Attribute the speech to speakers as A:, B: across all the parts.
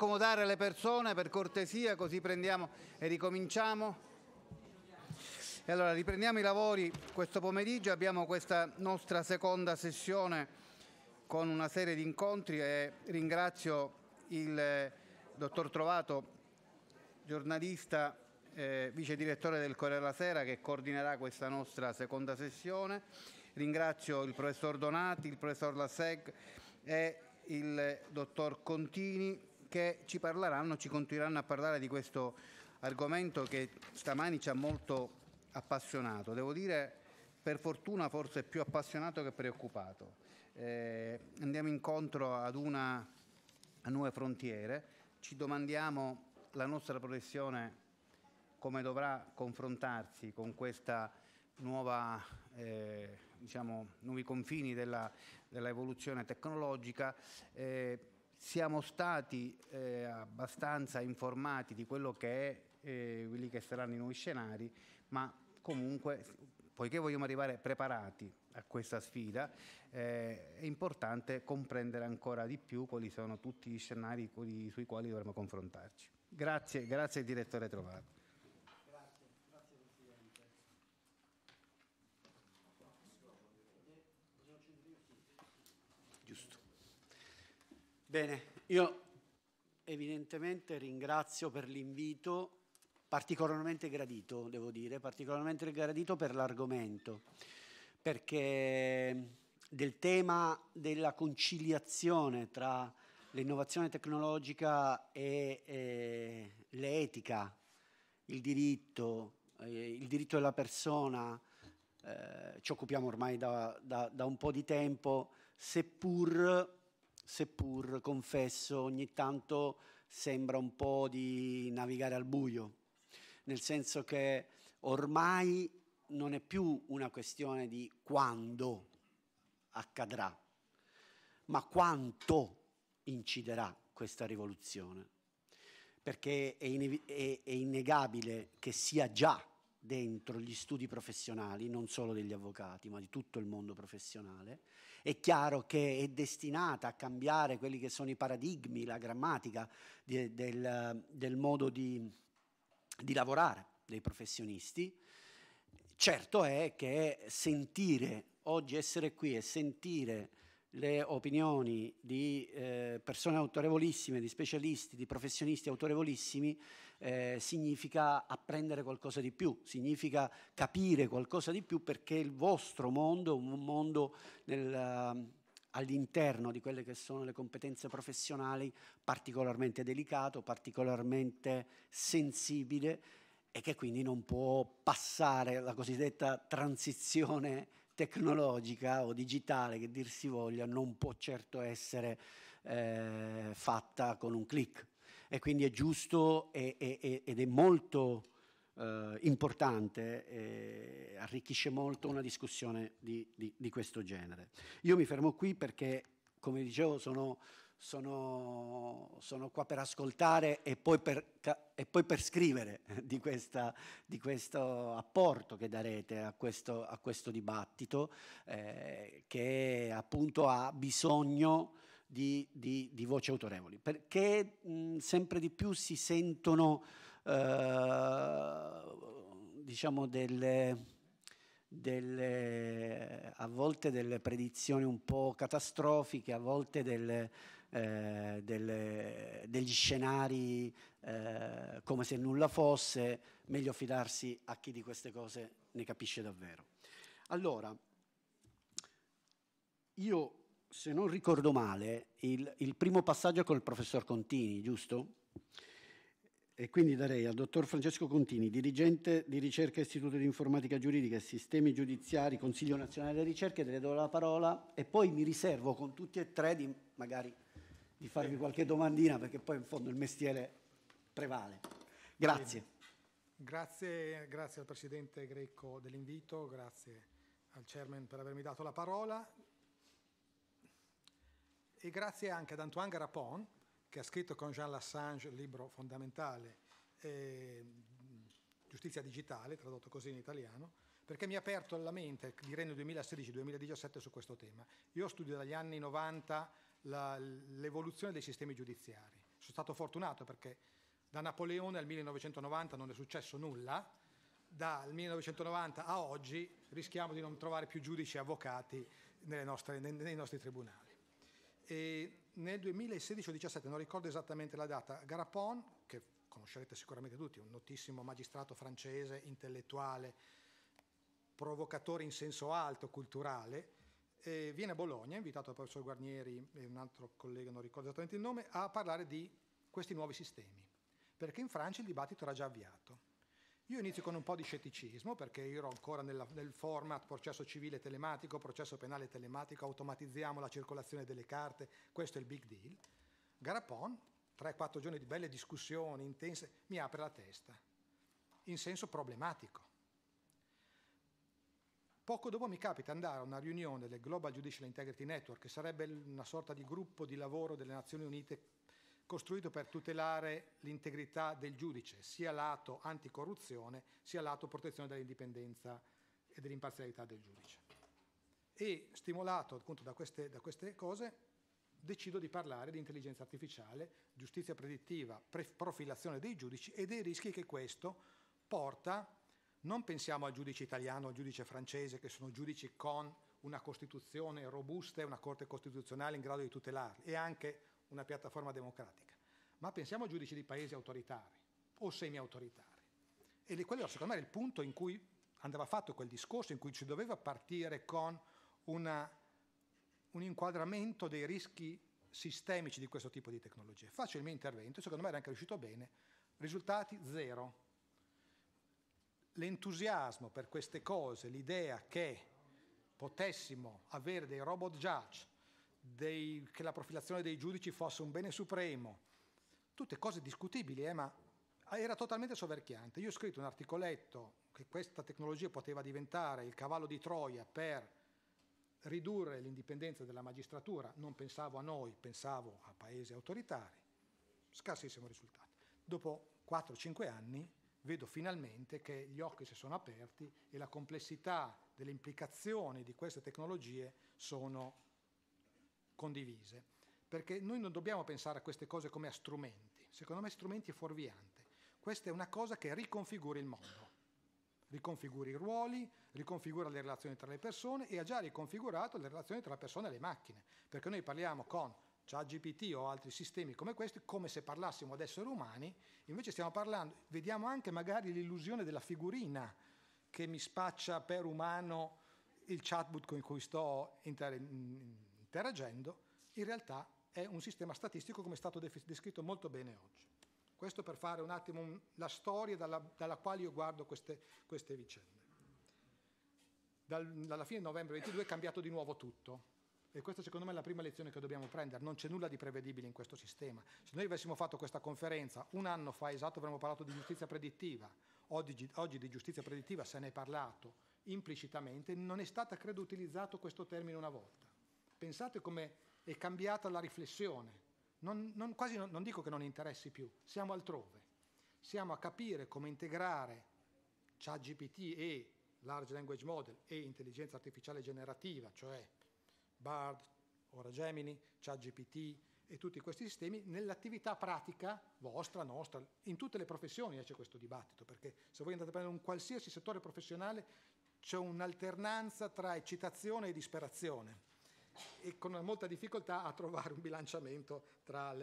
A: accomodare le persone per cortesia, così prendiamo e ricominciamo. E allora riprendiamo i lavori questo pomeriggio. Abbiamo questa nostra seconda sessione con una serie di incontri e ringrazio il dottor Trovato, giornalista, vice direttore del Corriere della Sera, che coordinerà questa nostra seconda sessione. Ringrazio il professor Donati, il professor Lasseg e il dottor Contini, che ci continueranno a parlare di questo argomento che stamani ci ha molto appassionato. Devo dire, per fortuna, forse più appassionato che preoccupato. Andiamo incontro a nuove frontiere. Ci domandiamo la nostra professione come dovrà confrontarsi con questa nuovi confini dell'evoluzione tecnologica. Siamo stati abbastanza informati di quello che è quelli che saranno i nuovi scenari, ma comunque, poiché vogliamo arrivare preparati a questa sfida, è importante comprendere ancora di più quali sono tutti gli scenari sui quali dovremo confrontarci. Grazie al direttore Trovato.
B: Grazie Presidente. Giusto. Bene, io evidentemente ringrazio per l'invito, particolarmente gradito, devo dire, particolarmente gradito per l'argomento, perché del tema della conciliazione tra l'innovazione tecnologica e l'etica, il diritto della persona, ci occupiamo ormai da un po' di tempo, seppur confesso ogni tanto sembra un po' di navigare al buio, nel senso che ormai non è più una questione di quando accadrà, ma quanto inciderà questa rivoluzione, perché è innegabile che sia già dentro gli studi professionali, non solo degli avvocati, ma di tutto il mondo professionale. È chiaro che è destinata a cambiare quelli che sono i paradigmi, la grammatica del modo di lavorare dei professionisti. Certo è che oggi essere qui e sentire le opinioni di persone autorevolissime, di specialisti, di professionisti autorevolissimi, significa apprendere qualcosa di più, significa capire qualcosa di più, perché il vostro mondo è un mondo all'interno di quelle che sono le competenze professionali particolarmente delicato, particolarmente sensibile, e che quindi non può passare la cosiddetta transizione tecnologica o digitale, che dir si voglia, non può certo essere fatta con un click. E quindi è giusto ed è molto importante, arricchisce molto una discussione di questo genere. Io mi fermo qui perché, come dicevo, sono qua per ascoltare e poi per scrivere di questo apporto che darete a questo dibattito, che appunto ha bisogno di voci autorevoli, perché sempre di più si sentono diciamo a volte delle predizioni un po' catastrofiche, a volte degli scenari come se nulla fosse. Meglio fidarsi a chi di queste cose ne capisce davvero. Allora, io, se non ricordo male, il primo passaggio è col professor Contini, giusto? E quindi darei al dottor Francesco Contini, dirigente di ricerca Istituto di Informatica Giuridica e Sistemi Giudiziari, Consiglio Nazionale delle Ricerche, le do la parola e poi mi riservo con tutti e tre magari di farvi qualche domandina, perché poi in fondo il mestiere prevale. Grazie.
C: Grazie al Presidente Greco dell'invito, grazie al Chairman per avermi dato la parola e grazie anche ad Antoine Garapon, che ha scritto con Jean Lassange il libro fondamentale Giustizia digitale, tradotto così in italiano, perché mi ha aperto la mente, direi nel 2016-2017, su questo tema. Io studio dagli anni 90 l'evoluzione dei sistemi giudiziari stato fortunato perché da Napoleone al 1990 non è successo nulla, dal 1990 a oggi rischiamo di non trovare più giudici e avvocati nei nostri tribunali. E nel 2016 o 2017, non ricordo esattamente la data, Garapon, che conoscerete sicuramente tutti, un notissimo magistrato francese, intellettuale, provocatore in senso alto, culturale, viene a Bologna, invitato dal professor Guarnieri e un altro collega, non ricordo esattamente il nome, a parlare di questi nuovi sistemi, perché in Francia il dibattito era già avviato. Io inizio con un po' di scetticismo, perché io ero ancora nel format processo civile telematico, processo penale telematico, automatizziamo la circolazione delle carte, questo è il big deal. Garapon, 3-4 giorni di belle discussioni intense, mi apre la testa, in senso problematico. Poco dopo mi capita andare a una riunione del Global Judicial Integrity Network, che sarebbe una sorta di gruppo di lavoro delle Nazioni Unite costruito per tutelare l'integrità del giudice, sia lato anticorruzione, sia lato protezione dell'indipendenza e dell'imparzialità del giudice. E stimolato appunto da queste cose, decido di parlare di intelligenza artificiale, giustizia predittiva, profilazione dei giudici e dei rischi che questo porta. Non pensiamo al giudice italiano, al giudice francese, che sono giudici con una Costituzione robusta e una Corte Costituzionale in grado di tutelarli, e anche una piattaforma democratica, ma pensiamo a giudici di paesi autoritari o semi-autoritari. E quello secondo me era il punto in cui andava fatto quel discorso, in cui ci doveva partire con un inquadramento dei rischi sistemici di questo tipo di tecnologie. Faccio il mio intervento, secondo me era anche riuscito bene, risultati zero. L'entusiasmo per queste cose, l'idea che potessimo avere dei robot judge, che la profilazione dei giudici fosse un bene supremo, tutte cose discutibili, ma era totalmente soverchiante. Io ho scritto un articoletto che questa tecnologia poteva diventare il cavallo di Troia per ridurre l'indipendenza della magistratura. Non pensavo a noi, pensavo a paesi autoritari. Scarsissimo risultato. Dopo 4-5 anni vedo finalmente che gli occhi si sono aperti e la complessità delle implicazioni di queste tecnologie sono condivise, perché noi non dobbiamo pensare a queste cose come a strumenti. Secondo me strumenti è fuorviante. Questa è una cosa che riconfigura il mondo, riconfigura i ruoli, riconfigura le relazioni tra le persone e ha già riconfigurato le relazioni tra le persone e le macchine, perché noi parliamo con ChatGPT o altri sistemi come questi come se parlassimo ad esseri umani, invece stiamo parlando, vediamo anche magari l'illusione della figurina che mi spaccia per umano il chatbot con cui sto interagendo, in realtà è un sistema statistico come è stato descritto molto bene oggi. Questo per fare un attimo la storia dalla quale io guardo queste vicende. Dalla fine di novembre 22 è cambiato di nuovo tutto. E questa secondo me è la prima lezione che dobbiamo prendere. Non c'è nulla di prevedibile in questo sistema. Se noi avessimo fatto questa conferenza un anno fa esatto avremmo parlato di giustizia predittiva. Oggi di giustizia predittiva se ne è parlato implicitamente, non è stata credo utilizzato questo termine una volta. Pensate come è cambiata la riflessione. Quasi non dico che non interessi più, siamo altrove. Siamo a capire come integrare ChatGPT e Large Language Model e intelligenza artificiale generativa, cioè Bard, ora Gemini, ChatGPT e tutti questi sistemi nell'attività pratica vostra, nostra, in tutte le professioni c'è questo dibattito, perché se voi andate a prendere un qualsiasi settore professionale c'è un'alternanza tra eccitazione e disperazione e con molta difficoltà a trovare un bilanciamento tra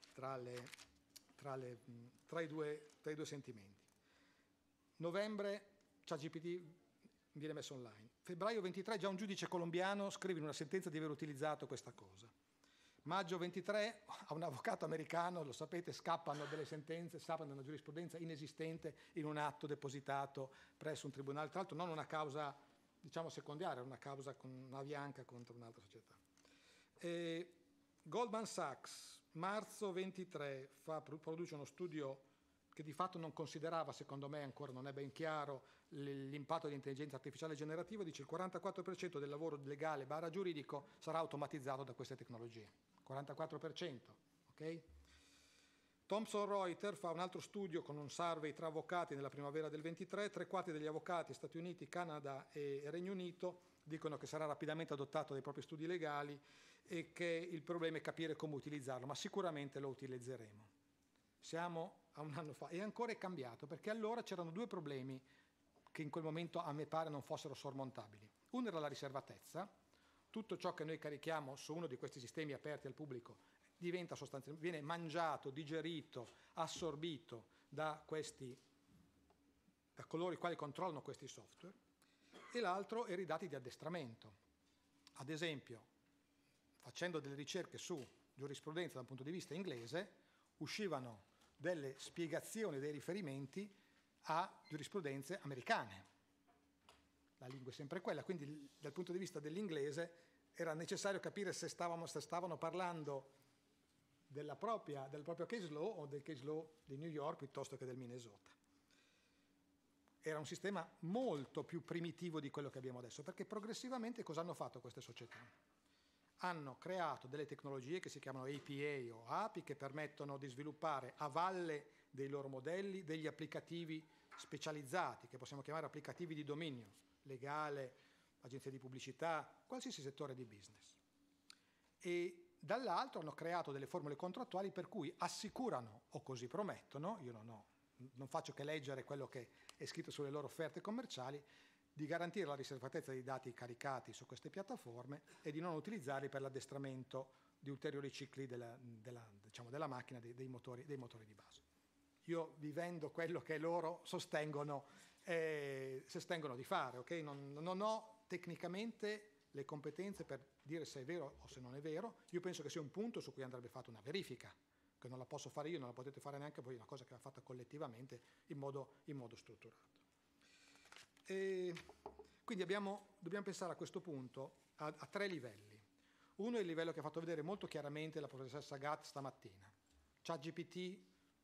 C: i due sentimenti. Novembre ChatGPT viene messo online. Febbraio 23 già un giudice colombiano scrive in una sentenza di aver utilizzato questa cosa. Maggio 23 a un avvocato americano, lo sapete, scappano delle sentenze, scappano da una giurisprudenza inesistente in un atto depositato presso un tribunale, tra l'altro non una causa diciamo secondaria, una causa con una bianca contro un'altra società. Goldman Sachs, marzo 23, produce uno studio che di fatto non considerava, secondo me ancora non è ben chiaro, l'impatto dell'intelligenza artificiale generativa, dice il 44% del lavoro legale / giuridico sarà automatizzato da queste tecnologie. 44%, ok? Thomson Reuters fa un altro studio con un survey tra avvocati nella primavera del 23, 3/4 degli avvocati Stati Uniti, Canada e Regno Unito dicono che sarà rapidamente adottato dai propri studi legali e che il problema è capire come utilizzarlo, ma sicuramente lo utilizzeremo. Siamo a un anno fa e ancora è cambiato, perché allora c'erano due problemi che in quel momento a me pare non fossero sormontabili. Uno era la riservatezza, tutto ciò che noi carichiamo su uno di questi sistemi aperti al pubblico diventa sostanzialmente, viene mangiato, digerito, assorbito da coloro i quali controllano questi software, e l'altro era i dati di addestramento. Ad esempio, facendo delle ricerche su giurisprudenza dal punto di vista inglese, uscivano delle spiegazioni, dei riferimenti a giurisprudenze americane. La lingua è sempre quella, quindi dal punto di vista dell'inglese era necessario capire se stavano parlando del proprio case law o del case law di New York piuttosto che del Minnesota. Era un sistema molto più primitivo di quello che abbiamo adesso, perché progressivamente cosa hanno fatto queste società? Hanno creato delle tecnologie che si chiamano APA o API, che permettono di sviluppare a valle dei loro modelli degli applicativi specializzati, che possiamo chiamare applicativi di dominio, legale, agenzia di pubblicità, qualsiasi settore di business. E dall'altro hanno creato delle formule contrattuali per cui assicurano, o così promettono, io non faccio che leggere quello che è scritto sulle loro offerte commerciali, di garantire la riservatezza dei dati caricati su queste piattaforme e di non utilizzarli per l'addestramento di ulteriori cicli della macchina, dei motori di base. Io vivendo quello che loro sostengono di fare, okay? Non ho tecnicamente le competenze per dire se è vero o se non è vero. Io penso che sia un punto su cui andrebbe fatta una verifica, che non la posso fare io, non la potete fare neanche voi, è una cosa che va fatta collettivamente in modo strutturato. E quindi dobbiamo pensare a questo punto a tre livelli. Uno è il livello che ha fatto vedere molto chiaramente la professoressa Gatt stamattina. ChatGPT,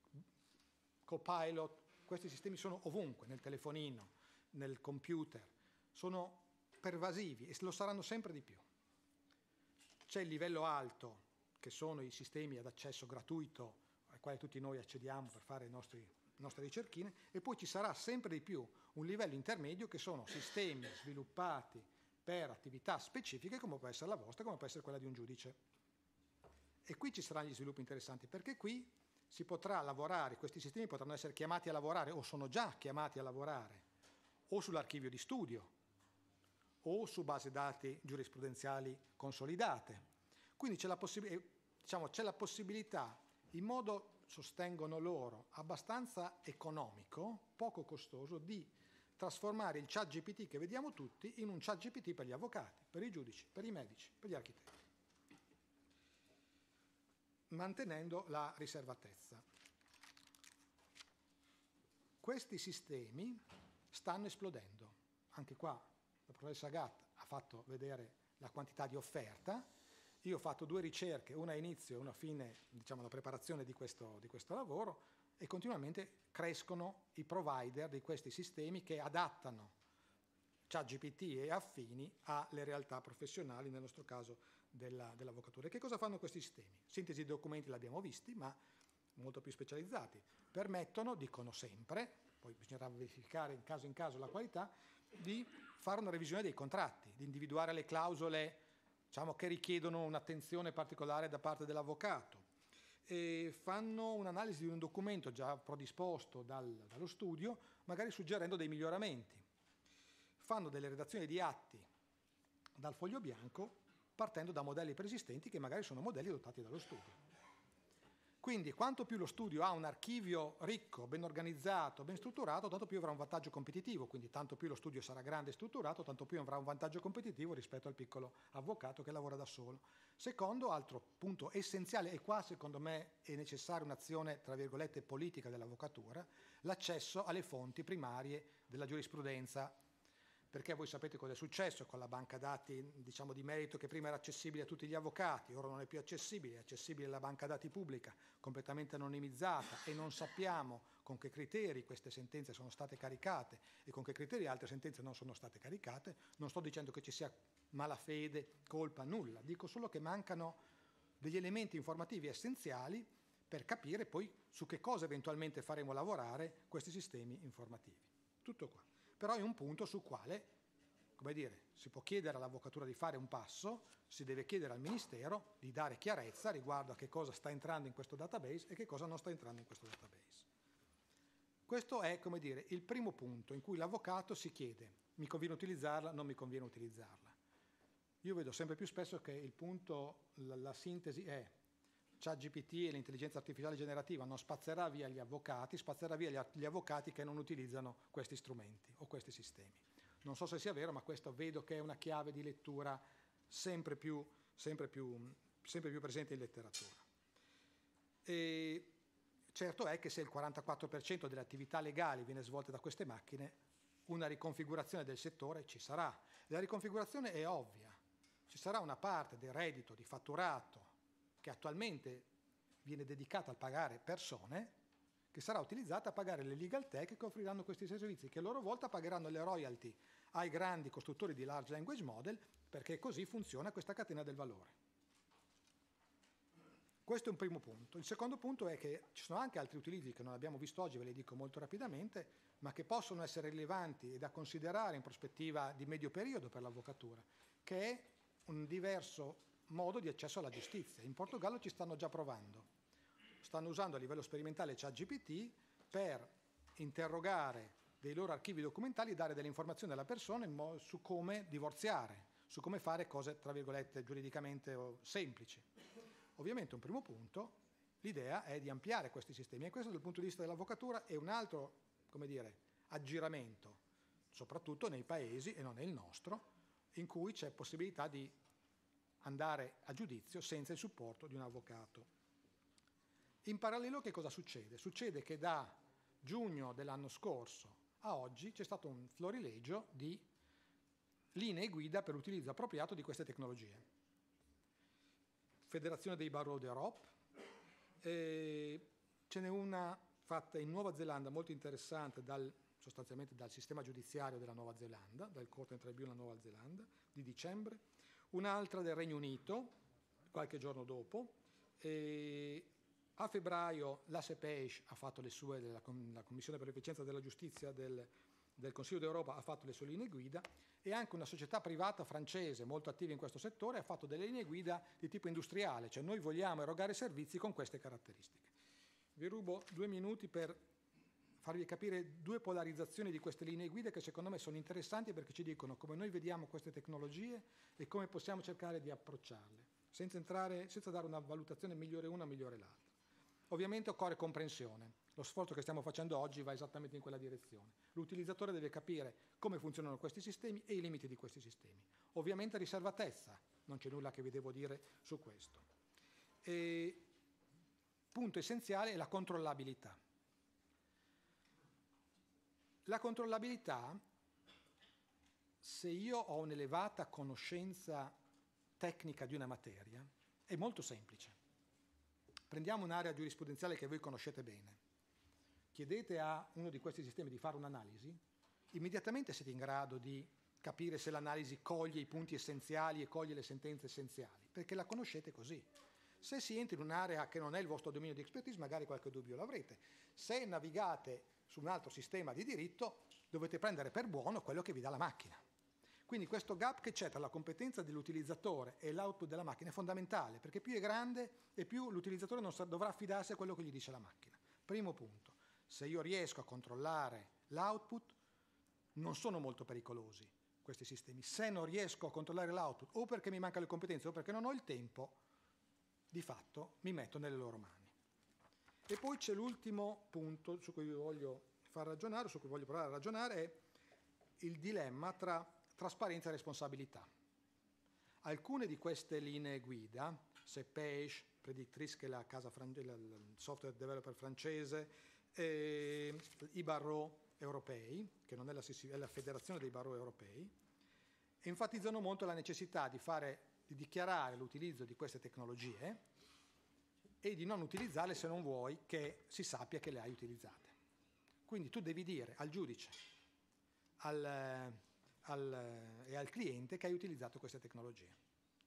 C: Copilot, questi sistemi sono ovunque, nel telefonino, nel computer, sono pervasivi e lo saranno sempre di più. C'è il livello alto, che sono i sistemi ad accesso gratuito ai quali tutti noi accediamo per fare le nostre ricerchine, e poi ci sarà sempre di più un livello intermedio che sono sistemi sviluppati per attività specifiche, come può essere la vostra, come può essere quella di un giudice. E qui ci saranno gli sviluppi interessanti, perché qui si potrà lavorare, questi sistemi potranno essere chiamati a lavorare o sono già chiamati a lavorare o sull'archivio di studio o su base dati giurisprudenziali consolidate. Quindi c'è la possibilità, in modo, sostengono loro, abbastanza economico, poco costoso, di trasformare il ChatGPT che vediamo tutti in un ChatGPT per gli avvocati, per i giudici, per i medici, per gli architetti, mantenendo la riservatezza. Questi sistemi stanno esplodendo. Anche qua la professoressa Gatt ha fatto vedere la quantità di offerta. Io ho fatto due ricerche, una a inizio e una a fine, la preparazione di questo lavoro, e continuamente crescono i provider di questi sistemi che adattano ChatGPT e affini alle realtà professionali, nel nostro caso dell'avvocatura. E che cosa fanno questi sistemi? Sintesi di documenti l'abbiamo visti, ma molto più specializzati. Permettono, dicono sempre, poi bisognerà verificare in caso la qualità, di fare una revisione dei contratti, di individuare le clausole che richiedono un'attenzione particolare da parte dell'avvocato. E fanno un'analisi di un documento già predisposto dallo studio, magari suggerendo dei miglioramenti. Fanno delle redazioni di atti dal foglio bianco partendo da modelli preesistenti che magari sono modelli adottati dallo studio. Quindi quanto più lo studio ha un archivio ricco, ben organizzato, ben strutturato, tanto più avrà un vantaggio competitivo, quindi tanto più lo studio sarà grande e strutturato, tanto più avrà un vantaggio competitivo rispetto al piccolo avvocato che lavora da solo. Secondo, altro punto essenziale, e qua secondo me è necessaria un'azione, tra virgolette, politica dell'avvocatura, l'accesso alle fonti primarie della giurisprudenza. Perché voi sapete cosa è successo con la banca dati di merito, che prima era accessibile a tutti gli avvocati, ora non è più accessibile, è accessibile alla banca dati pubblica, completamente anonimizzata, e non sappiamo con che criteri queste sentenze sono state caricate e con che criteri altre sentenze non sono state caricate. Non sto dicendo che ci sia malafede, colpa, nulla, dico solo che mancano degli elementi informativi essenziali per capire poi su che cosa eventualmente faremo lavorare questi sistemi informativi. Tutto qua. Però è un punto sul quale come dire, si può chiedere all'avvocatura di fare un passo, si deve chiedere al Ministero di dare chiarezza riguardo a che cosa sta entrando in questo database e che cosa non sta entrando in questo database. Questo è, come dire, il primo punto in cui l'avvocato si chiede: mi conviene utilizzarla, non mi conviene utilizzarla? Io vedo sempre più spesso che il punto, la sintesi è: ChatGPT e l'intelligenza artificiale generativa non spazzerà via gli avvocati, spazzerà via gli avvocati che non utilizzano questi strumenti o questi sistemi. Non so se sia vero, ma questo vedo che è una chiave di lettura sempre più presente in letteratura. E certo è che se il 44% delle attività legali viene svolta da queste macchine, una riconfigurazione del settore ci sarà. La riconfigurazione è ovvia. Ci sarà una parte del reddito di fatturato che attualmente viene dedicata a pagare persone, che sarà utilizzata a pagare le legal tech che offriranno questi servizi, che a loro volta pagheranno le royalty ai grandi costruttori di large language model, perché così funziona questa catena del valore. Questo è un primo punto. Il secondo punto è che ci sono anche altri utilizzi che non abbiamo visto oggi, ve li dico molto rapidamente, ma che possono essere rilevanti e da considerare in prospettiva di medio periodo per l'avvocatura, che è un diverso modo di accesso alla giustizia. In Portogallo ci stanno già provando. Stanno usando a livello sperimentale ChatGPT per interrogare dei loro archivi documentali e dare delle informazioni alla persona su come divorziare, su come fare cose, tra virgolette, giuridicamente semplici. Ovviamente un primo punto, l'idea è di ampliare questi sistemi e questo dal punto di vista dell'avvocatura è un altro, come dire, aggiramento, soprattutto nei paesi, e non nel nostro, in cui c'è possibilità di andare a giudizio senza il supporto di un avvocato. In parallelo che cosa succede? Succede che da giugno dell'anno scorso a oggi c'è stato un florilegio di linee guida per l'utilizzo appropriato di queste tecnologie. Federazione dei Barreau d'Europe, ce n'è una fatta in Nuova Zelanda molto interessante sostanzialmente dal sistema giudiziario della Nuova Zelanda, dal Court and Tribunal Nuova Zelanda di dicembre, un'altra del Regno Unito qualche giorno dopo, a febbraio la CEPEJ ha fatto le sue, la Commissione per l'efficienza della giustizia del Consiglio d'Europa ha fatto le sue linee guida e anche una società privata francese molto attiva in questo settore ha fatto delle linee guida di tipo industriale, cioè noi vogliamo erogare servizi con queste caratteristiche. Vi rubo 2 minuti per farvi capire 2 polarizzazioni di queste linee guida che secondo me sono interessanti perché ci dicono come noi vediamo queste tecnologie e come possiamo cercare di approcciarle, senza dare una valutazione migliore una, migliore l'altra. Ovviamente occorre comprensione. Lo sforzo che stiamo facendo oggi va esattamente in quella direzione. L'utilizzatore deve capire come funzionano questi sistemi e i limiti di questi sistemi. Ovviamente riservatezza, non c'è nulla che vi devo dire su questo. Punto essenziale è la controllabilità. La controllabilità, se io ho un'elevata conoscenza tecnica di una materia, è molto semplice. Prendiamo un'area giurisprudenziale che voi conoscete bene. Chiedete a uno di questi sistemi di fare un'analisi, immediatamente siete in grado di capire se l'analisi coglie i punti essenziali e coglie le sentenze essenziali, perché la conoscete così. Se si entra in un'area che non è il vostro dominio di expertise, magari qualche dubbio l'avrete. Se navigate su un altro sistema di diritto, dovete prendere per buono quello che vi dà la macchina. Quindi questo gap che c'è tra la competenza dell'utilizzatore e l'output della macchina è fondamentale, perché più è grande e più l'utilizzatore non dovrà affidarsi a quello che gli dice la macchina. Primo punto. Se io riesco a controllare l'output, non sono molto pericolosi questi sistemi. Se non riesco a controllare l'output, o perché mi mancano le competenze o perché non ho il tempo, di fatto mi metto nelle loro mani. E poi c'è l'ultimo punto su cui vi voglio far ragionare, su cui voglio provare a ragionare, è il dilemma tra trasparenza e responsabilità. Alcune di queste linee guida, CEPEJ, Predictrice, che è la casa il software developer francese, i barreau europei, che non è è la federazione dei barreau europei, enfatizzano molto la necessità di dichiarare l'utilizzo di queste tecnologie e di non utilizzarle se non vuoi che si sappia che le hai utilizzate. Quindi tu devi dire al giudice e al cliente che hai utilizzato queste tecnologie.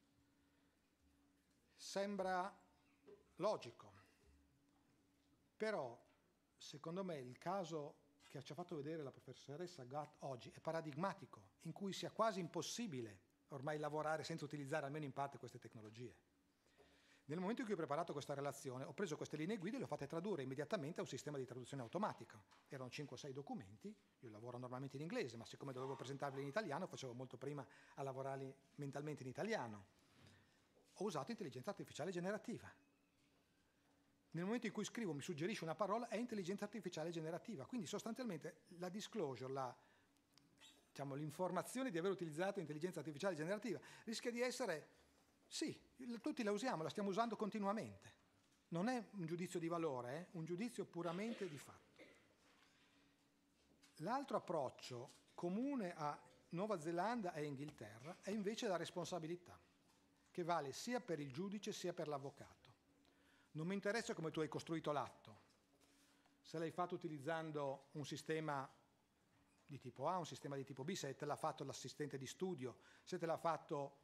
C: Sembra logico, però secondo me il caso che ci ha fatto vedere la professoressa Gatt oggi è paradigmatico, in cui sia quasi impossibile ormai lavorare senza utilizzare almeno in parte queste tecnologie. Nel momento in cui ho preparato questa relazione, ho preso queste linee guida e le ho fatte tradurre immediatamente a un sistema di traduzione automatica. Erano 5 o 6 documenti, io lavoro normalmente in inglese, ma siccome dovevo presentarli in italiano, facevo molto prima a lavorarli mentalmente in italiano. Ho usato intelligenza artificiale generativa. Nel momento in cui scrivo mi suggerisce una parola, è intelligenza artificiale generativa. Quindi sostanzialmente la disclosure, l'informazione di aver utilizzato intelligenza artificiale generativa rischia di essere, sì, tutti la usiamo, la stiamo usando continuamente. Non è un giudizio di valore, è un giudizio puramente di fatto. L'altro approccio comune a Nuova Zelanda e Inghilterra è invece la responsabilità, che vale sia per il giudice sia per l'avvocato. Non mi interessa come tu hai costruito l'atto, se l'hai fatto utilizzando un sistema di tipo A, un sistema di tipo B, se te l'ha fatto l'assistente di studio, se te l'ha fatto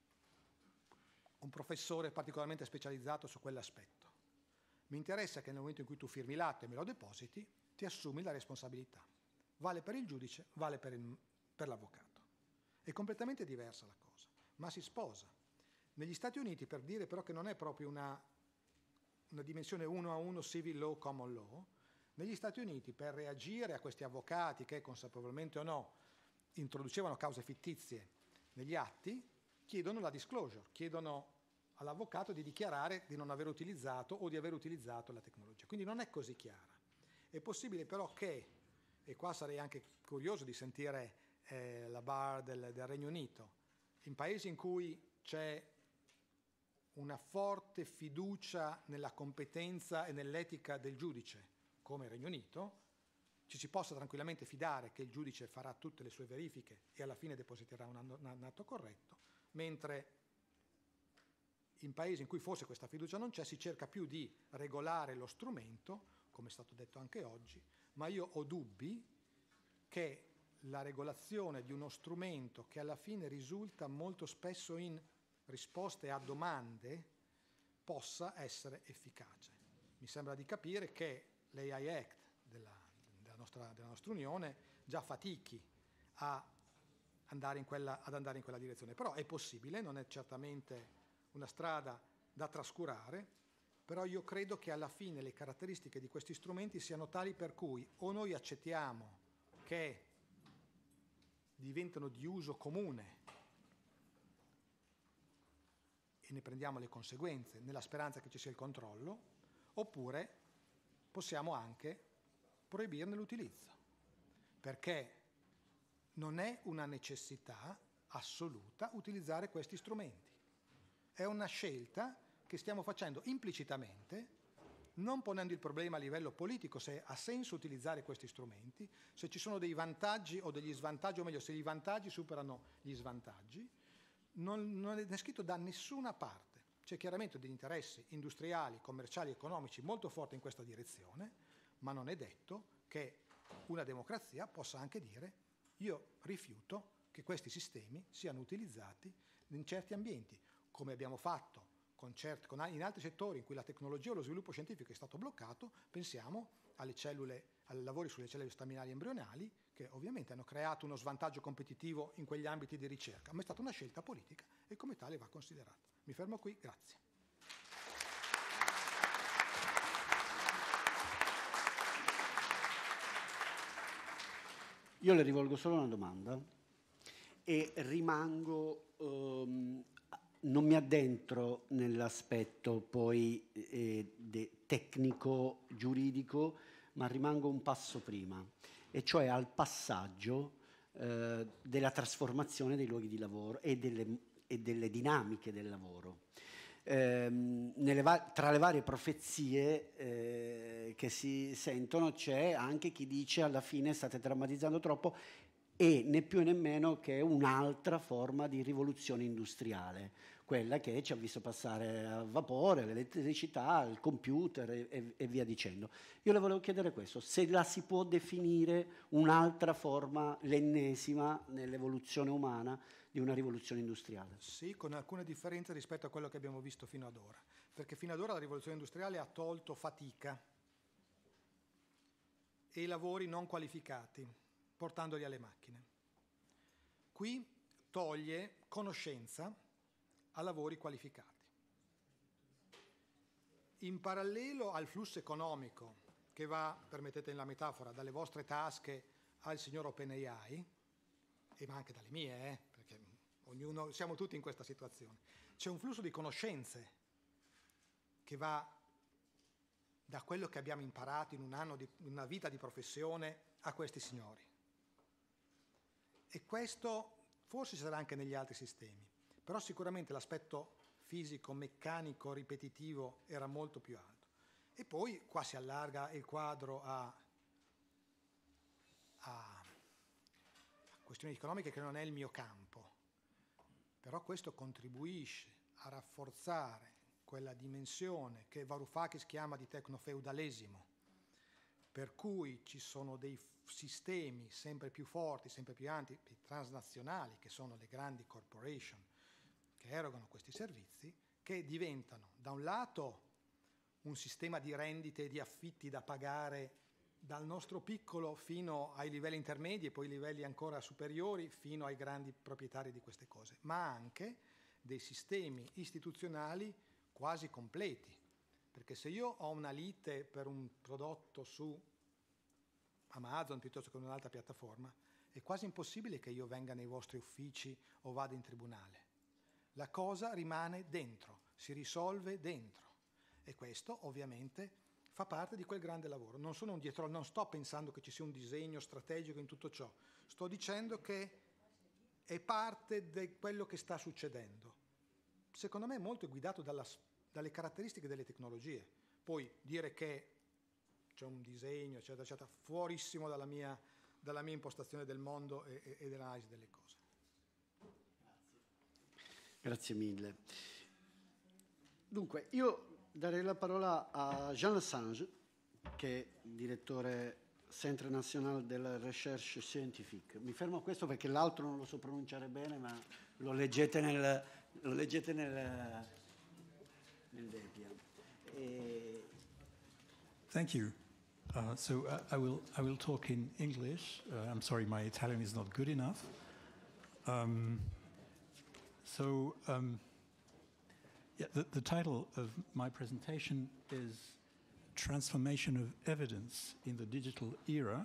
C: un professore particolarmente specializzato su quell'aspetto. Mi interessa che nel momento in cui tu firmi l'atto e me lo depositi, ti assumi la responsabilità. Vale per il giudice, vale per l'avvocato. È completamente diversa la cosa, ma si sposa. Negli Stati Uniti, per dire però che non è proprio una dimensione 1 a 1 civil law, common law, negli Stati Uniti per reagire a questi avvocati che consapevolmente o no introducevano cause fittizie negli atti, chiedono la disclosure, chiedono all'avvocato di dichiarare di non aver utilizzato o di aver utilizzato la tecnologia. Quindi non è così chiara. È possibile però che, e qua sarei anche curioso di sentire la bar del Regno Unito, in paesi in cui c'è una forte fiducia nella competenza e nell'etica del giudice, come il Regno Unito, ci si possa tranquillamente fidare che il giudice farà tutte le sue verifiche e alla fine depositerà un atto corretto, mentre in paesi in cui forse questa fiducia non c'è si cerca più di regolare lo strumento, come è stato detto anche oggi, ma io ho dubbi che la regolazione di uno strumento che alla fine risulta molto spesso in risposte a domande possa essere efficace. Mi sembra di capire che l'AI Act della nostra Unione già fatichi ad andare in quella direzione, però è possibile, non è certamente una strada da trascurare, però io credo che alla fine le caratteristiche di questi strumenti siano tali per cui o noi accettiamo che diventano di uso comune e ne prendiamo le conseguenze nella speranza che ci sia il controllo, oppure possiamo anche proibirne l'utilizzo, perché non è una necessità assoluta utilizzare questi strumenti. È una scelta che stiamo facendo implicitamente, non ponendo il problema a livello politico se ha senso utilizzare questi strumenti, se ci sono dei vantaggi o degli svantaggi, o meglio, se i vantaggi superano gli svantaggi. Non è scritto da nessuna parte. C'è chiaramente degli interessi industriali, commerciali, economici molto forti in questa direzione, ma non è detto che una democrazia possa anche dire io rifiuto che questi sistemi siano utilizzati in certi ambienti, come abbiamo fatto in altri settori in cui la tecnologia o lo sviluppo scientifico è stato bloccato. Pensiamo ai lavori sulle cellule staminali embrionali, che ovviamente hanno creato uno svantaggio competitivo in quegli ambiti di ricerca, ma è stata una scelta politica e come tale va considerata. Mi fermo qui, grazie.
B: Io le rivolgo solo una domanda e non mi addentro nell'aspetto poi tecnico, giuridico, ma rimango un passo prima, e cioè al passaggio della trasformazione dei luoghi di lavoro e delle dinamiche del lavoro. Tra le varie profezie che si sentono c'è anche chi dice alla fine state drammatizzando troppo, e né più né meno che un'altra forma di rivoluzione industriale, quella che ci ha visto passare al vapore, all'elettricità, al computer e via dicendo. Io le volevo chiedere questo, se la si può definire un'altra forma, l'ennesima nell'evoluzione umana di una rivoluzione industriale.
C: Sì, con alcune differenze rispetto a quello che abbiamo visto fino ad ora, perché fino ad ora la rivoluzione industriale ha tolto fatica, e i lavori non qualificati, portandoli alle macchine. Qui toglie conoscenza a lavori qualificati. In parallelo al flusso economico che va, permettete la metafora, dalle vostre tasche al signor OpenAI, ma anche dalle mie, perché siamo tutti in questa situazione, c'è un flusso di conoscenze che va da quello che abbiamo imparato in un anno di una vita di professione a questi signori. E questo forse ci sarà anche negli altri sistemi, però sicuramente l'aspetto fisico, meccanico, ripetitivo era molto più alto. E poi qua si allarga il quadro a questioni economiche che non è il mio campo, però questo contribuisce a rafforzare quella dimensione che Varoufakis chiama di tecnofeudalesimo, per cui ci sono dei sistemi sempre più forti, sempre più ampi, transnazionali, che sono le grandi corporation che erogano questi servizi, che diventano da un lato un sistema di rendite e di affitti da pagare dal nostro piccolo fino ai livelli intermedi e poi ai livelli ancora superiori fino ai grandi proprietari di queste cose, ma anche dei sistemi istituzionali quasi completi, perché se io ho una lite per un prodotto su Amazon piuttosto che un'altra piattaforma, è quasi impossibile che io venga nei vostri uffici o vada in tribunale. La cosa rimane dentro, si risolve dentro, e questo ovviamente fa parte di quel grande lavoro. Non sto pensando che ci sia un disegno strategico in tutto ciò, sto dicendo che è parte di quello che sta succedendo. Secondo me è molto guidato dalle caratteristiche delle tecnologie. Poi dire che c'è un disegno, eccetera, eccetera, fuorissimo dalla mia impostazione del mondo e dell'analisi delle cose.
B: Grazie mille. Dunque, io darei la parola a Jean Lessange, che è direttore Centre National de la Recherche Scientifique. Mi fermo a questo perché l'altro non lo so pronunciare bene, ma lo leggete nel Debian.
D: Thank you. I will talk in English. I'm sorry, my Italian is not good enough. The title of my presentation is Transformation of Evidence in the Digital Era.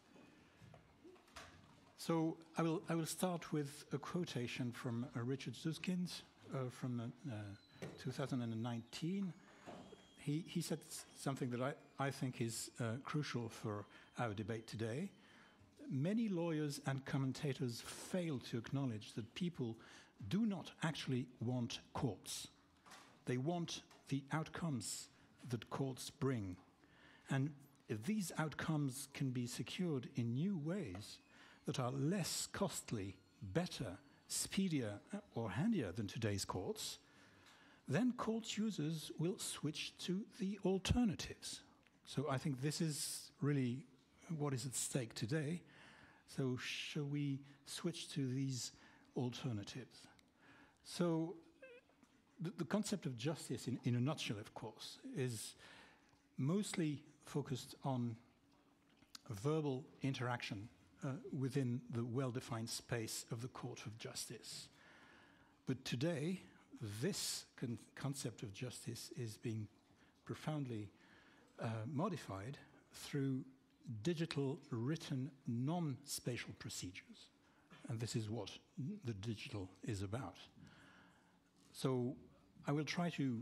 D: So I will start with a quotation from Richard Susskind from 2019. He said something that I think is crucial for our debate today. Many lawyers and commentators fail to acknowledge that people do not actually want courts. They want the outcomes that courts bring. And if these outcomes can be secured in new ways that are less costly, better, speedier, or handier than today's courts, then court users will switch to the alternatives. So I think this is really what is at stake today. So shall we switch to these alternatives? So the concept of justice, in a nutshell, of course, is mostly focused on verbal interaction within the well-defined space of the court of justice. But today, this concept of justice is being profoundly modified through digital written non-spatial procedures. And this is what the digital is about. So I will try to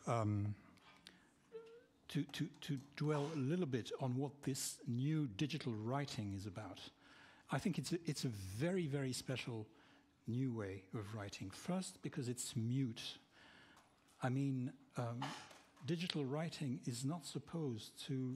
D: dwell a little bit on what this new digital writing is about. I think it's a very, very special new way of writing. First, because it's mute. I mean, digital writing is not supposed to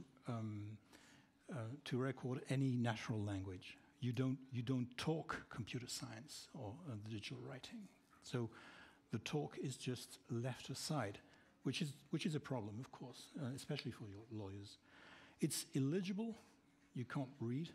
D: record any natural language. You don't talk computer science or digital writing. So the talk is just left aside, which is a problem, of course, especially for your lawyers. It's illegible. You can't read,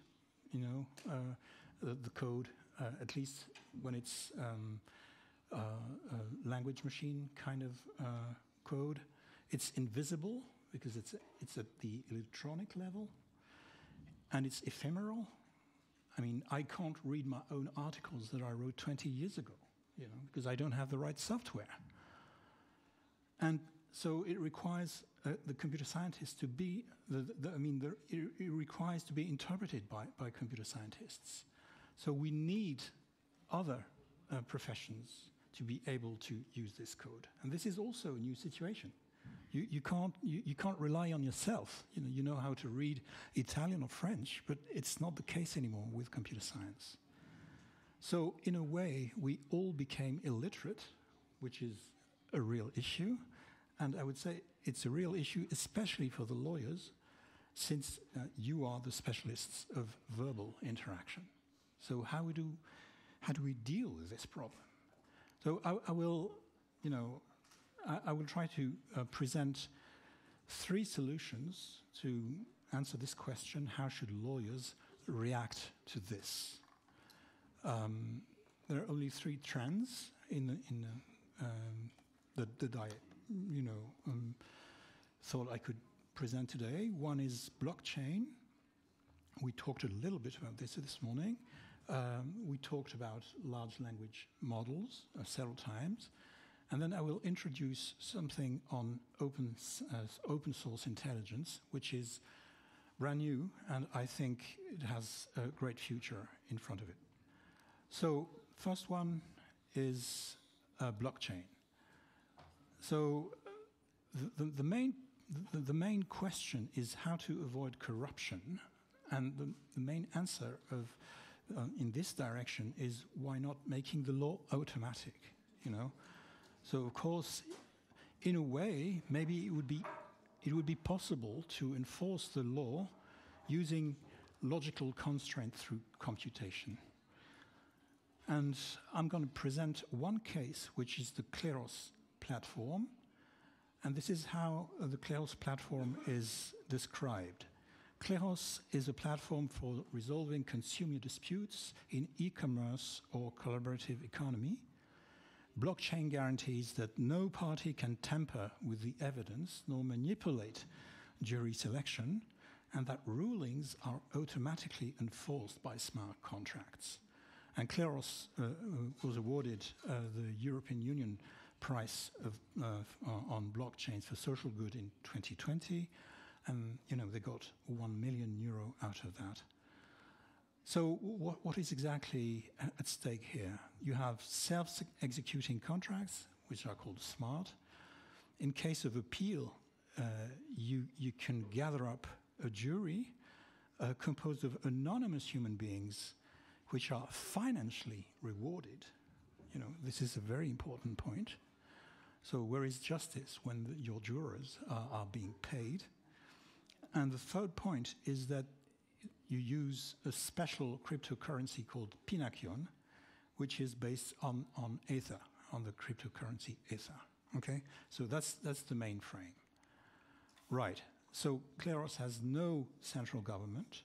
D: the code, at least when it's a language machine kind of code. It's invisible because it's at the electronic level. and it's ephemeral. I mean, I can't read my own articles that I wrote 20 years ago, because I don't have the right software. And so it requires the computer scientists to be, it requires to be interpreted by computer scientists. So we need other professions to be able to use this code. And this is also a new situation. You can't rely on yourself. You know how to read Italian or French, but it's not the case anymore with computer science. So in a way, we all became illiterate, which is a real issue. And I would say it's a real issue, especially for the lawyers, since you are the specialists of verbal interaction. So how do we deal with this problem? So I will try to present 3 solutions to answer this question: how should lawyers react to this? There are only 3 trends that I thought I could present today. One is blockchain. We talked a little bit about this morning. We talked about large language models several times. And then I will introduce something on open source intelligence, which is brand new, and I think it has a great future in front of it. So first one is blockchain. So the main question is how to avoid corruption, and the main answer in this direction is why not making the law automatic, So of course, in a way, maybe it would be possible to enforce the law using logical constraint through computation. And I'm going to present one case, which is the Kleros platform. And this is how the Kleros platform is described. Kleros is a platform for resolving consumer disputes in e-commerce or collaborative economy. Blockchain guarantees that no party can tamper with the evidence nor manipulate jury selection, and that rulings are automatically enforced by smart contracts. And Kleros was awarded the European Union Prize on Blockchains for Social Good in 2020, and they got €1 million out of that. So what is exactly at stake here? You have self-executing contracts, which are called smart. In case of appeal, you can gather up a jury composed of anonymous human beings which are financially rewarded. This is a very important point. So where is justice when your jurors are being paid? And the third point is that you use a special cryptocurrency called Pinakion, which is based on Ether, on the cryptocurrency Ether. Okay, so that's the main frame. Right. So Kleros has no central government.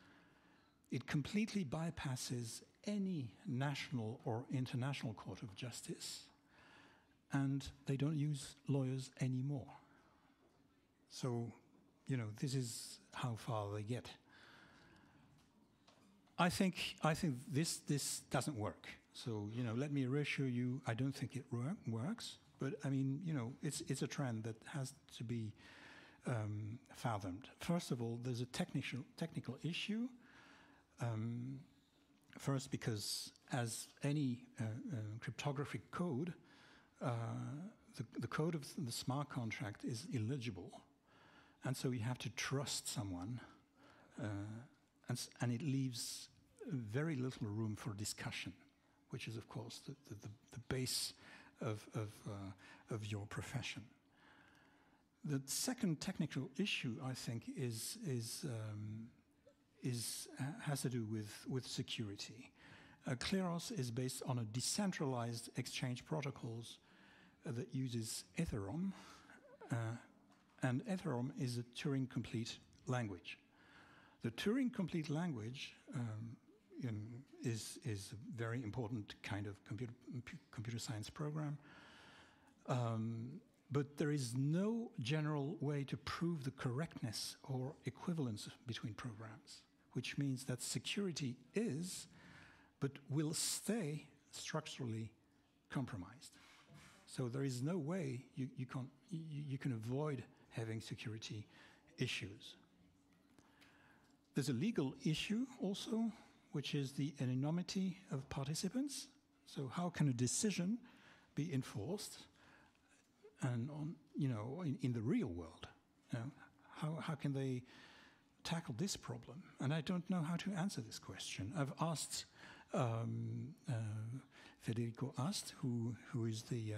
D: It completely bypasses any national or international court of justice, and they don't use lawyers anymore. So, this is how far they get. I think this doesn't work. So, let me reassure you, I don't think it works. But I mean, it's a trend that has to be fathomed. First of all, there's a technical issue. First, because as any cryptographic code, the code of the smart contract is illegible, and so you have to trust someone, and it leaves very little room for discussion, which is, of course, the base of your profession. The second technical issue, I think, has to do with security. Kleros is based on a decentralized exchange protocols that uses Ethereum, and Ethereum is a Turing-complete language. The Turing-complete language is a very important kind of computer science program, but there is no general way to prove the correctness or equivalence between programs, which means that security is, but will stay structurally compromised. So there is no way you can avoid having security issues. There's a legal issue also, which is the anonymity of participants. So how can a decision be enforced and in the real world? How can they tackle this problem? And I don't know how to answer this question. I've asked Federico Ast, who is the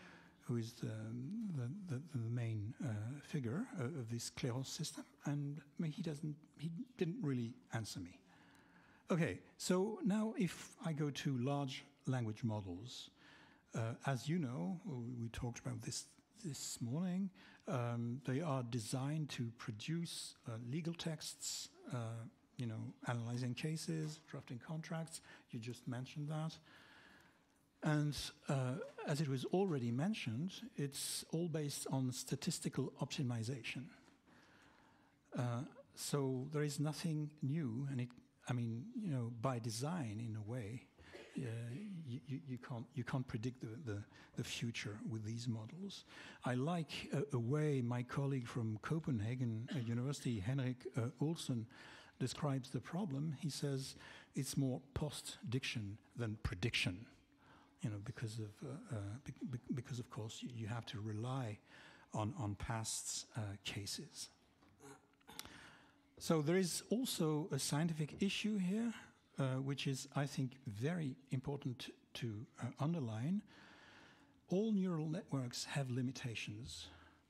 D: main figure of this Kleros system, and he didn't really answer me. Okay, so now if I go to large language models, as you know, we talked about this morning, they are designed to produce legal texts, analyzing cases, drafting contracts. You just mentioned that. And as it was already mentioned, it's all based on statistical optimization. So there is nothing new, and by design, in a way, you can't predict the future with these models. I like a way my colleague from Copenhagen University, Henrik Olsen, describes the problem. He says it's more post-diction than prediction, because of course you have to rely on past cases. So there is also a scientific issue here, which is, I think, very important to underline. All neural networks have limitations,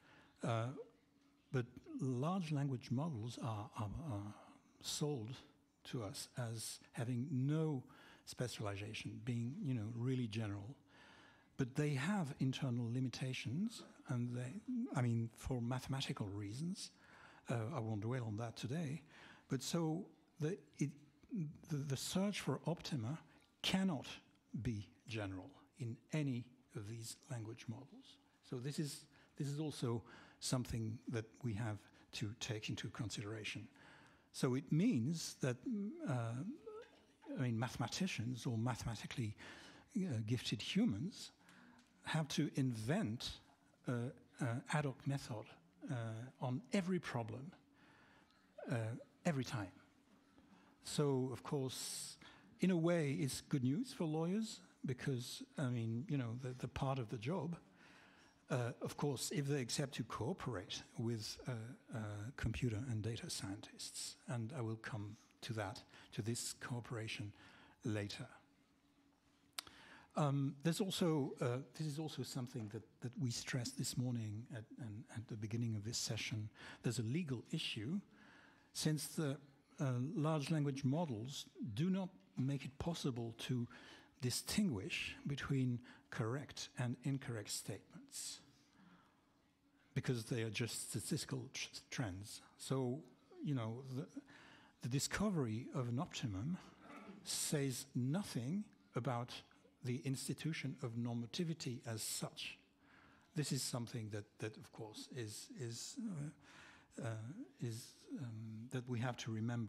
D: but large language models are sold to us as having no specialization, being really general. But they have internal limitations, and for mathematical reasons. I won't dwell on that today. But so the search for optima cannot be general in any of these language models. So this is also something that we have to take into consideration. So it means that mathematicians or mathematically gifted humans have to invent an ad hoc method on every problem, every time. So, of course, in a way, it's good news for lawyers because, the part of the job, of course, if they accept to cooperate with computer and data scientists, and I will come to this cooperation later. This is also something that we stressed this morning at the beginning of this session. There's a legal issue, since the large language models do not make it possible to distinguish between correct and incorrect statements, because they are just statistical trends. So, the discovery of an optimum says nothing about the institution of normativity as such. This is something that of course is that we have to remember,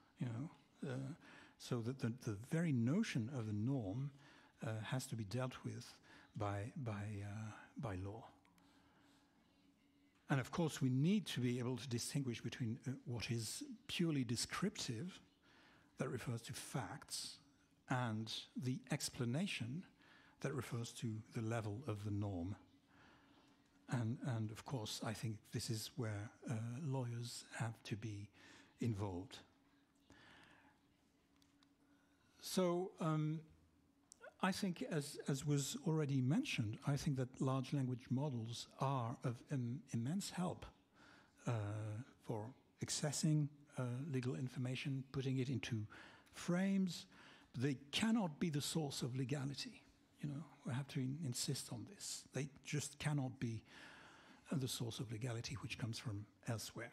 D: so that the very notion of a norm has to be dealt with by law. And of course, we need to be able to distinguish between what is purely descriptive, that refers to facts, and the explanation that refers to the level of the norm. And of course, I think this is where lawyers have to be involved. So I think, as was already mentioned, I think that large language models are of immense help for accessing legal information, putting it into frames. They cannot be the source of legality. We have to insist on this. They just cannot be the source of legality which comes from elsewhere.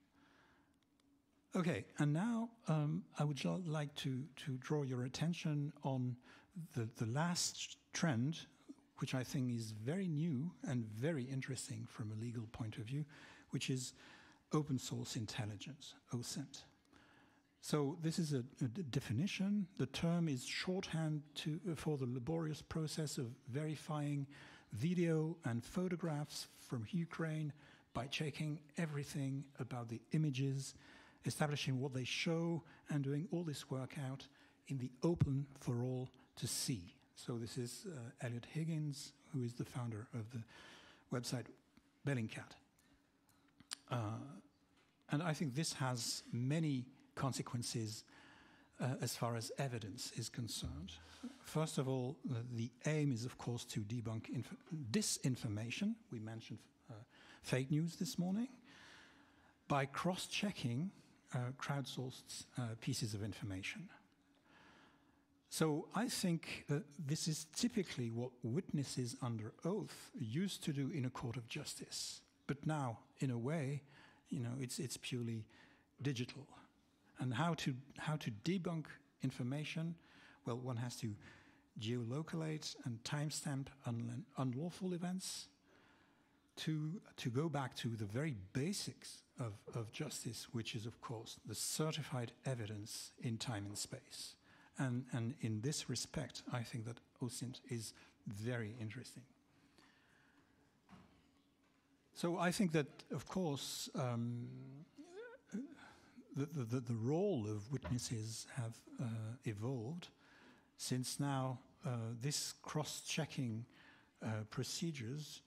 D: Okay, and now I would like to draw your attention on the last trend, which I think is very new and very interesting from a legal point of view, which is open source intelligence, OSINT. So this is a definition. The term is shorthand for the laborious process of verifying video and photographs from Ukraine by checking everything about the images, establishing what they show, and doing all this work out in the open for all to see. So this is Elliot Higgins, who is the founder of the website Bellingcat. And I think this has many consequences as far as evidence is concerned. First of all, the aim is, of course, to debunk disinformation. We mentioned fake news this morning by cross-checking crowdsourced pieces of information. So I think that this is typically what witnesses under oath used to do in a court of justice. But now, in a way, it's purely digital. And how to debunk information? Well, one has to geolocate and timestamp unlawful events to go back to the very basics of justice, which is, of course, the certified evidence in time and space. And in this respect, I think that OSINT is very interesting. So I think that, of course, the role of witnesses have evolved since now this cross-checking procedures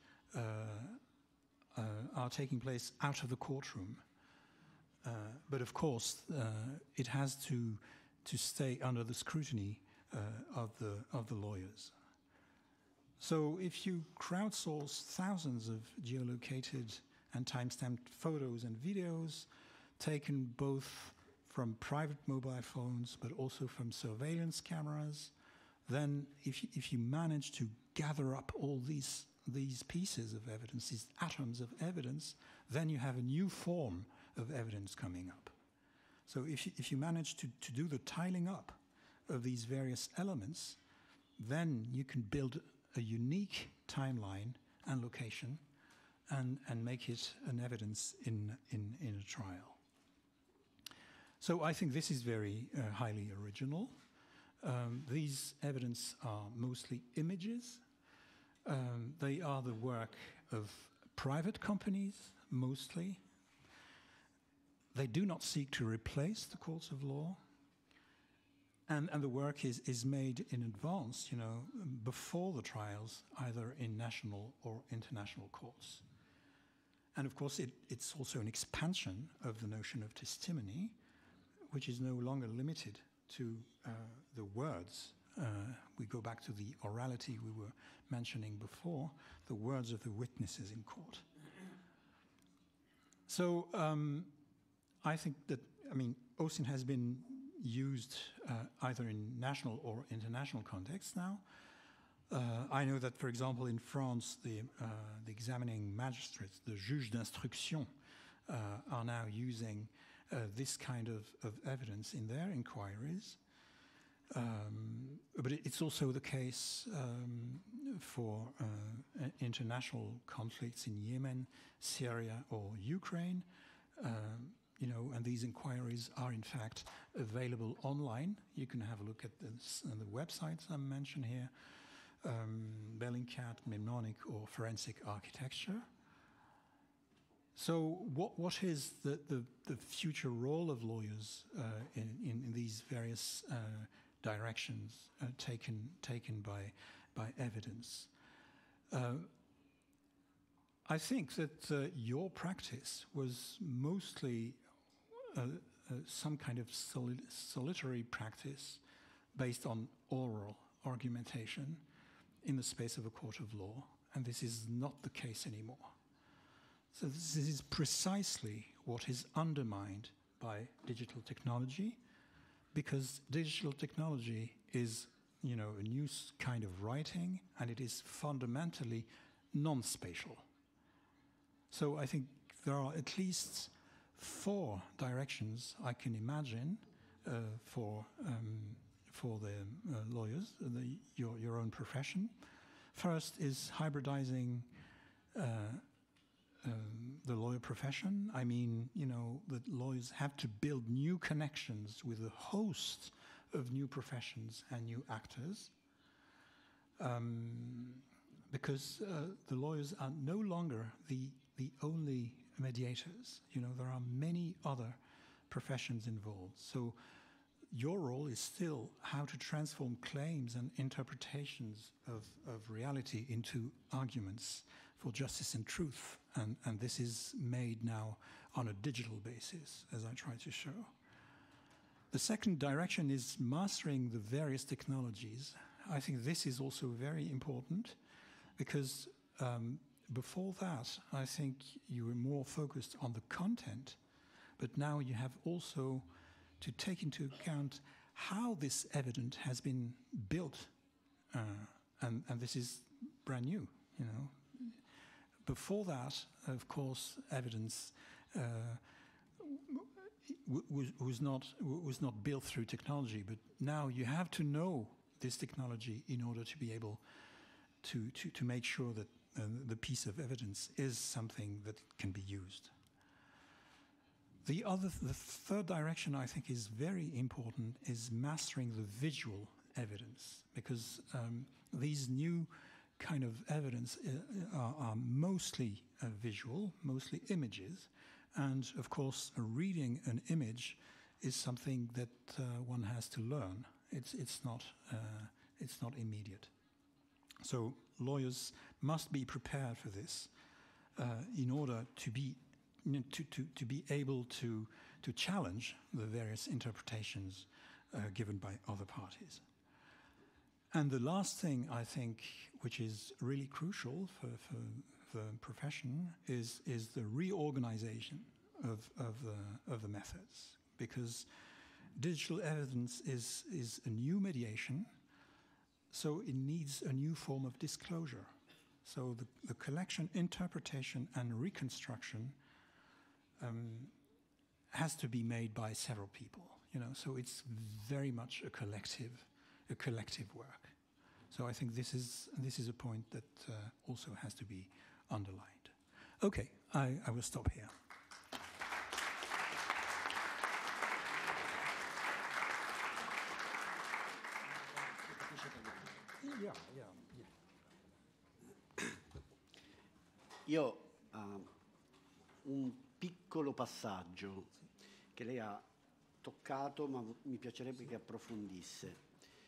D: are taking place out of the courtroom. But of course, it has to stay under the scrutiny of the lawyers. So if you crowdsource thousands of geolocated and timestamped photos and videos taken both from private mobile phones but also from surveillance cameras, then if you manage to gather up all these pieces of evidence, these atoms of evidence, then you have a new form of evidence coming up. So if you manage to do the tiling up of these various elements, then you can build a unique timeline and location and make it an evidence in a trial. So I think this is very highly original. These evidence are mostly images. They are the work of private companies, mostly. They do not seek to replace the courts of law. And the work is made in advance, before the trials, either in national or international courts. And of course, it's also an expansion of the notion of testimony, which is no longer limited to the words. We go back to the orality we were mentioning before, the words of the witnesses in court. So I think that, OSINT has been used either in national or international contexts now. I know that, for example, in France, the examining magistrates, the juges d'instruction, are now using this kind of evidence in their inquiries. But it's also the case for international conflicts in Yemen, Syria, or Ukraine. And these inquiries are in fact available online. You can have a look at this on the websites I mentioned here, Bellingcat, Mnemonic, or Forensic Architecture. So what is the future role of lawyers in these various directions taken by evidence? I think that your practice was mostly some kind of solitary practice based on oral argumentation in the space of a court of law, and this is not the case anymore. So this is precisely what is undermined by digital technology, because digital technology is, a new kind of writing, and it is fundamentally non-spatial. So I think there are at least 4 directions I can imagine for the lawyers, your own profession. First is hybridizing the lawyer profession. I mean, you know, that lawyers have to build new connections with a host of new professions and new actors, because the lawyers are no longer the only mediators. You know, there are many other professions involved. So your role is still how to transform claims and interpretations of reality into arguments for justice and truth. And this is made now on a digital basis, as I try to show. The second direction is mastering the various technologies. I think this is also very important because before that, I think you were more focused on the content, but now you have also to take into account how this evidence has been built, and this is brand new, you know. Before that, of course, evidence was not built through technology, but now you have to know this technology in order to be able to make sure that the piece of evidence is something that can be used. The third direction I think is very important is mastering the visual evidence, because these new kind of evidence are mostly visual, mostly images, and of course reading an image is something that one has to learn. It's not immediate. So lawyers must be prepared for this in order to be able to challenge the various interpretations given by other parties. And the last thing I think, which is really crucial for the profession, is the reorganization of the methods, because digital evidence is a new mediation, so it needs a new form of disclosure. So the collection, interpretation, and reconstruction has to be made by several people, you know. So it's very much a collective work. So I think this is a point that also has to be underlined. Okay, I will stop here.
B: Io un piccolo passaggio che lei ha toccato, ma mi piacerebbe che approfondisse.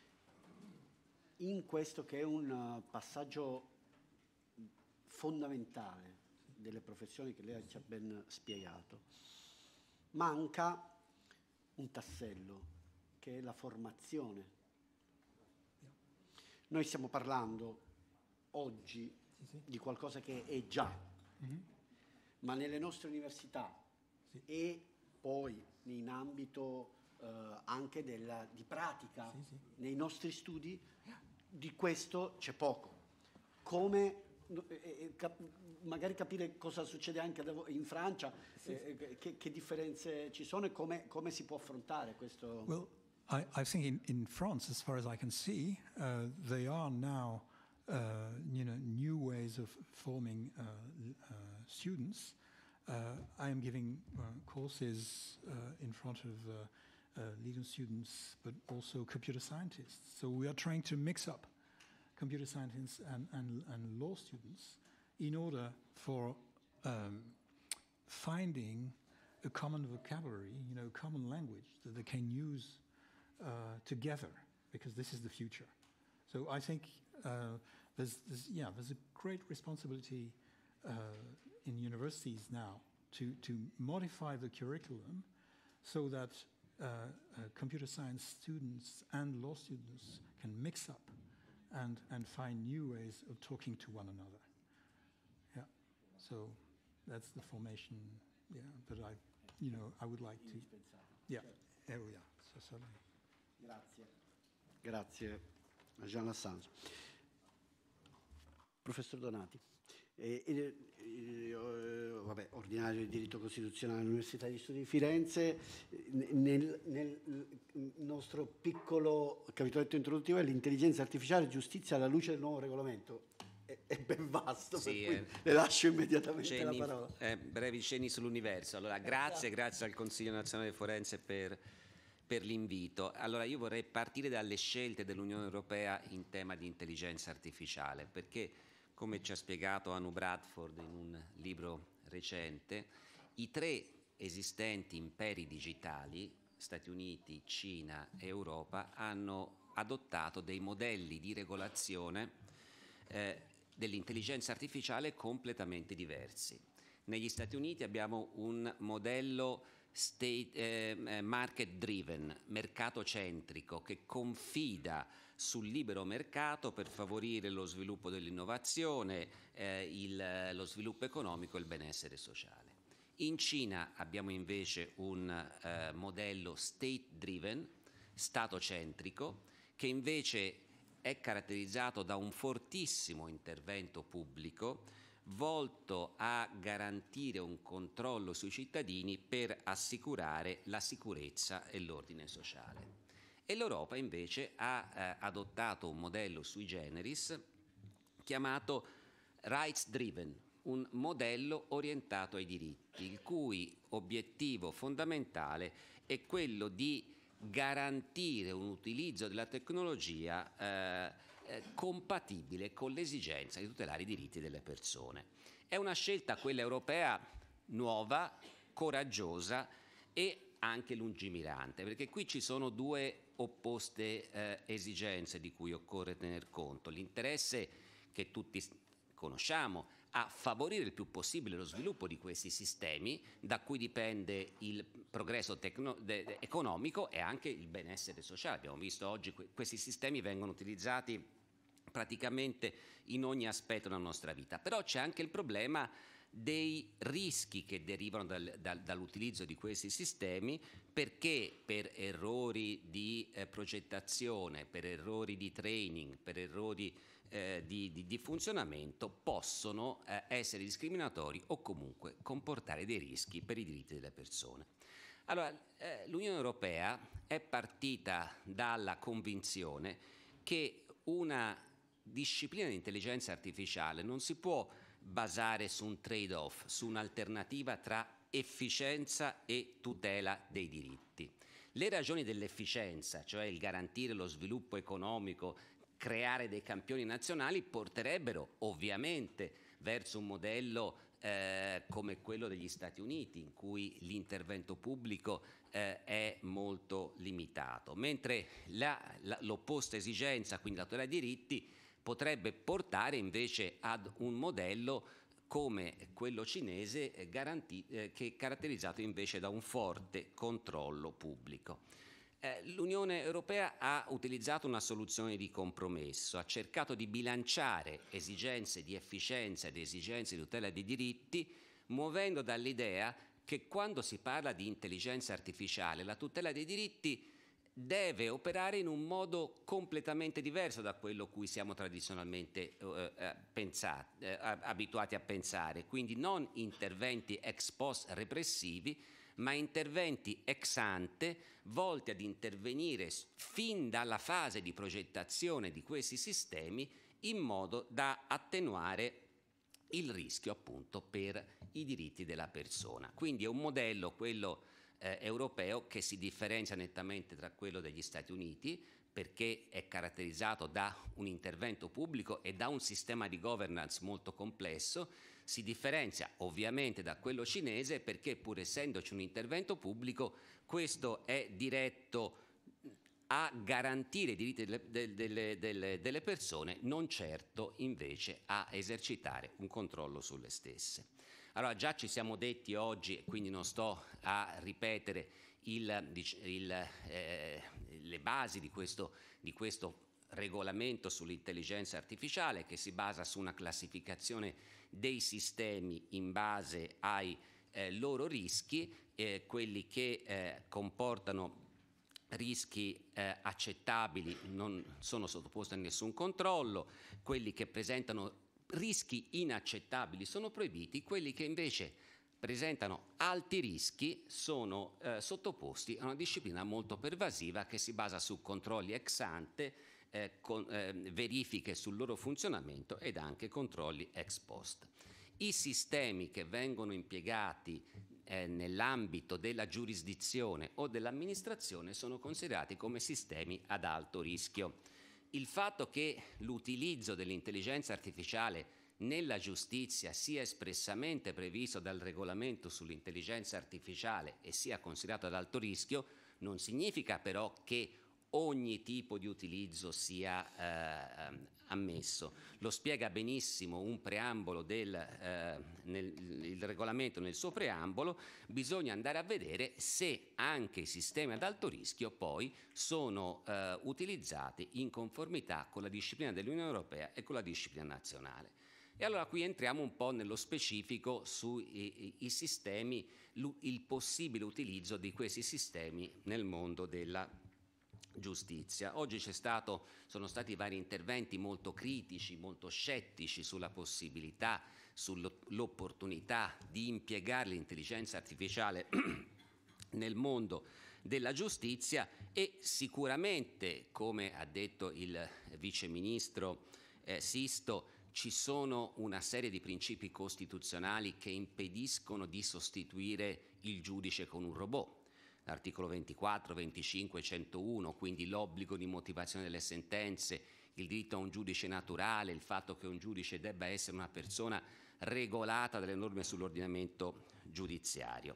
B: In questo che è un passaggio fondamentale delle professioni che lei ci ha ben spiegato, manca un tassello che è la formazione. Noi stiamo parlando oggi di qualcosa che è già, ma nelle nostre università e poi in ambito anche di pratica, nei nostri studi, di questo c'è poco. Come magari capire cosa succede anche in Francia, che differenze ci sono e come si può affrontare questo?
D: Well, I think in France, as far as I can see, they are now new ways of forming students. I am giving courses in front of legal students, but also computer scientists. So we are trying to mix up computer scientists and law students in order for finding a common vocabulary, common language that they can use together, because this is the future. So I think there's a great responsibility in universities now to modify the curriculum so that computer science students and law students can mix up and find new ways of talking to one another. Yeah, so that's the formation. Yeah, but I would like to. Yeah, yeah, so certainly.
B: Grazie Jean Assange. Professor Donati, ordinario di diritto costituzionale all'Università di Studi di Firenze, nel nostro piccolo capitoletto introduttivo è l'intelligenza artificiale e giustizia alla luce del nuovo regolamento. è ben vasto,
E: Sì,
B: per cui le lascio immediatamente la parola.
E: Brevi cenni sull'universo. Allora, grazie al Consiglio Nazionale Forense per l'invito. Allora, io vorrei partire dalle scelte dell'Unione Europea in tema di intelligenza artificiale, perché, come ci ha spiegato Anu Bradford in un libro recente, i 3 esistenti imperi digitali, Stati Uniti, Cina e Europa, hanno adottato dei modelli di regolazione dell'intelligenza artificiale completamente diversi. Negli Stati Uniti abbiamo un modello market driven, mercato-centrico, che confida sul libero mercato per favorire lo sviluppo dell'innovazione, lo sviluppo economico e il benessere sociale. In Cina abbiamo invece un modello state driven, stato-centrico, che invece è caratterizzato da un fortissimo intervento pubblico volto a garantire un controllo sui cittadini per assicurare la sicurezza e l'ordine sociale. E l'Europa invece ha adottato un modello sui generis chiamato rights driven, un modello orientato ai diritti, il cui obiettivo fondamentale è quello di garantire un utilizzo della tecnologia compatibile con l'esigenza di tutelare i diritti delle persone. È una scelta, quella europea, nuova, coraggiosa e anche lungimirante, perché qui ci sono 2 opposte esigenze di cui occorre tener conto. L'interesse che tutti conosciamo a favorire il più possibile lo sviluppo di questi sistemi, da cui dipende il progresso economico e anche il benessere sociale. Abbiamo visto oggi questi sistemi vengono utilizzati praticamente in ogni aspetto della nostra vita. Però c'è anche il problema dei rischi che derivano dall'utilizzo di questi sistemi, perché per errori di progettazione, per errori di training, per errori di funzionamento possono essere discriminatori o comunque comportare dei rischi per i diritti delle persone. Allora, l'Unione Europea è partita dalla convinzione che una disciplina di intelligenza artificiale non si può basare su un trade-off, su un'alternativa tra efficienza e tutela dei diritti. Le ragioni dell'efficienza, cioè il garantire lo sviluppo economico, creare dei campioni nazionali, porterebbero ovviamente verso un modello come quello degli Stati Uniti, in cui l'intervento pubblico è molto limitato, mentre l'opposta esigenza, quindi la tutela dei diritti, potrebbe portare invece ad un modello come quello cinese che è caratterizzato invece da un forte controllo pubblico. L'Unione Europea ha utilizzato una soluzione di compromesso, ha cercato di bilanciare esigenze di efficienza ed esigenze di tutela dei diritti, muovendo dall'idea che quando si parla di intelligenza artificiale la tutela dei diritti deve operare in un modo completamente diverso da quello a cui siamo tradizionalmente abituati a pensare, quindi non interventi ex post repressivi, ma interventi ex ante volti ad intervenire fin dalla fase di progettazione di questi sistemi in modo da attenuare il rischio appunto per i diritti della persona. Quindi è un modello, quello europeo, che si differenzia nettamente tra quello degli Stati Uniti, perché è caratterizzato da un intervento pubblico e da un sistema di governance molto complesso. Si differenzia ovviamente da quello cinese perché, pur essendoci un intervento pubblico, questo è diretto a garantire i diritti delle persone, non certo invece a esercitare un controllo sulle stesse. Allora, già ci siamo detti oggi, e quindi non sto a ripetere le basi di questo regolamento sull'intelligenza artificiale, che si basa su una classificazione dei sistemi in base ai loro rischi, quelli che comportano rischi accettabili non sono sottoposti a nessun controllo, quelli che presentano rischi inaccettabili sono proibiti, quelli che invece presentano alti rischi sono sottoposti a una disciplina molto pervasiva che si basa su controlli ex ante verifiche sul loro funzionamento ed anche controlli ex post. I sistemi che vengono impiegati nell'ambito della giurisdizione o dell'amministrazione sono considerati come sistemi ad alto rischio. Il fatto che l'utilizzo dell'intelligenza artificiale nella giustizia sia espressamente previsto dal regolamento sull'intelligenza artificiale e sia considerato ad alto rischio non significa però che ogni tipo di utilizzo sia ammesso. Lo spiega benissimo un preambolo il regolamento nel suo preambolo. Bisogna andare a vedere se anche i sistemi ad alto rischio poi sono utilizzati in conformità con la disciplina dell'Unione Europea e con la disciplina nazionale. E allora qui entriamo un po' nello specifico sui sistemi, il possibile utilizzo di questi sistemi nel mondo della giustizia. Oggi sono stati vari interventi molto critici, molto scettici sulla possibilità, sull'opportunità di impiegare l'intelligenza artificiale nel mondo della giustizia e sicuramente, come ha detto il viceministro Sisto, ci sono una serie di principi costituzionali che impediscono di sostituire il giudice con un robot. L'articolo 24, 25, 101, quindi l'obbligo di motivazione delle sentenze, il diritto a un giudice naturale, il fatto che un giudice debba essere una persona regolata dalle norme sull'ordinamento giudiziario.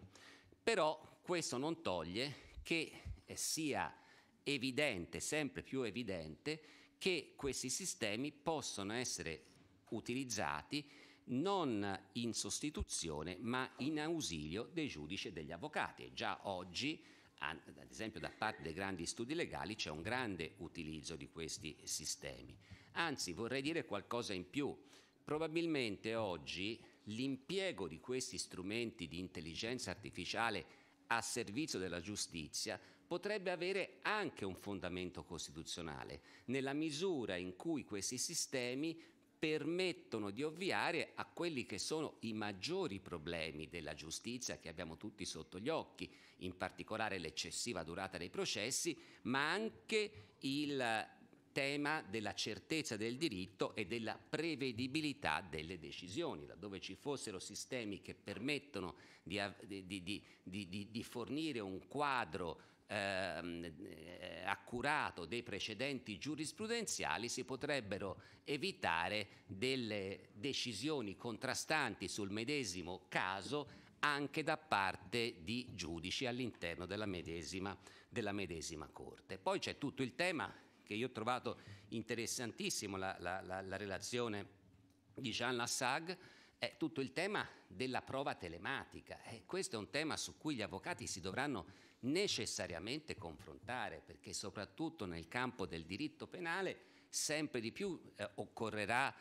E: Però questo non toglie che sia evidente, sempre più evidente, che questi sistemi possono essere utilizzati non in sostituzione ma in ausilio dei giudici e degli avvocati. E già oggi, ad esempio da parte dei grandi studi legali, c'è un grande utilizzo di questi sistemi. Anzi, vorrei dire qualcosa in più. Probabilmente oggi l'impiego di questi strumenti di intelligenza artificiale a servizio della giustizia potrebbe avere anche un fondamento costituzionale, nella misura in cui questi sistemi permettono di ovviare a quelli che sono i maggiori problemi della giustizia che abbiamo tutti sotto gli occhi, in particolare l'eccessiva durata dei processi, ma anche il tema della certezza del diritto e della prevedibilità delle decisioni. Laddove ci fossero sistemi che permettono di fornire un quadro accurato dei precedenti giurisprudenziali, si potrebbero evitare delle decisioni contrastanti sul medesimo caso anche da parte di giudici all'interno della medesima Corte. Poi c'è tutto il tema che io ho trovato interessantissimo, la relazione di Jean Lassagne, è tutto il tema della prova telematica. Questo è un tema su cui gli avvocati si dovranno necessariamente confrontare, perché soprattutto nel campo del diritto penale sempre di più occorrerà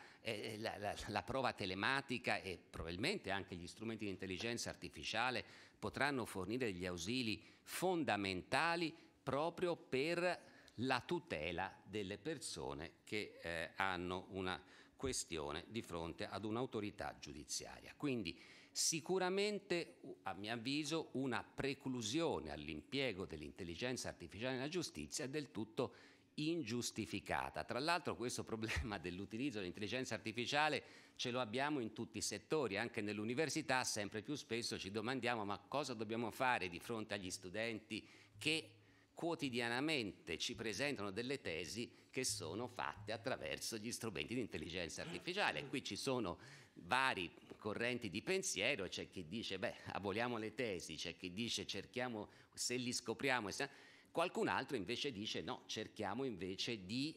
E: la prova telematica e probabilmente anche gli strumenti di intelligenza artificiale potranno fornire degli ausili fondamentali proprio per la tutela delle persone che hanno una questione di fronte ad un'autorità giudiziaria. Quindi sicuramente, a mio avviso, una preclusione all'impiego dell'intelligenza artificiale nella giustizia è del tutto ingiustificata. Tra l'altro questo problema dell'utilizzo dell'intelligenza artificiale ce lo abbiamo in tutti i settori, anche nell'università sempre più spesso ci domandiamo ma cosa dobbiamo fare di fronte agli studenti che quotidianamente ci presentano delle tesi che sono fatte attraverso gli strumenti di intelligenza artificiale. Qui ci sono vari correnti di pensiero, c'è chi dice aboliamo le tesi, c'è chi dice cerchiamo, se li scopriamo, qualcun altro invece dice no, cerchiamo invece di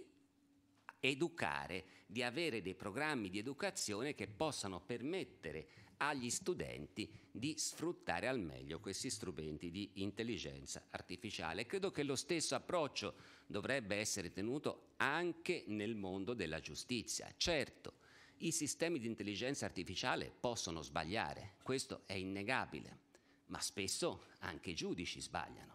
E: educare, di avere dei programmi di educazione che possano permettere agli studenti di sfruttare al meglio questi strumenti di intelligenza artificiale. Credo che lo stesso approccio dovrebbe essere tenuto anche nel mondo della giustizia. Certo, i sistemi di intelligenza artificiale possono sbagliare, questo è innegabile, ma spesso anche i giudici sbagliano.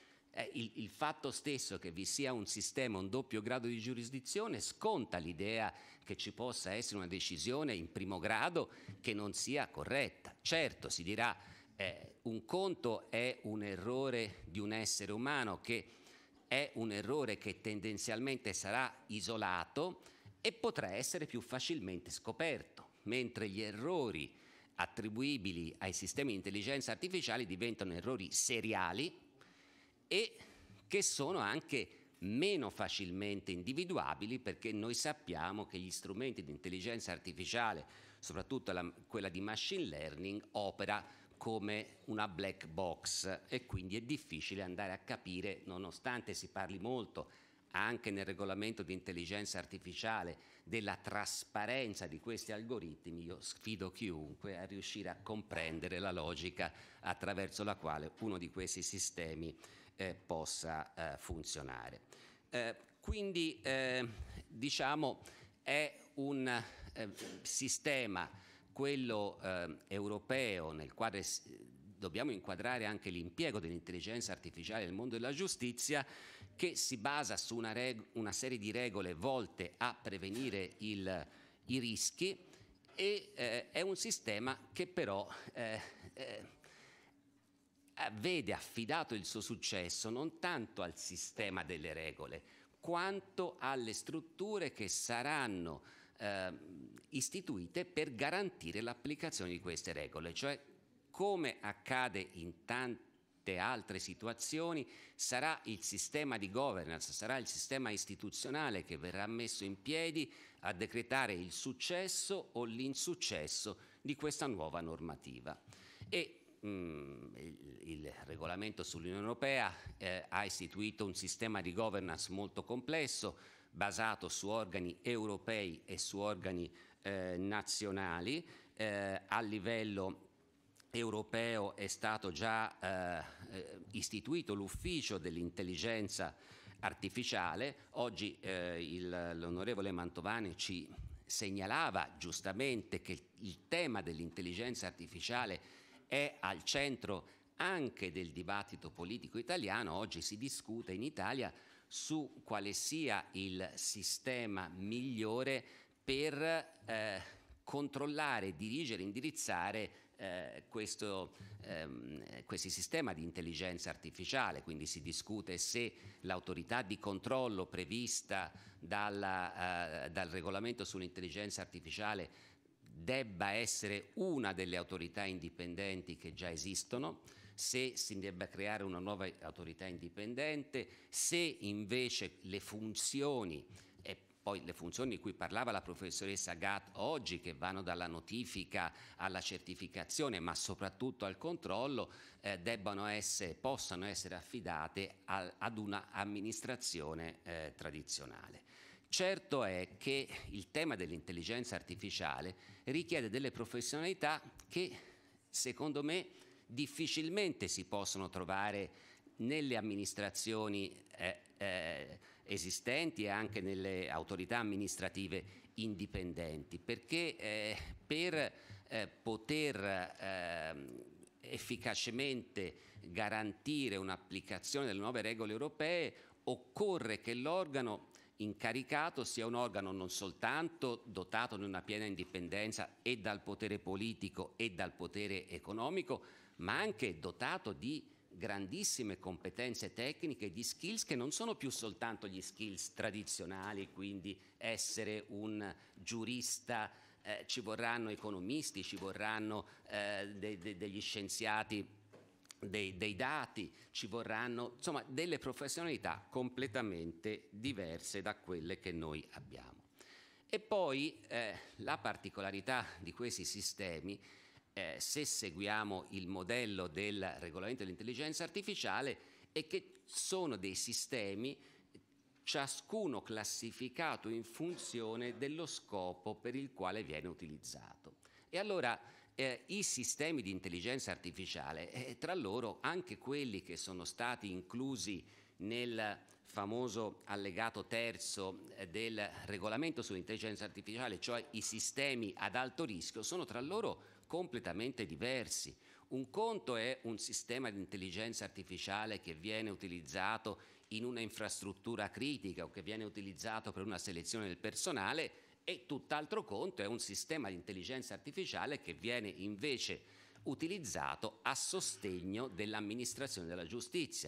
E: Il fatto stesso che vi sia un sistema, un doppio grado di giurisdizione, sconta l'idea che ci possa essere una decisione in primo grado che non sia corretta. Certo, si dirà, un conto è un errore di un essere umano che è un errore che tendenzialmente sarà isolato e potrà essere più facilmente scoperto, mentre gli errori attribuibili ai sistemi di intelligenza artificiale diventano errori seriali e che sono anche meno facilmente individuabili, perché noi sappiamo che gli strumenti di intelligenza artificiale, soprattutto quella di machine learning, opera come una black box e quindi è difficile andare a capire, nonostante si parli molto anche nel regolamento di intelligenza artificiale della trasparenza di questi algoritmi. Io sfido chiunque a riuscire a comprendere la logica attraverso la quale uno di questi sistemi possa funzionare. Quindi diciamo è un sistema, quello europeo, nel quale dobbiamo inquadrare anche l'impiego dell'intelligenza artificiale nel mondo della giustizia, che si basa su una serie di regole volte a prevenire i rischi e è un sistema che però vede affidato il suo successo non tanto al sistema delle regole quanto alle strutture che saranno istituite per garantire l'applicazione di queste regole, cioè, come accade in tante altre situazioni, sarà il sistema di governance, sarà il sistema istituzionale che verrà messo in piedi a decretare il successo o l'insuccesso di questa nuova normativa. E il regolamento sull'Unione Europea ha istituito un sistema di governance molto complesso, basato su organi europei e su organi nazionali. A livello europeo è stato già istituito l'ufficio dell'intelligenza artificiale. Oggi l'onorevole Mantovani ci segnalava giustamente che il tema dell'intelligenza artificiale è al centro anche del dibattito politico italiano. Oggi si discute in Italia su quale sia il sistema migliore per controllare, dirigere, indirizzare questi sistemi di intelligenza artificiale. Quindi si discute se l'autorità di controllo prevista dal regolamento sull'intelligenza artificiale debba essere una delle autorità indipendenti che già esistono, se si debba creare una nuova autorità indipendente, se invece le funzioni, e poi le funzioni di cui parlava la professoressa Gatt oggi, che vanno dalla notifica alla certificazione, ma soprattutto al controllo, possano essere affidate ad una amministrazione tradizionale. Certo è che il tema dell'intelligenza artificiale richiede delle professionalità che, secondo me, difficilmente si possono trovare nelle amministrazioni esistenti e anche nelle autorità amministrative indipendenti, perché per poter efficacemente garantire un'applicazione delle nuove regole europee occorre che l'organo incaricato sia un organo non soltanto dotato di una piena indipendenza e dal potere politico e dal potere economico, ma anche dotato di grandissime competenze tecniche, di skills che non sono più soltanto gli skills tradizionali, quindi essere un giurista, ci vorranno economisti, ci vorranno degli scienziati dei dati, ci vorranno insomma delle professionalità completamente diverse da quelle che noi abbiamo. E poi la particolarità di questi sistemi, se seguiamo il modello del regolamento dell'intelligenza artificiale, è che sono dei sistemi ciascuno classificato in funzione dello scopo per il quale viene utilizzato. E allora i sistemi di intelligenza artificiale, tra loro anche quelli che sono stati inclusi nel famoso allegato terzo del regolamento sull'intelligenza artificiale, cioè i sistemi ad alto rischio, sono tra loro completamente diversi. Un conto è un sistema di intelligenza artificiale che viene utilizzato in una infrastruttura critica o che viene utilizzato per una selezione del personale, e tutt'altro conto è un sistema di intelligenza artificiale che viene invece utilizzato a sostegno dell'amministrazione della giustizia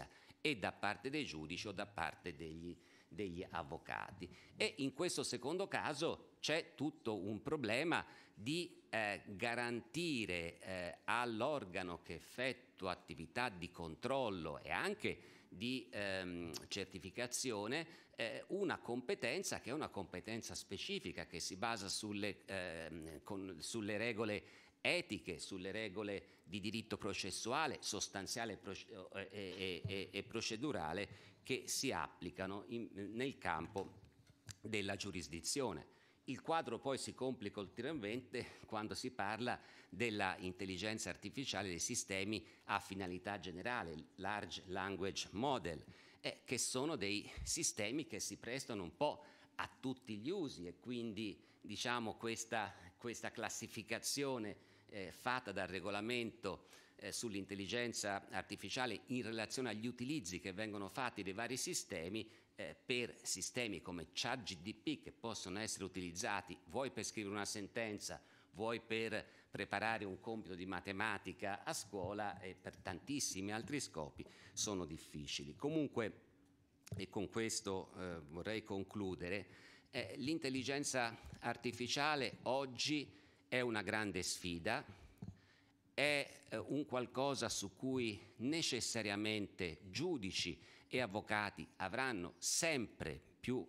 E: e da parte dei giudici o da parte degli avvocati. E in questo secondo caso c'è tutto un problema di garantire all'organo che effettua attività di controllo e anche di certificazione una competenza che è una competenza specifica, che si basa sulle regole etiche, sulle regole di diritto processuale, sostanziale e procedurale che si applicano nel campo della giurisdizione. Il quadro poi si complica ulteriormente quando si parla della intelligenza artificiale, dei sistemi a finalità generale, large language model, che sono dei sistemi che si prestano un po' a tutti gli usi, e quindi diciamo questa classificazione fatta dal regolamento sull'intelligenza artificiale in relazione agli utilizzi che vengono fatti dei vari sistemi, per sistemi come ChatGPT, che possono essere utilizzati vuoi per scrivere una sentenza, vuoi per preparare un compito di matematica a scuola, e per tantissimi altri scopi sono difficili. Comunque, e con questo vorrei concludere, l'intelligenza artificiale oggi è una grande sfida, è un qualcosa su cui necessariamente giudici e avvocati avranno sempre più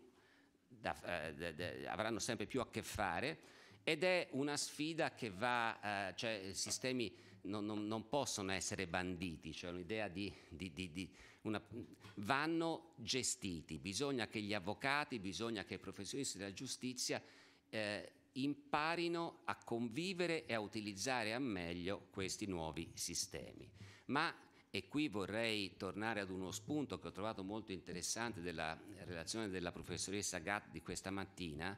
E: a che fare, ed è una sfida che cioè sistemi non possono essere banditi, cioè un'idea vanno gestiti, bisogna che gli avvocati, bisogna che i professionisti della giustizia imparino a convivere e a utilizzare al meglio questi nuovi sistemi. E qui vorrei tornare ad uno spunto che ho trovato molto interessante della relazione della professoressa Gatt di questa mattina.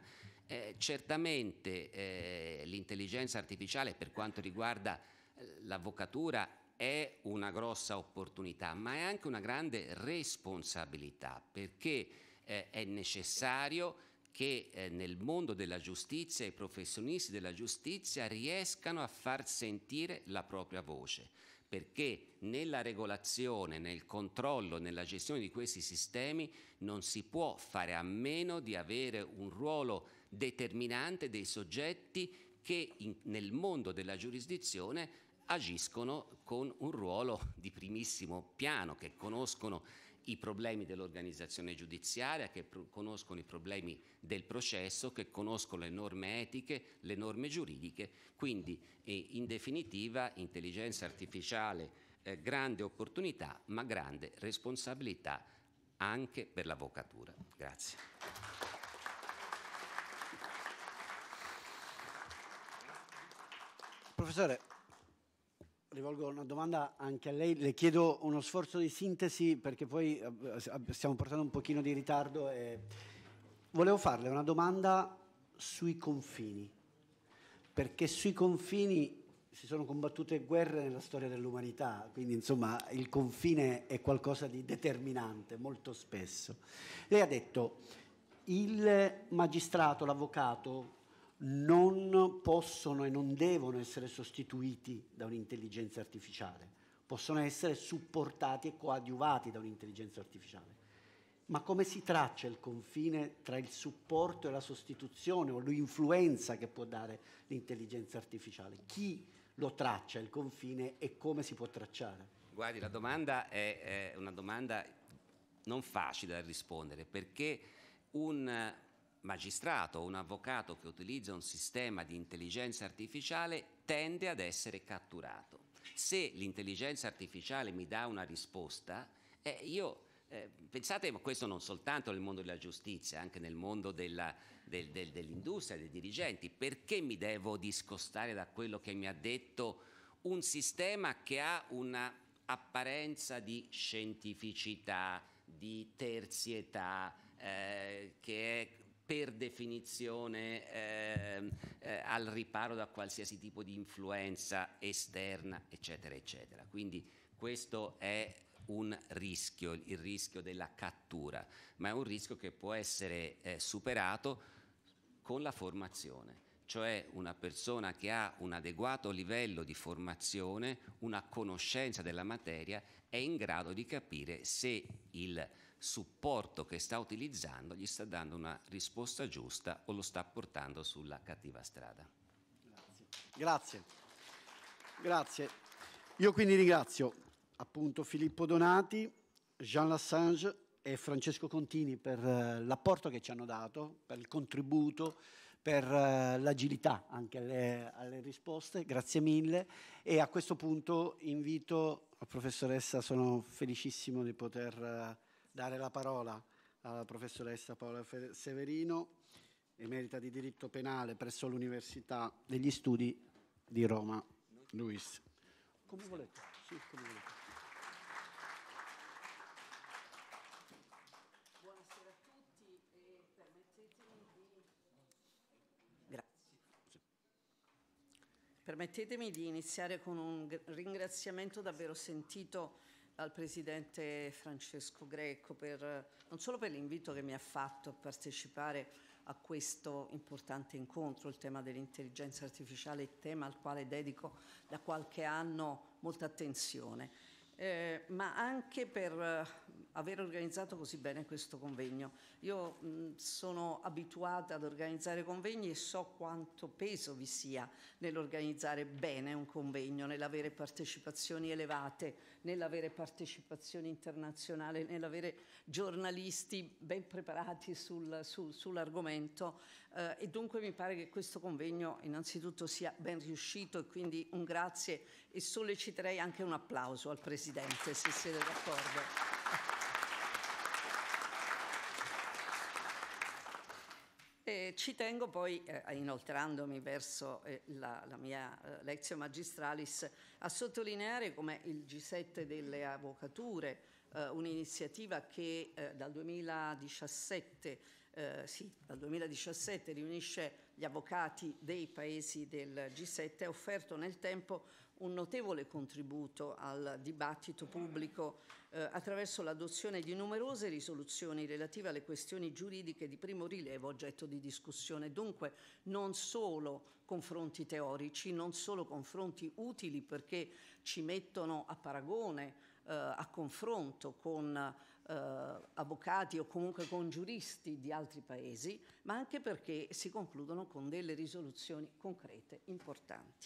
E: Certamente l'intelligenza artificiale, per quanto riguarda l'avvocatura, è una grossa opportunità, ma è anche una grande responsabilità, perché è necessario che nel mondo della giustizia i professionisti della giustizia riescano a far sentire la propria voce, perché nella regolazione, nel controllo, nella gestione di questi sistemi non si può fare a meno di avere un ruolo determinante dei soggetti che nel mondo della giurisdizione agiscono con un ruolo di primissimo piano, che conoscono i problemi dell'organizzazione giudiziaria, che conoscono i problemi del processo, che conoscono le norme etiche, le norme giuridiche. Quindi in definitiva intelligenza artificiale, grande opportunità ma grande responsabilità anche per l'avvocatura. Grazie.
B: Professore, rivolgo una domanda anche a lei, le chiedo uno sforzo di sintesi perché poi stiamo portando un pochino di ritardo e volevo farle una domanda sui confini, perché sui confini si sono combattute guerre nella storia dell'umanità, quindi insomma il confine è qualcosa di determinante molto spesso. Lei ha detto il magistrato, l'avvocato non possono e non devono essere sostituiti da un'intelligenza artificiale, possono essere supportati e coadiuvati da un'intelligenza artificiale. Ma come si traccia il confine tra il supporto e la sostituzione o l'influenza che può dare l'intelligenza artificiale? Chi lo traccia il confine e come si può tracciare?
E: Guardi, la domanda è una domanda non facile da rispondere, perché un magistrato o un avvocato che utilizza un sistema di intelligenza artificiale tende ad essere catturato. Se l'intelligenza artificiale mi dà una risposta, pensate, ma questo non soltanto nel mondo della giustizia, anche nel mondo dell'industria, dei dirigenti, perché mi devo discostare da quello che mi ha detto un sistema che ha una apparenza di scientificità, di terzietà, che è per definizione al riparo da qualsiasi tipo di influenza esterna, eccetera, eccetera. Quindi questo è un rischio, il rischio della cattura, ma è un rischio che può essere superato con la formazione. cioè una persona che ha un adeguato livello di formazione, una conoscenza della materia, è in grado di capire se il supporto che sta utilizzando gli sta dando una risposta giusta o lo sta portando sulla cattiva strada.
B: Grazie. Grazie. Io quindi ringrazio appunto Filippo Donati, Jean Lassange e Francesco Contini per l'apporto che ci hanno dato, per il contributo, per l'agilità anche alle risposte. Grazie mille. E a questo punto invito la professoressa, sono felicissimo di poter dare la parola alla professoressa Paola Severino, emerita di diritto penale presso l'Università degli Studi di Roma. Luis. Come volete. Sì, come volete.
F: Buonasera a tutti e permettetemi di iniziare con un ringraziamento davvero sentito al Presidente Francesco Greco non solo per l'invito che mi ha fatto a partecipare a questo importante incontro, il tema dell'intelligenza artificiale, il tema al quale dedico da qualche anno molta attenzione, ma anche per aver organizzato così bene questo convegno. Io sono abituata ad organizzare convegni e so quanto peso vi sia nell'organizzare bene un convegno, nell'avere partecipazioni elevate, nell'avere partecipazioni internazionali, nell'avere giornalisti ben preparati sull'argomento e dunque mi pare che questo convegno innanzitutto sia ben riuscito e quindi un grazie e solleciterei anche un applauso al Presidente, se siete d'accordo. Ci tengo poi, inoltrandomi verso la mia Lectio Magistralis, a sottolineare come il G7 delle Avvocature, un'iniziativa che dal 2017 riunisce gli avvocati dei paesi del G7, ha offerto nel tempo un notevole contributo al dibattito pubblico attraverso l'adozione di numerose risoluzioni relative alle questioni giuridiche di primo rilievo oggetto di discussione. Dunque non solo confronti teorici, non solo confronti utili perché ci mettono a paragone, a confronto con avvocati o comunque con giuristi di altri paesi, ma anche perché si concludono con delle risoluzioni concrete importanti.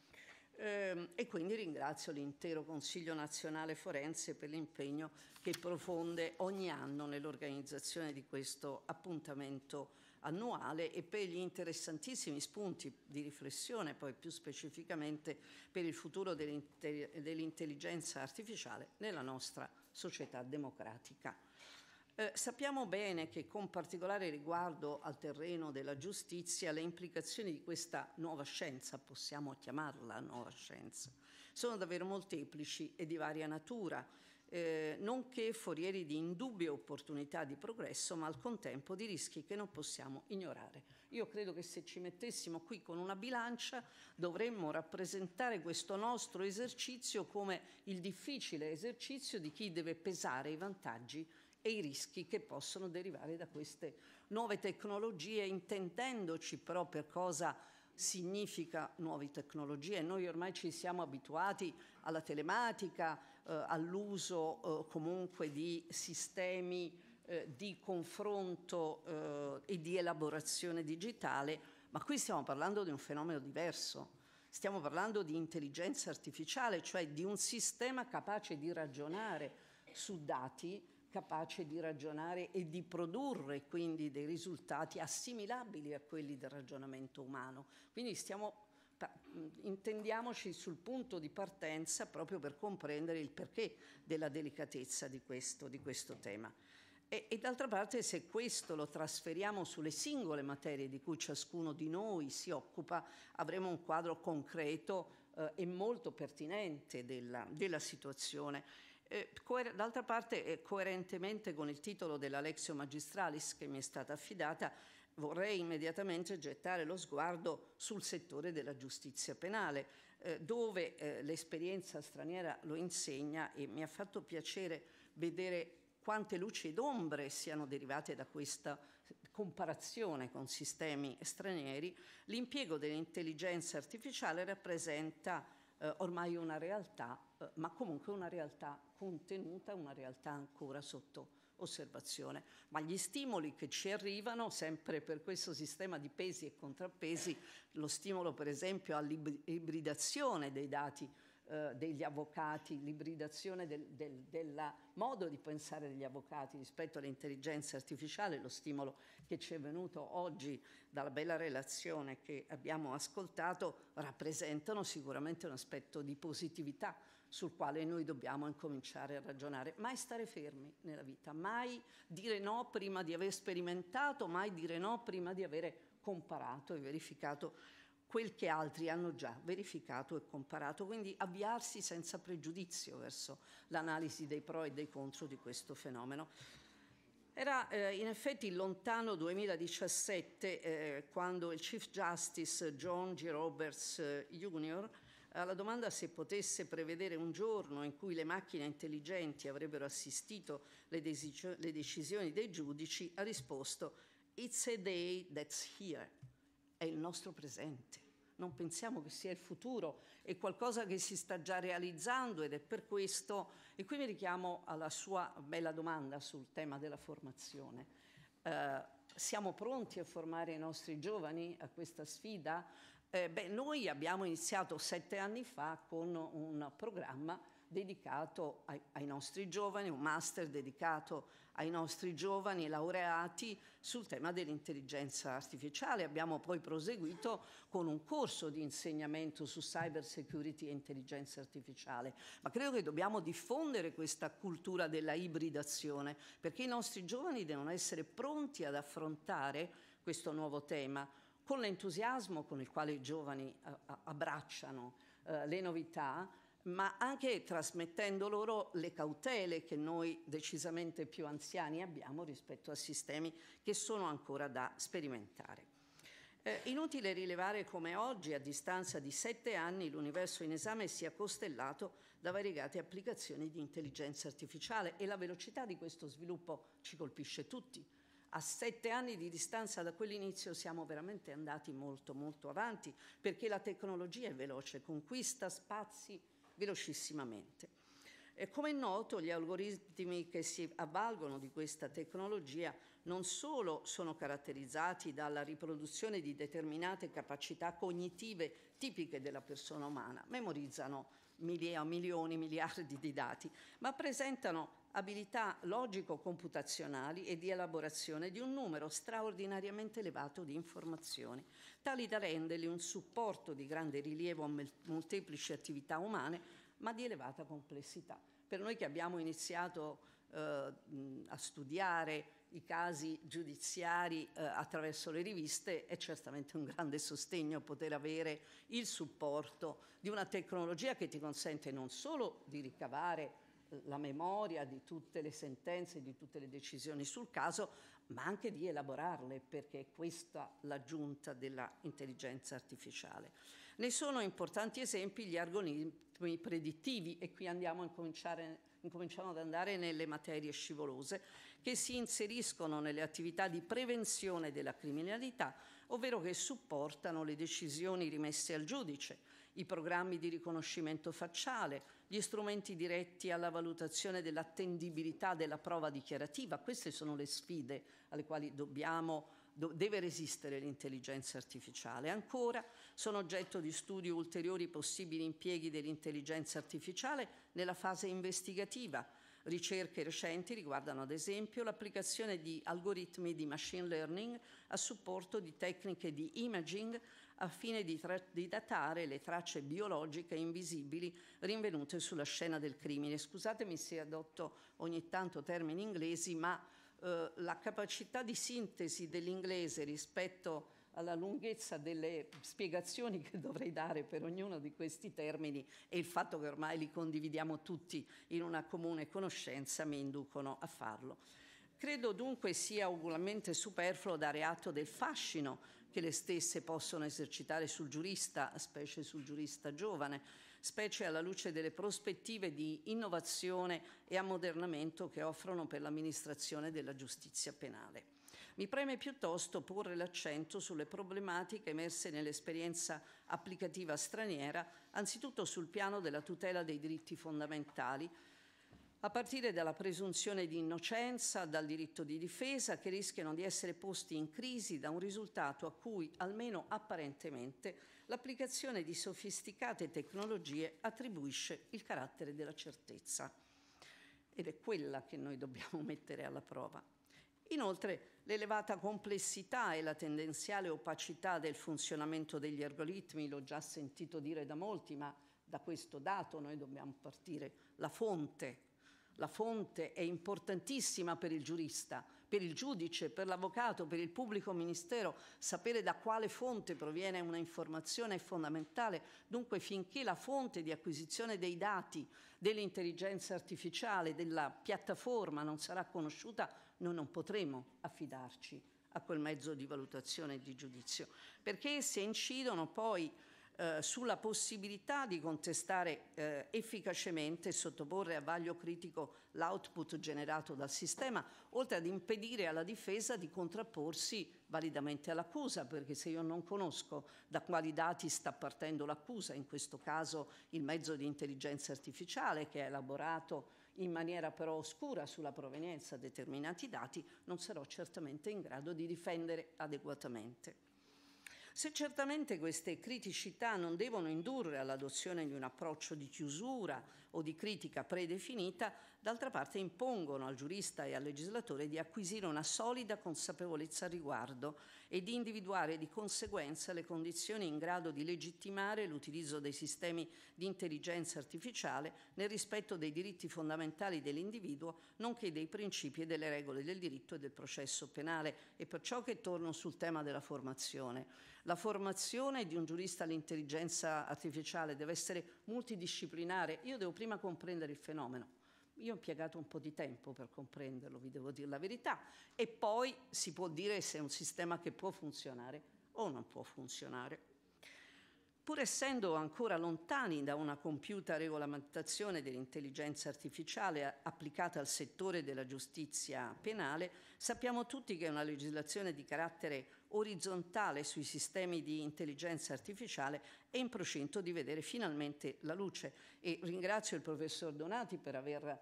F: E quindi ringrazio l'intero Consiglio Nazionale Forense per l'impegno che profonde ogni anno nell'organizzazione di questo appuntamento annuale e per gli interessantissimi spunti di riflessione, poi più specificamente per il futuro dell'intelligenza artificiale nella nostra società democratica. Sappiamo bene che con particolare riguardo al terreno della giustizia le implicazioni di questa nuova scienza, possiamo chiamarla nuova scienza, sono davvero molteplici e di varia natura, nonché forieri di indubbie opportunità di progresso, ma al contempo di rischi che non possiamo ignorare. Io credo che se ci mettessimo qui con una bilancia dovremmo rappresentare questo nostro esercizio come il difficile esercizio di chi deve pesare i vantaggi e i rischi che possono derivare da queste nuove tecnologie, intendendoci però per cosa significa nuove tecnologie. Noi ormai ci siamo abituati alla telematica, all'uso comunque di sistemi di confronto e di elaborazione digitale, ma qui stiamo parlando di un fenomeno diverso. Stiamo parlando di intelligenza artificiale, cioè di un sistema capace di ragionare su dati, capace di ragionare e di produrre quindi dei risultati assimilabili a quelli del ragionamento umano. Quindi intendiamoci sul punto di partenza proprio per comprendere il perché della delicatezza di questo tema. E d'altra parte, se questo lo trasferiamo sulle singole materie di cui ciascuno di noi si occupa, avremo un quadro concreto e molto pertinente della situazione. D'altra parte, coerentemente con il titolo della Lectio Magistralis che mi è stata affidata, vorrei immediatamente gettare lo sguardo sul settore della giustizia penale, dove l'esperienza straniera lo insegna e mi ha fatto piacere vedere quante luci ed ombre siano derivate da questa comparazione con sistemi stranieri, l'impiego dell'intelligenza artificiale rappresenta ormai una realtà, ma comunque una realtà contenuta, una realtà ancora sotto osservazione. Ma gli stimoli che ci arrivano, sempre per questo sistema di pesi e contrappesi, lo stimolo per esempio all'ibridazione dei dati degli avvocati, l'ibridazione del modo di pensare degli avvocati rispetto all'intelligenza artificiale, lo stimolo che ci è venuto oggi dalla bella relazione che abbiamo ascoltato, rappresentano sicuramente un aspetto di positività sul quale noi dobbiamo incominciare a ragionare. Mai stare fermi nella vita, mai dire no prima di aver sperimentato, mai dire no prima di avere comparato e verificato quel che altri hanno già verificato e comparato, quindi avviarsi senza pregiudizio verso l'analisi dei pro e dei contro di questo fenomeno. Era in effetti il lontano 2017 quando il Chief Justice John G. Roberts Jr. alla domanda se potesse prevedere un giorno in cui le macchine intelligenti avrebbero assistito le decisioni dei giudici, ha risposto: "It's a day that's here", è il nostro presente. Non pensiamo che sia il futuro, è qualcosa che si sta già realizzando ed è per questo, e qui mi richiamo alla sua bella domanda sul tema della formazione. Siamo pronti a formare i nostri giovani a questa sfida? Noi abbiamo iniziato 7 anni fa con un programma dedicato ai nostri giovani, un master dedicato ai nostri giovani laureati sul tema dell'intelligenza artificiale. Abbiamo poi proseguito con un corso di insegnamento su cyber security e intelligenza artificiale, ma credo che dobbiamo diffondere questa cultura della ibridazione, perché i nostri giovani devono essere pronti ad affrontare questo nuovo tema con l'entusiasmo con il quale i giovani abbracciano le novità, ma anche trasmettendo loro le cautele che noi decisamente più anziani abbiamo rispetto a sistemi che sono ancora da sperimentare. Inutile rilevare come oggi, a distanza di 7 anni, l'universo in esame sia costellato da variegate applicazioni di intelligenza artificiale e la velocità di questo sviluppo ci colpisce tutti. A 7 anni di distanza da quell'inizio siamo veramente andati molto molto avanti, perché la tecnologia è veloce, conquista spazi velocissimamente. Come è noto, gli algoritmi che si avvalgono di questa tecnologia non solo sono caratterizzati dalla riproduzione di determinate capacità cognitive tipiche della persona umana, memorizzano milioni, miliardi di dati, ma presentano abilità logico-computazionali e di elaborazione di un numero straordinariamente elevato di informazioni, tali da renderli un supporto di grande rilievo a molteplici attività umane, ma di elevata complessità. Per noi che abbiamo iniziato a studiare i casi giudiziari attraverso le riviste, è certamente un grande sostegno poter avere il supporto di una tecnologia che ti consente non solo di ricavare la memoria di tutte le sentenze, di tutte le decisioni sul caso, ma anche di elaborarle, perché è questa l'aggiunta dell'intelligenza artificiale. Ne sono importanti esempi gli algoritmi predittivi, e qui incominciamo ad andare nelle materie scivolose, che si inseriscono nelle attività di prevenzione della criminalità, ovvero che supportano le decisioni rimesse al giudice, i programmi di riconoscimento facciale, gli strumenti diretti alla valutazione dell'attendibilità della prova dichiarativa. Queste sono le sfide alle quali deve resistere l'intelligenza artificiale. Ancora sono oggetto di studio ulteriori possibili impieghi dell'intelligenza artificiale nella fase investigativa. Ricerche recenti riguardano ad esempio l'applicazione di algoritmi di machine learning a supporto di tecniche di imaging a fine di datare le tracce biologiche invisibili rinvenute sulla scena del crimine. Scusatemi se adotto ogni tanto termini inglesi, ma la capacità di sintesi dell'inglese rispetto alla lunghezza delle spiegazioni che dovrei dare per ognuno di questi termini e il fatto che ormai li condividiamo tutti in una comune conoscenza mi inducono a farlo. Credo dunque sia ugualmente superfluo dare atto del fascino che le stesse possono esercitare sul giurista, specie sul giurista giovane. specie alla luce delle prospettive di innovazione e ammodernamento che offrono per l'amministrazione della giustizia penale. Mi preme piuttosto porre l'accento sulle problematiche emerse nell'esperienza applicativa straniera, anzitutto sul piano della tutela dei diritti fondamentali, a partire dalla presunzione di innocenza, dal diritto di difesa, che rischiano di essere posti in crisi da un risultato a cui, almeno apparentemente, l'applicazione di sofisticate tecnologie attribuisce il carattere della certezza. Ed è quella che noi dobbiamo mettere alla prova. Inoltre, l'elevata complessità e la tendenziale opacità del funzionamento degli algoritmi, l'ho già sentito dire da molti, ma da questo dato noi dobbiamo partire. La fonte è importantissima per il giurista, per il giudice, per l'avvocato, per il pubblico ministero. Sapere da quale fonte proviene una informazione è fondamentale. Dunque, finché la fonte di acquisizione dei dati, dell'intelligenza artificiale, della piattaforma non sarà conosciuta, noi non potremo affidarci a quel mezzo di valutazione e di giudizio, perché esse incidono poi sulla possibilità di contestare efficacemente e sottoporre a vaglio critico l'output generato dal sistema, oltre ad impedire alla difesa di contrapporsi validamente all'accusa, perché se io non conosco da quali dati sta partendo l'accusa, in questo caso il mezzo di intelligenza artificiale che è elaborato in maniera però oscura sulla provenienza di determinati dati, non sarò certamente in grado di difendere adeguatamente. Se certamente queste criticità non devono indurre all'adozione di un approccio di chiusura o di critica predefinita, d'altra parte impongono al giurista e al legislatore di acquisire una solida consapevolezza al riguardo e di individuare di conseguenza le condizioni in grado di legittimare l'utilizzo dei sistemi di intelligenza artificiale nel rispetto dei diritti fondamentali dell'individuo, nonché dei principi e delle regole del diritto e del processo penale. E perciò che torno sul tema della formazione. La formazione di un giurista all'intelligenza artificiale deve essere multidisciplinare. Io devo prima comprendere il fenomeno. Io ho impiegato un po' di tempo per comprenderlo, vi devo dire la verità, e poi si può dire se è un sistema che può funzionare o non può funzionare. Pur essendo ancora lontani da una compiuta regolamentazione dell'intelligenza artificiale applicata al settore della giustizia penale, sappiamo tutti che una legislazione di carattere orizzontale sui sistemi di intelligenza artificiale è in procinto di vedere finalmente la luce, e ringrazio il professor Donati per aver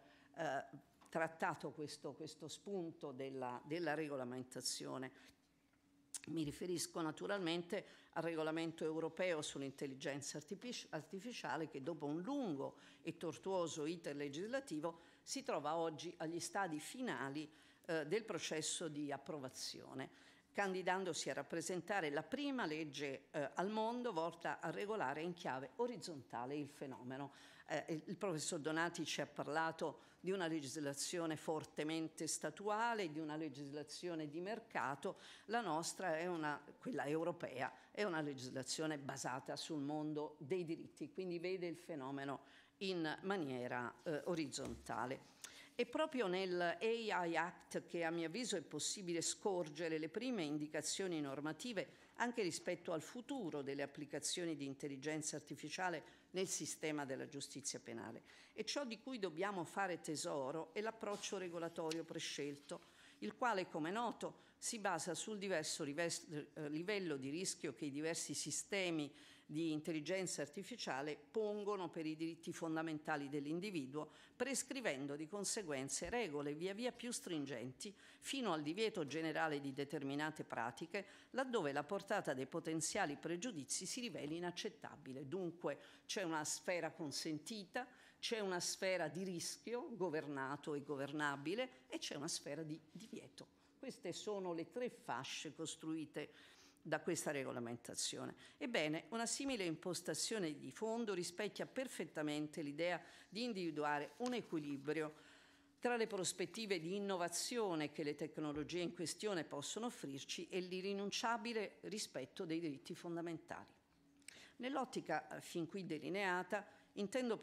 F: trattato questo spunto della regolamentazione. Mi riferisco naturalmente al regolamento europeo sull'intelligenza artificiale che dopo un lungo e tortuoso iter legislativo si trova oggi agli stadi finali del processo di approvazione, candidandosi a rappresentare la prima legge al mondo volta a regolare in chiave orizzontale il fenomeno. Il professor Donati ci ha parlato di una legislazione fortemente statuale, di una legislazione di mercato. La nostra è quella europea, è una legislazione basata sul mondo dei diritti, quindi vede il fenomeno in maniera orizzontale. È proprio nel AI Act che a mio avviso è possibile scorgere le prime indicazioni normative anche rispetto al futuro delle applicazioni di intelligenza artificiale nel sistema della giustizia penale. E ciò di cui dobbiamo fare tesoro è l'approccio regolatorio prescelto, il quale, come noto, si basa sul diverso livello di rischio che i diversi sistemi di intelligenza artificiale pongono per i diritti fondamentali dell'individuo, prescrivendo di conseguenze regole via via più stringenti fino al divieto generale di determinate pratiche, laddove la portata dei potenziali pregiudizi si riveli inaccettabile. Dunque c'è una sfera consentita, c'è una sfera di rischio governato e governabile e c'è una sfera di divieto. Queste sono le tre fasce costruite da questa regolamentazione. Ebbene, una simile impostazione di fondo rispecchia perfettamente l'idea di individuare un equilibrio tra le prospettive di innovazione che le tecnologie in questione possono offrirci e l'irrinunciabile rispetto dei diritti fondamentali. Nell'ottica fin qui delineata, intendo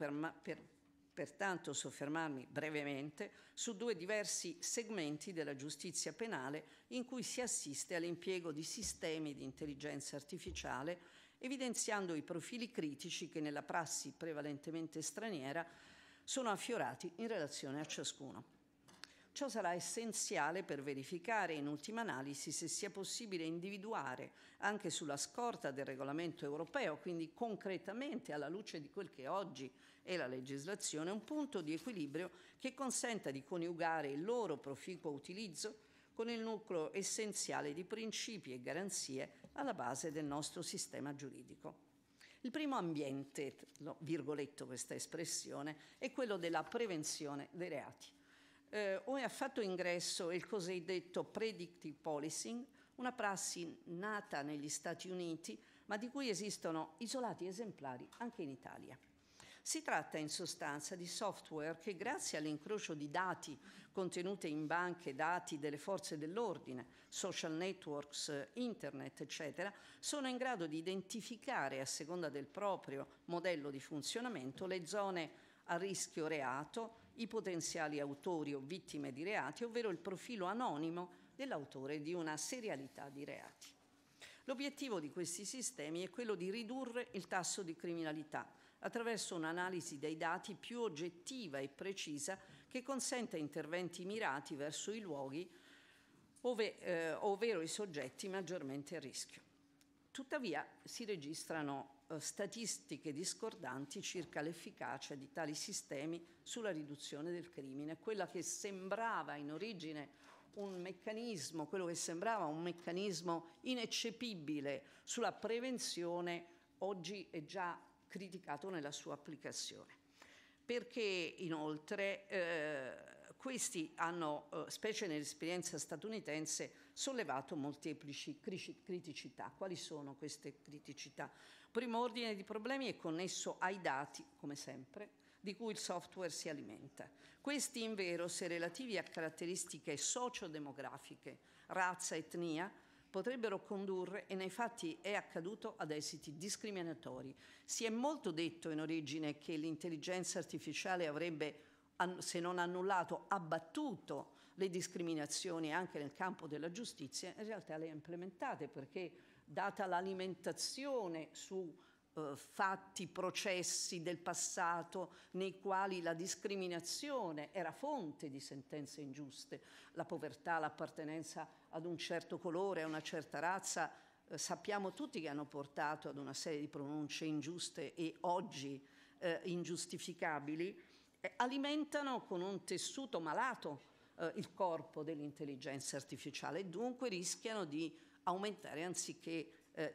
F: pertanto soffermarmi brevemente su due diversi segmenti della giustizia penale in cui si assiste all'impiego di sistemi di intelligenza artificiale evidenziando i profili critici che nella prassi prevalentemente straniera sono affiorati in relazione a ciascuno. Ciò sarà essenziale per verificare in ultima analisi se sia possibile individuare, anche sulla scorta del regolamento europeo, quindi concretamente alla luce di quel che oggi è la legislazione, un punto di equilibrio che consenta di coniugare il loro proficuo utilizzo con il nucleo essenziale di principi e garanzie alla base del nostro sistema giuridico. Il primo ambiente, virgoletto questa espressione, è quello della prevenzione dei reati. Ora ha fatto ingresso il cosiddetto predictive policing, una prassi nata negli Stati Uniti, ma di cui esistono isolati esemplari anche in Italia. Si tratta in sostanza di software che, grazie all'incrocio di dati contenute in banche dati delle forze dell'ordine, social networks, internet, eccetera, sono in grado di identificare, a seconda del proprio modello di funzionamento, le zone a rischio reato, i potenziali autori o vittime di reati, ovvero il profilo anonimo dell'autore di una serialità di reati. L'obiettivo di questi sistemi è quello di ridurre il tasso di criminalità attraverso un'analisi dei dati più oggettiva e precisa che consenta interventi mirati verso i luoghi ovvero i soggetti maggiormente a rischio. Tuttavia si registrano statistiche discordanti circa l'efficacia di tali sistemi sulla riduzione del crimine. Quella che sembrava in origine un meccanismo ineccepibile sulla prevenzione, oggi è già criticato nella sua applicazione. Perché inoltre questi hanno, specie nell'esperienza statunitense, sollevato molteplici criticità. Quali sono queste criticità? Primo ordine di problemi è connesso ai dati, come sempre, di cui il software si alimenta. Questi, invero, se relativi a caratteristiche sociodemografiche, razza, etnia, potrebbero condurre, e nei fatti è accaduto, ad esiti discriminatori. Si è molto detto in origine che l'intelligenza artificiale avrebbe, se non annullato, abbattuto le discriminazioni anche nel campo della giustizia. In realtà le ha implementate, perché data l'alimentazione su fatti, processi del passato nei quali la discriminazione era fonte di sentenze ingiuste, la povertà, l'appartenenza ad un certo colore, a una certa razza, sappiamo tutti che hanno portato ad una serie di pronunce ingiuste e oggi ingiustificabili, alimentano con un tessuto malato il corpo dell'intelligenza artificiale e dunque rischiano di aumentare anziché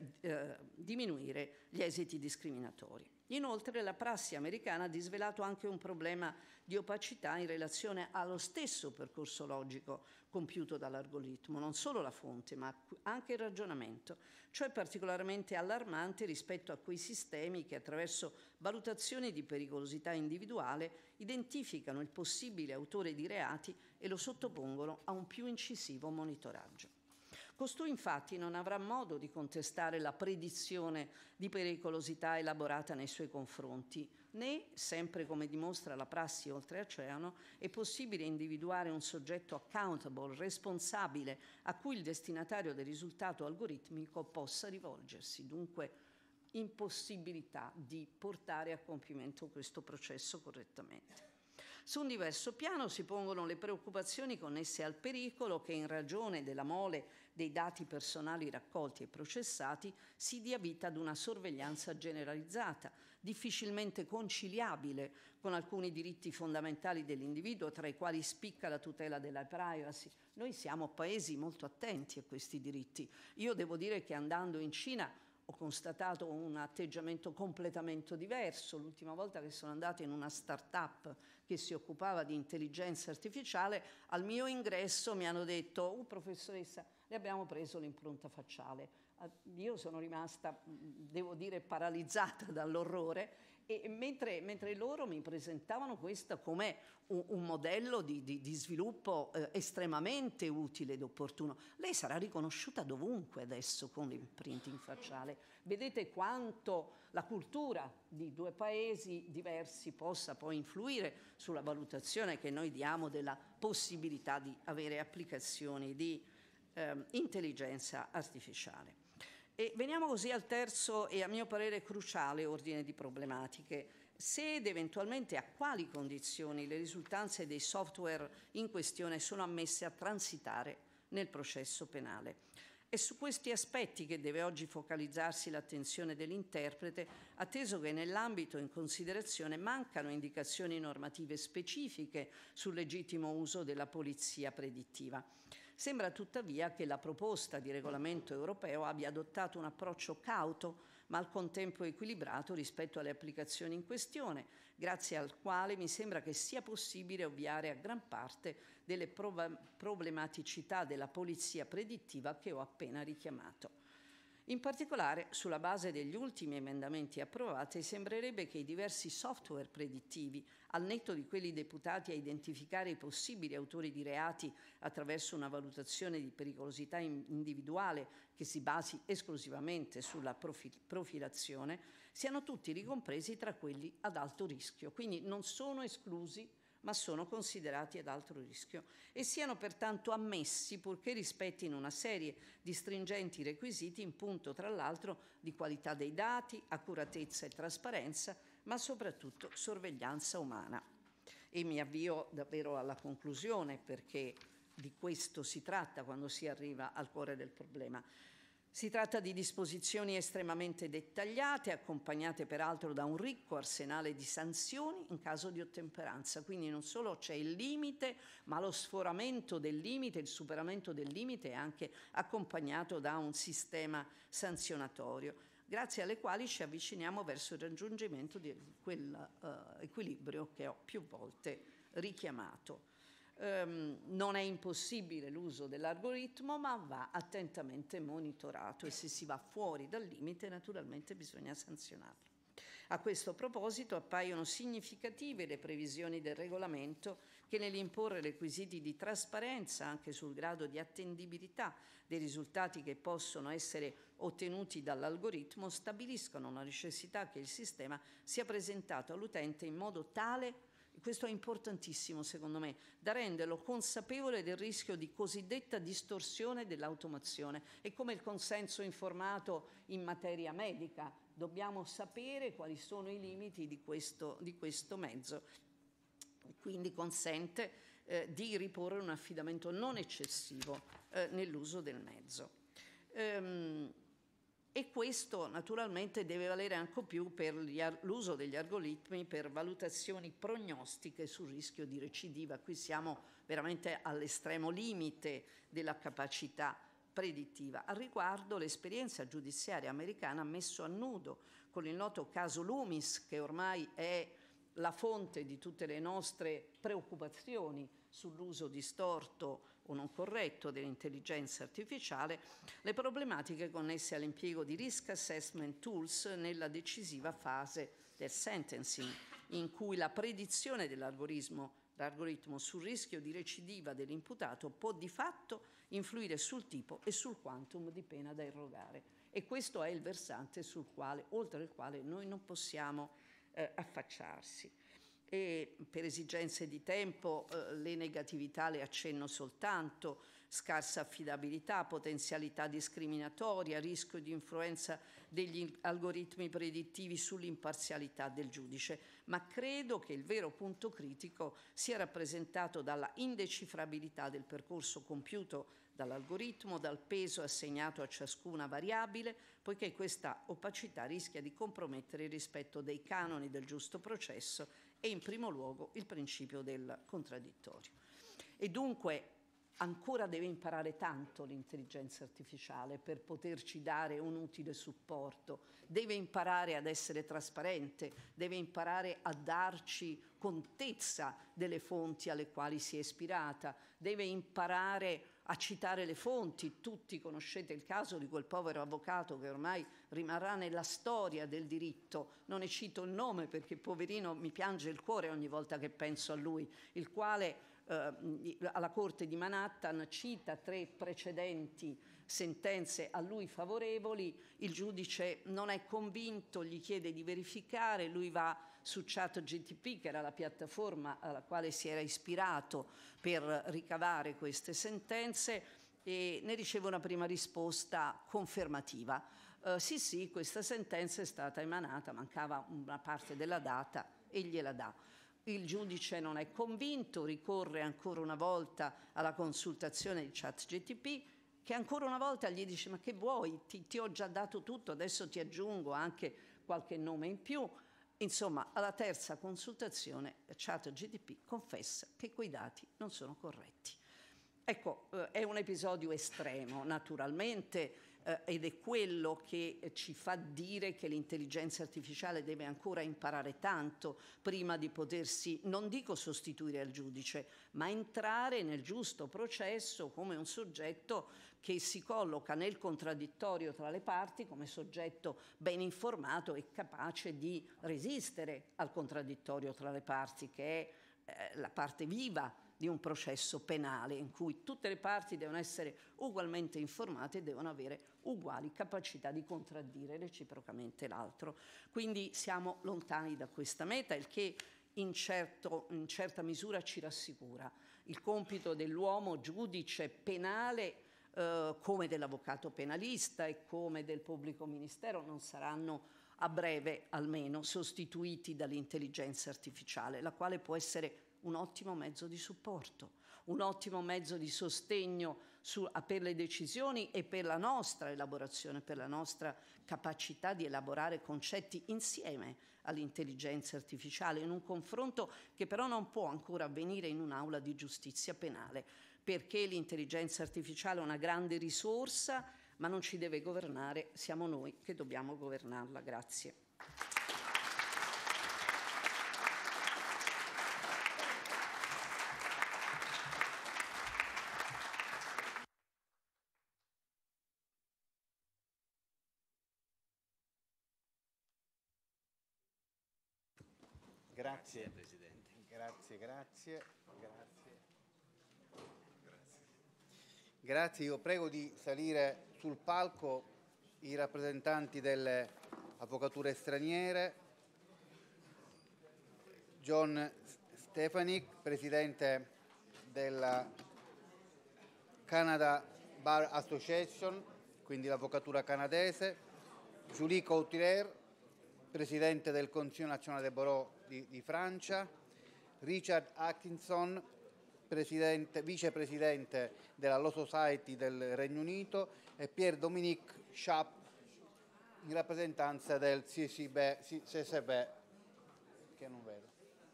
F: diminuire gli esiti discriminatori. Inoltre la prassi americana ha disvelato anche un problema di opacità in relazione allo stesso percorso logico compiuto dall'algoritmo, non solo la fonte ma anche il ragionamento. Ciò è particolarmente allarmante rispetto a quei sistemi che attraverso valutazioni di pericolosità individuale identificano il possibile autore di reati e lo sottopongono a un più incisivo monitoraggio. Costui infatti non avrà modo di contestare la predizione di pericolosità elaborata nei suoi confronti, né, sempre come dimostra la prassi oltreoceano, è possibile individuare un soggetto accountable, responsabile, a cui il destinatario del risultato algoritmico possa rivolgersi. Dunque, impossibilità di portare a compimento questo processo correttamente. Su un diverso piano si pongono le preoccupazioni connesse al pericolo che, in ragione della mole dei dati personali raccolti e processati, si dia vita ad una sorveglianza generalizzata, difficilmente conciliabile con alcuni diritti fondamentali dell'individuo, tra i quali spicca la tutela della privacy. Noi siamo paesi molto attenti a questi diritti. Io devo dire che andando in Cina ho constatato un atteggiamento completamente diverso. L'ultima volta che sono andata in una start-up che si occupava di intelligenza artificiale, al mio ingresso mi hanno detto: professoressa, le abbiamo preso l'impronta facciale. Io sono rimasta, devo dire, paralizzata dall'orrore, e mentre loro mi presentavano questo come un modello di sviluppo estremamente utile ed opportuno. Lei sarà riconosciuta dovunque adesso con l'imprinting facciale. Vedete quanto la cultura di due paesi diversi possa poi influire sulla valutazione che noi diamo della possibilità di avere applicazioni di intelligenza artificiale. E veniamo così al terzo e a mio parere cruciale ordine di problematiche. Se ed eventualmente a quali condizioni le risultanze dei software in questione sono ammesse a transitare nel processo penale. È su questi aspetti che deve oggi focalizzarsi l'attenzione dell'interprete, atteso che nell'ambito in considerazione mancano indicazioni normative specifiche sul legittimo uso della polizia predittiva. Sembra tuttavia che la proposta di regolamento europeo abbia adottato un approccio cauto, ma al contempo equilibrato rispetto alle applicazioni in questione, grazie al quale mi sembra che sia possibile ovviare a gran parte delle problematicità della polizia predittiva che ho appena richiamato. In particolare, sulla base degli ultimi emendamenti approvati, sembrerebbe che i diversi software predittivi, al netto di quelli deputati a identificare i possibili autori di reati attraverso una valutazione di pericolosità individuale che si basi esclusivamente sulla profilazione, siano tutti ricompresi tra quelli ad alto rischio. Quindi non sono esclusi, ma sono considerati ad alto rischio e siano pertanto ammessi purché rispettino una serie di stringenti requisiti in punto tra l'altro di qualità dei dati, accuratezza e trasparenza, ma soprattutto sorveglianza umana. E mi avvio davvero alla conclusione, perché di questo si tratta quando si arriva al cuore del problema. Si tratta di disposizioni estremamente dettagliate, accompagnate peraltro da un ricco arsenale di sanzioni in caso di ottemperanza. Quindi non solo c'è il limite, ma lo sforamento del limite, il superamento del limite è anche accompagnato da un sistema sanzionatorio, grazie alle quali ci avviciniamo verso il raggiungimento di quell'equilibrio che ho più volte richiamato. Non è impossibile l'uso dell'algoritmo, ma va attentamente monitorato e se si va fuori dal limite naturalmente bisogna sanzionarlo. A questo proposito appaiono significative le previsioni del regolamento che nell'imporre requisiti di trasparenza anche sul grado di attendibilità dei risultati che possono essere ottenuti dall'algoritmo stabiliscono la necessità che il sistema sia presentato all'utente in modo tale, questo è importantissimo secondo me, da renderlo consapevole del rischio di cosiddetta distorsione dell'automazione. È come il consenso informato in materia medica, dobbiamo sapere quali sono i limiti di questo mezzo, quindi consente di riporre un affidamento non eccessivo nell'uso del mezzo. E questo naturalmente deve valere anche più per l'uso degli algoritmi per valutazioni prognostiche sul rischio di recidiva. Qui siamo veramente all'estremo limite della capacità predittiva. Al riguardo l'esperienza giudiziaria americana ha messo a nudo con il noto caso Loomis, che ormai è la fonte di tutte le nostre preoccupazioni sull'uso distorto o non corretto dell'intelligenza artificiale, le problematiche connesse all'impiego di risk assessment tools nella decisiva fase del sentencing, in cui la predizione dell'algoritmo sul rischio di recidiva dell'imputato può di fatto influire sul tipo e sul quantum di pena da irrogare. E questo è il versante oltre il quale noi non possiamo affacciarsi. E per esigenze di tempo le negatività le accenno soltanto: scarsa affidabilità, potenzialità discriminatoria, rischio di influenza degli algoritmi predittivi sull'imparzialità del giudice, ma credo che il vero punto critico sia rappresentato dalla indecifrabilità del percorso compiuto dall'algoritmo, dal peso assegnato a ciascuna variabile, poiché questa opacità rischia di compromettere il rispetto dei canoni del giusto processo e in primo luogo il principio del contraddittorio. E dunque ancora deve imparare tanto l'intelligenza artificiale per poterci dare un utile supporto, deve imparare ad essere trasparente, deve imparare a darci contezza delle fonti alle quali si è ispirata, deve imparare a citare le fonti. Tutti conoscete il caso di quel povero avvocato che ormai rimarrà nella storia del diritto, non ne cito il nome perché poverino mi piange il cuore ogni volta che penso a lui, il quale alla Corte di Manhattan cita 3 precedenti sentenze a lui favorevoli, il giudice non è convinto, gli chiede di verificare, lui va su ChatGPT, che era la piattaforma alla quale si era ispirato per ricavare queste sentenze, e ne riceve una prima risposta confermativa. Sì, questa sentenza è stata emanata, mancava una parte della data e gliela dà. Il giudice non è convinto, ricorre ancora una volta alla consultazione di ChatGPT, che ancora una volta gli dice: ma che vuoi? Ti ho già dato tutto, adesso ti aggiungo anche qualche nome in più. Insomma, alla terza consultazione ChatGPT confessa che quei dati non sono corretti. Ecco, è un episodio estremo, naturalmente, ed è quello che ci fa dire che l'intelligenza artificiale deve ancora imparare tanto prima di potersi, non dico sostituire al giudice, ma entrare nel giusto processo come un soggetto che si colloca nel contraddittorio tra le parti, come soggetto ben informato e capace di resistere al contraddittorio tra le parti, che è la parte viva di un processo penale in cui tutte le parti devono essere ugualmente informate e devono avere uguali capacità di contraddire reciprocamente l'altro. Quindi siamo lontani da questa meta, il che in certa misura ci rassicura. Il compito dell'uomo giudice penale, come dell'avvocato penalista e come del pubblico ministero, non saranno a breve almeno sostituiti dall'intelligenza artificiale, la quale può essere un ottimo mezzo di supporto, un ottimo mezzo di sostegno per le decisioni e per la nostra elaborazione, per la nostra capacità di elaborare concetti insieme all'intelligenza artificiale, in un confronto che però non può ancora avvenire in un'aula di giustizia penale, perché l'intelligenza artificiale è una grande risorsa, ma non ci deve governare, siamo noi che dobbiamo governarla. Grazie.
A: Grazie
E: Presidente.
A: Grazie, io prego di salire sul palco i rappresentanti delle avvocature straniere. John Stefanik, presidente della Canada Bar Association, quindi l'avvocatura canadese. Julie Couturier, presidente del Consiglio nazionale del Barreau di Francia. Richard Atkinson, vicepresidente della Law Society del Regno Unito, e Pierre-Dominique Chappe, in rappresentanza del CCB, che non vedo.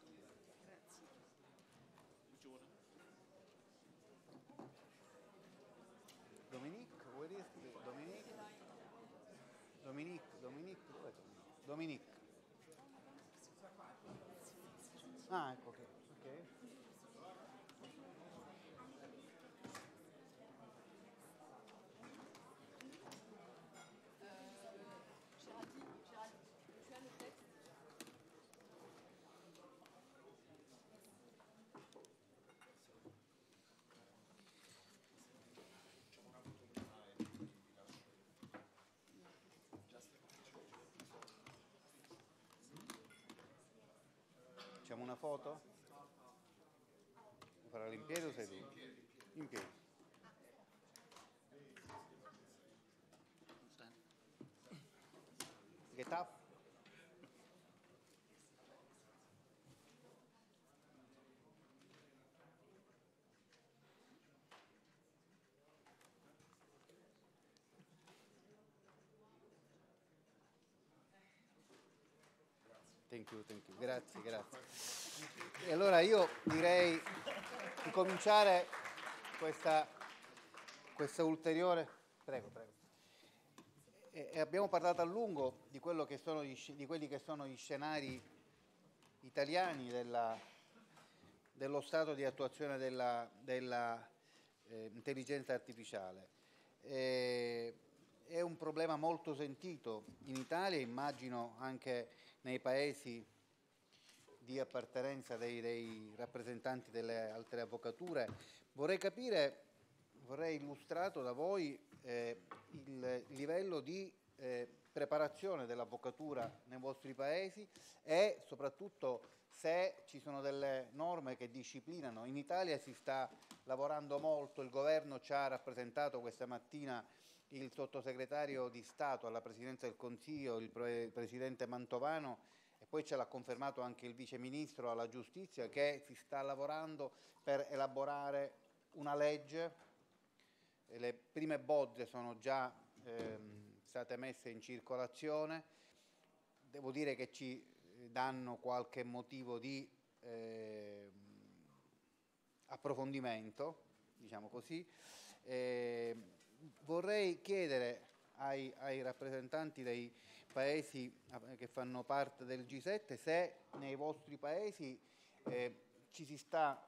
A: Dominique, where is Dominique? Dominique, dov'è Dominique? Ah, ecco che. Okay. Facciamo una foto? Vuoi farla in piedi o sei tu? In piedi. Get up. Thank you. Grazie. E allora io direi di cominciare questa ulteriore. Prego. E abbiamo parlato a lungo di quelli che sono gli scenari italiani dello stato di attuazione della intelligenza artificiale. È un problema molto sentito in Italia, immagino anche nei paesi di appartenenza dei rappresentanti delle altre avvocature. Vorrei illustrato da voi il livello di preparazione dell'avvocatura nei vostri paesi e soprattutto se ci sono delle norme che disciplinano. In Italia si sta lavorando molto, il governo ci ha rappresentato questa mattina il sottosegretario di Stato alla Presidenza del Consiglio, il presidente Mantovano, e poi ce l'ha confermato anche il vice ministro alla Giustizia, che si sta lavorando per elaborare una legge. Le prime bozze sono già state messe in circolazione. Devo dire che ci danno qualche motivo di approfondimento, diciamo così. Vorrei chiedere ai rappresentanti dei paesi che fanno parte del G7 se nei vostri paesi ci si sta,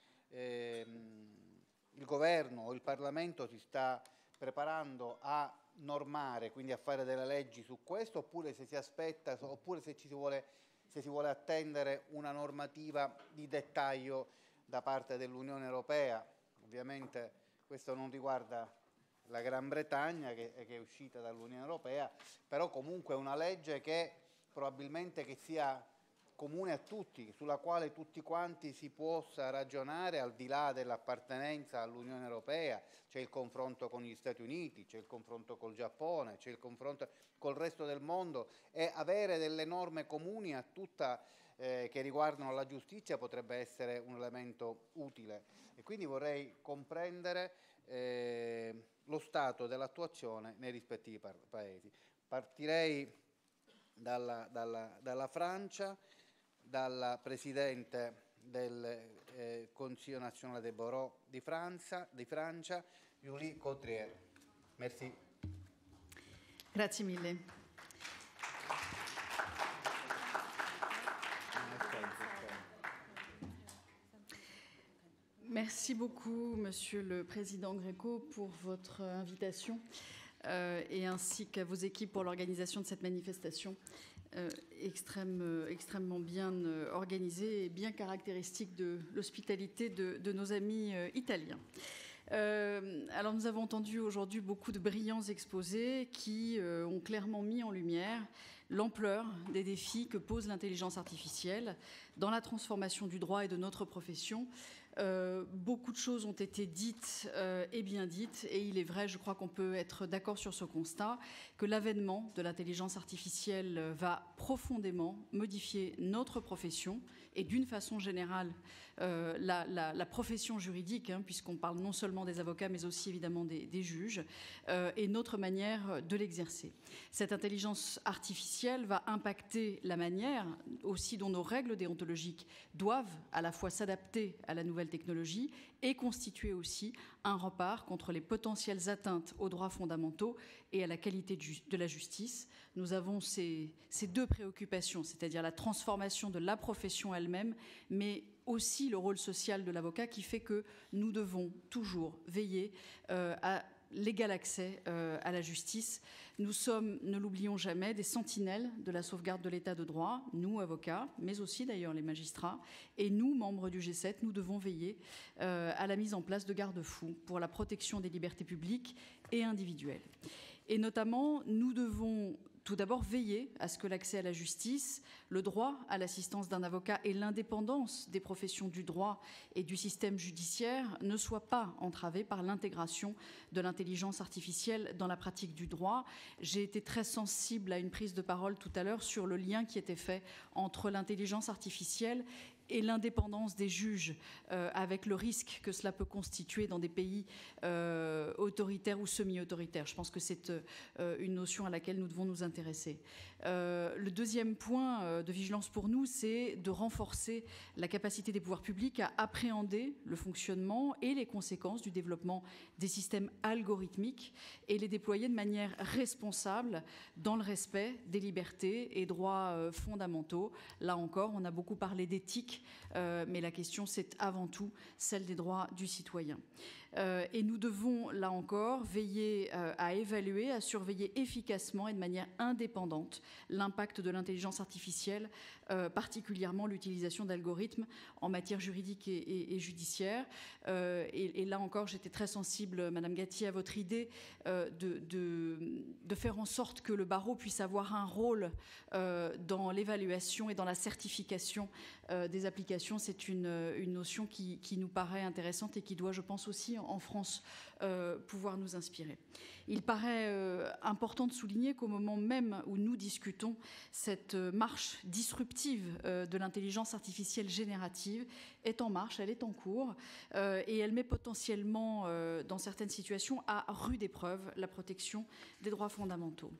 A: il governo o il Parlamento si sta preparando a normare, quindi a fare delle leggi su questo, oppure se si aspetta, oppure se si vuole attendere una normativa di dettaglio da parte dell'Unione Europea. Ovviamente questo non riguarda la Gran Bretagna che è uscita dall'Unione Europea, però comunque è una legge che probabilmente che sia comune a tutti, sulla quale tutti quanti si possa ragionare al di là dell'appartenenza all'Unione Europea. C'è il confronto con gli Stati Uniti, c'è il confronto col Giappone, c'è il confronto col resto del mondo, e avere delle norme comuni a tutta che riguardano la giustizia potrebbe essere un elemento utile. E quindi vorrei comprendere lo stato dell'attuazione nei rispettivi paesi. Partirei dalla Francia, dalla Presidente del Consiglio nazionale des Barreaux di Francia, Julie Cotrier. Merci.
G: Grazie mille. Merci beaucoup, Monsieur le Président Gréco, pour votre invitation et ainsi qu'à vos équipes pour l'organisation de cette manifestation extrêmement bien organisée et bien caractéristique de l'hospitalité de nos amis italiens. Alors nous avons entendu aujourd'hui beaucoup de brillants exposés qui ont clairement mis en lumière l'ampleur des défis que pose l'intelligence artificielle dans la transformation du droit et de notre profession. Beaucoup de choses ont été dites et bien dites, et il est vrai, je crois qu'on peut être d'accord sur ce constat, que l'avènement de l'intelligence artificielle va profondément modifier notre profession et d'une façon générale la profession juridique, hein, puisqu'on parle non seulement des avocats mais aussi évidemment des juges, et notre manière de l'exercer. Cette intelligence artificielle va impacter la manière aussi dont nos règles déontologiques doivent à la fois s'adapter à la nouvelle technologie et constituer aussi un rempart contre les potentielles atteintes aux droits fondamentaux et à la qualité de la justice. Nous avons ces deux préoccupations, c'est-à-dire la transformation de la profession elle-même, mais aussi le rôle social de l'avocat qui fait que nous devons toujours veiller à l'égal accès à la justice. Nous sommes, ne l'oublions jamais, des sentinelles de la sauvegarde de l'état de droit, nous, avocats, mais aussi d'ailleurs les magistrats. Et nous, membres du G7, nous devons veiller à la mise en place de garde-fous pour la protection des libertés publiques et individuelles. Et notamment, nous devons tout d'abord veiller à ce que l'accès à la justice, le droit à l'assistance d'un avocat et l'indépendance des professions du droit et du système judiciaire ne soient pas entravés par l'intégration de l'intelligence artificielle dans la pratique du droit. J'ai été très sensible à une prise de parole tout à l'heure sur le lien qui était fait entre l'intelligence artificielle et l'indépendance des juges, avec le risque que cela peut constituer dans des pays autoritaires ou semi-autoritaires. Je pense que c'est une notion à laquelle nous devons nous intéresser. Le deuxième point de vigilance pour nous, c'est de renforcer la capacité des pouvoirs publics à appréhender le fonctionnement et les conséquences du développement des systèmes algorithmiques et les déployer de manière responsable dans le respect des libertés et droits fondamentaux. Là encore, on a beaucoup parlé d'éthique, mais la question, c'est avant tout celle des droits du citoyen. Et nous devons, là encore, veiller à évaluer, à surveiller efficacement et de manière indépendante l'impact de l'intelligence artificielle, particulièrement l'utilisation d'algorithmes en matière juridique et judiciaire. Et là encore, j'étais très sensible, Madame Gatti, à votre idée de faire en sorte que le barreau puisse avoir un rôle dans l'évaluation et dans la certification des applications. C'est une notion qui nous paraît intéressante et qui doit, je pense aussi, en France, pouvoir nous inspirer. Il paraît important de souligner qu'au moment même où nous discutons, cette marche disruptive de l'intelligence artificielle générative est en marche, elle est en cours, et elle met potentiellement, dans certaines situations, à rude épreuve la protection des droits fondamentaux.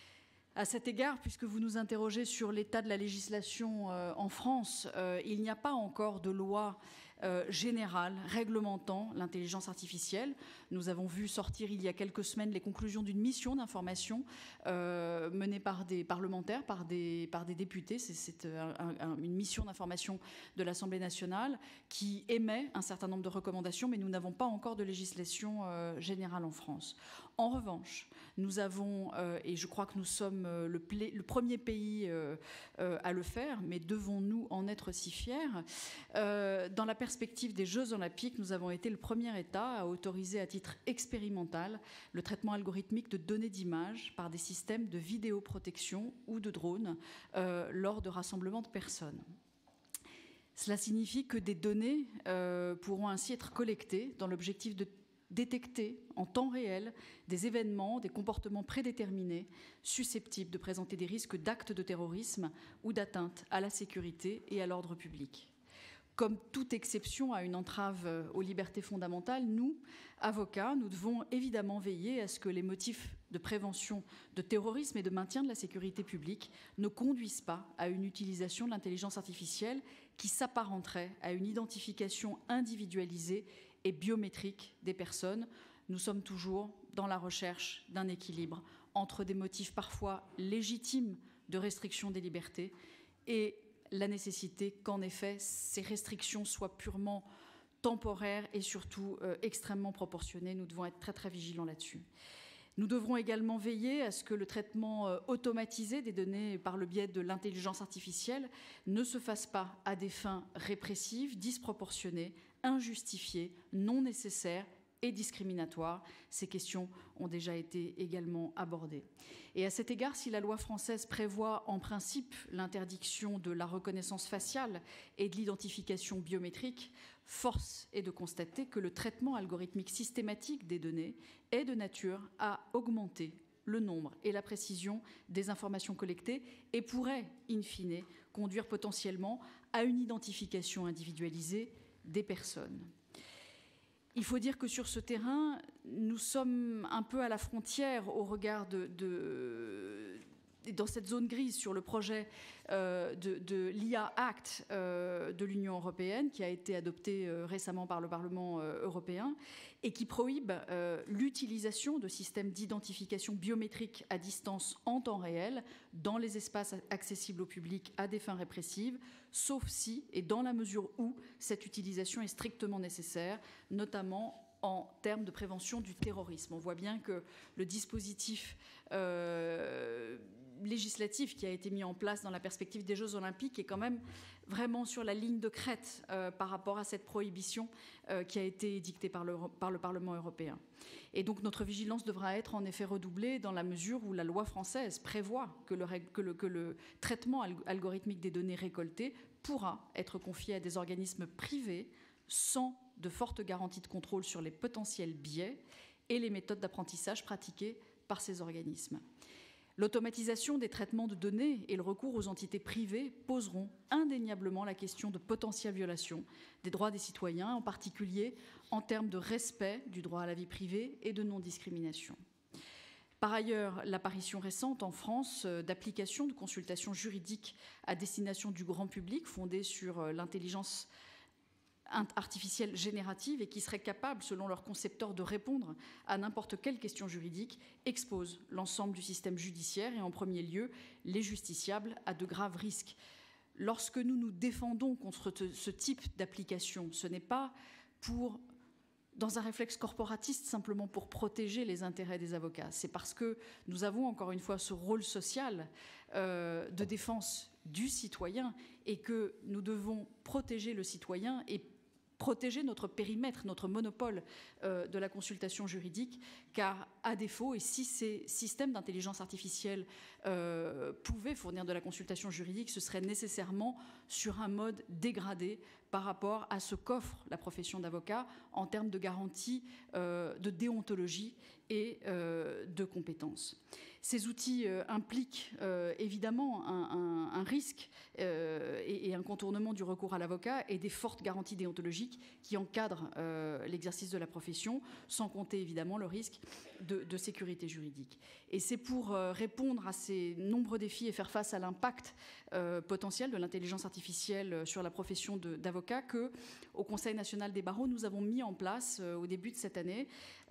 G: À cet égard, puisque vous nous interrogez sur l'état de la législation en France, il n'y a pas encore de loi générale réglementant l'intelligence artificielle. Nous avons vu sortir il y a quelques semaines les conclusions d'une mission d'information menée par des parlementaires, par des députés. C'est une mission d'information de l'Assemblée nationale qui émet un certain nombre de recommandations, mais nous n'avons pas encore de législation générale en France. En revanche, nous avons, et je crois que nous sommes le premier pays à le faire, mais devons-nous en être si fiers? Dans la perspective des Jeux olympiques, nous avons été le premier État à autoriser à titre expérimental le traitement algorithmique de données d'images par des systèmes de vidéoprotection ou de drones lors de rassemblements de personnes. Cela signifie que des données pourront ainsi être collectées dans l'objectif de détecter en temps réel des événements, des comportements prédéterminés susceptibles de présenter des risques d'actes de terrorisme ou d'atteinte à la sécurité et à l'ordre public. Comme toute exception à une entrave aux libertés fondamentales, nous, avocats, nous devons évidemment veiller à ce que les motifs de prévention de terrorisme et de maintien de la sécurité publique ne conduisent pas à une utilisation de l'intelligence artificielle qui s'apparenterait à une identification individualisée et biométrique des personnes. Nous sommes toujours dans la recherche d'un équilibre entre des motifs parfois légitimes de restriction des libertés et la nécessité qu'en effet ces restrictions soient purement temporaires et surtout extrêmement proportionnées. Nous devons être très très vigilants là-dessus. Nous devrons également veiller à ce que le traitement automatisé des données par le biais de l'intelligence artificielle ne se fasse pas à des fins répressives, disproportionnées, injustifiées, non nécessaires et discriminatoires. Ces questions ont déjà été également abordées. Et à cet égard, si la loi française prévoit en principe l'interdiction de la reconnaissance faciale et de l'identification biométrique, force est de constater que le traitement algorithmique systématique des données est de nature à augmenter le nombre et la précision des informations collectées et pourrait, in fine, conduire potentiellement à une identification individualisée des personnes. Il faut dire que sur ce terrain, nous sommes un peu à la frontière au regard dans cette zone grise sur le projet de l'IA Act de l'Union européenne qui a été adopté récemment par le Parlement européen et qui prohibe l'utilisation de systèmes d'identification biométrique à distance en temps réel dans les espaces accessibles au public à des fins répressives, sauf si et dans la mesure où cette utilisation est strictement nécessaire, notamment en termes de prévention du terrorisme. On voit bien que le dispositif législatif qui a été mis en place dans la perspective des Jeux olympiques est quand même vraiment sur la ligne de crête par rapport à cette prohibition qui a été édictée par le Parlement européen. Et donc notre vigilance devra être en effet redoublée dans la mesure où la loi française prévoit que le traitement algorithmique des données récoltées pourra être confié à des organismes privés sans de fortes garanties de contrôle sur les potentiels biais et les méthodes d'apprentissage pratiquées par ces organismes. L'automatisation des traitements de données et le recours aux entités privées poseront indéniablement la question de potentielles violations des droits des citoyens, en particulier en termes de respect du droit à la vie privée et de non-discrimination. Par ailleurs, l'apparition récente en France d'applications de consultations juridiques à destination du grand public fondées sur l'intelligence artificielle générative et qui seraient capables, selon leurs concepteurs, de répondre à n'importe quelle question juridique, expose l'ensemble du système judiciaire et en premier lieu les justiciables à de graves risques. Lorsque nous nous défendons contre ce type d'application, ce n'est pas pour dans un réflexe corporatiste simplement pour protéger les intérêts des avocats. C'est parce que nous avons encore une fois ce rôle social de défense du citoyen et que nous devons protéger le citoyen et protéger notre périmètre, notre monopole de la consultation juridique, car à défaut, et si ces systèmes d'intelligence artificielle pouvaient fournir de la consultation juridique, ce serait nécessairement sur un mode dégradé par rapport à ce qu'offre la profession d'avocat en termes de garantie de déontologie et de compétences. Ces outils impliquent évidemment un risque et un contournement du recours à l'avocat et des fortes garanties déontologiques qui encadrent l'exercice de la profession, sans compter évidemment le risque de sécurité juridique. Et c'est pour répondre à ces nombreux défis et faire face à l'impact potentiel de l'intelligence artificielle sur la profession d'avocat qu'au Conseil national des barreaux, nous avons mis en place au début de cette année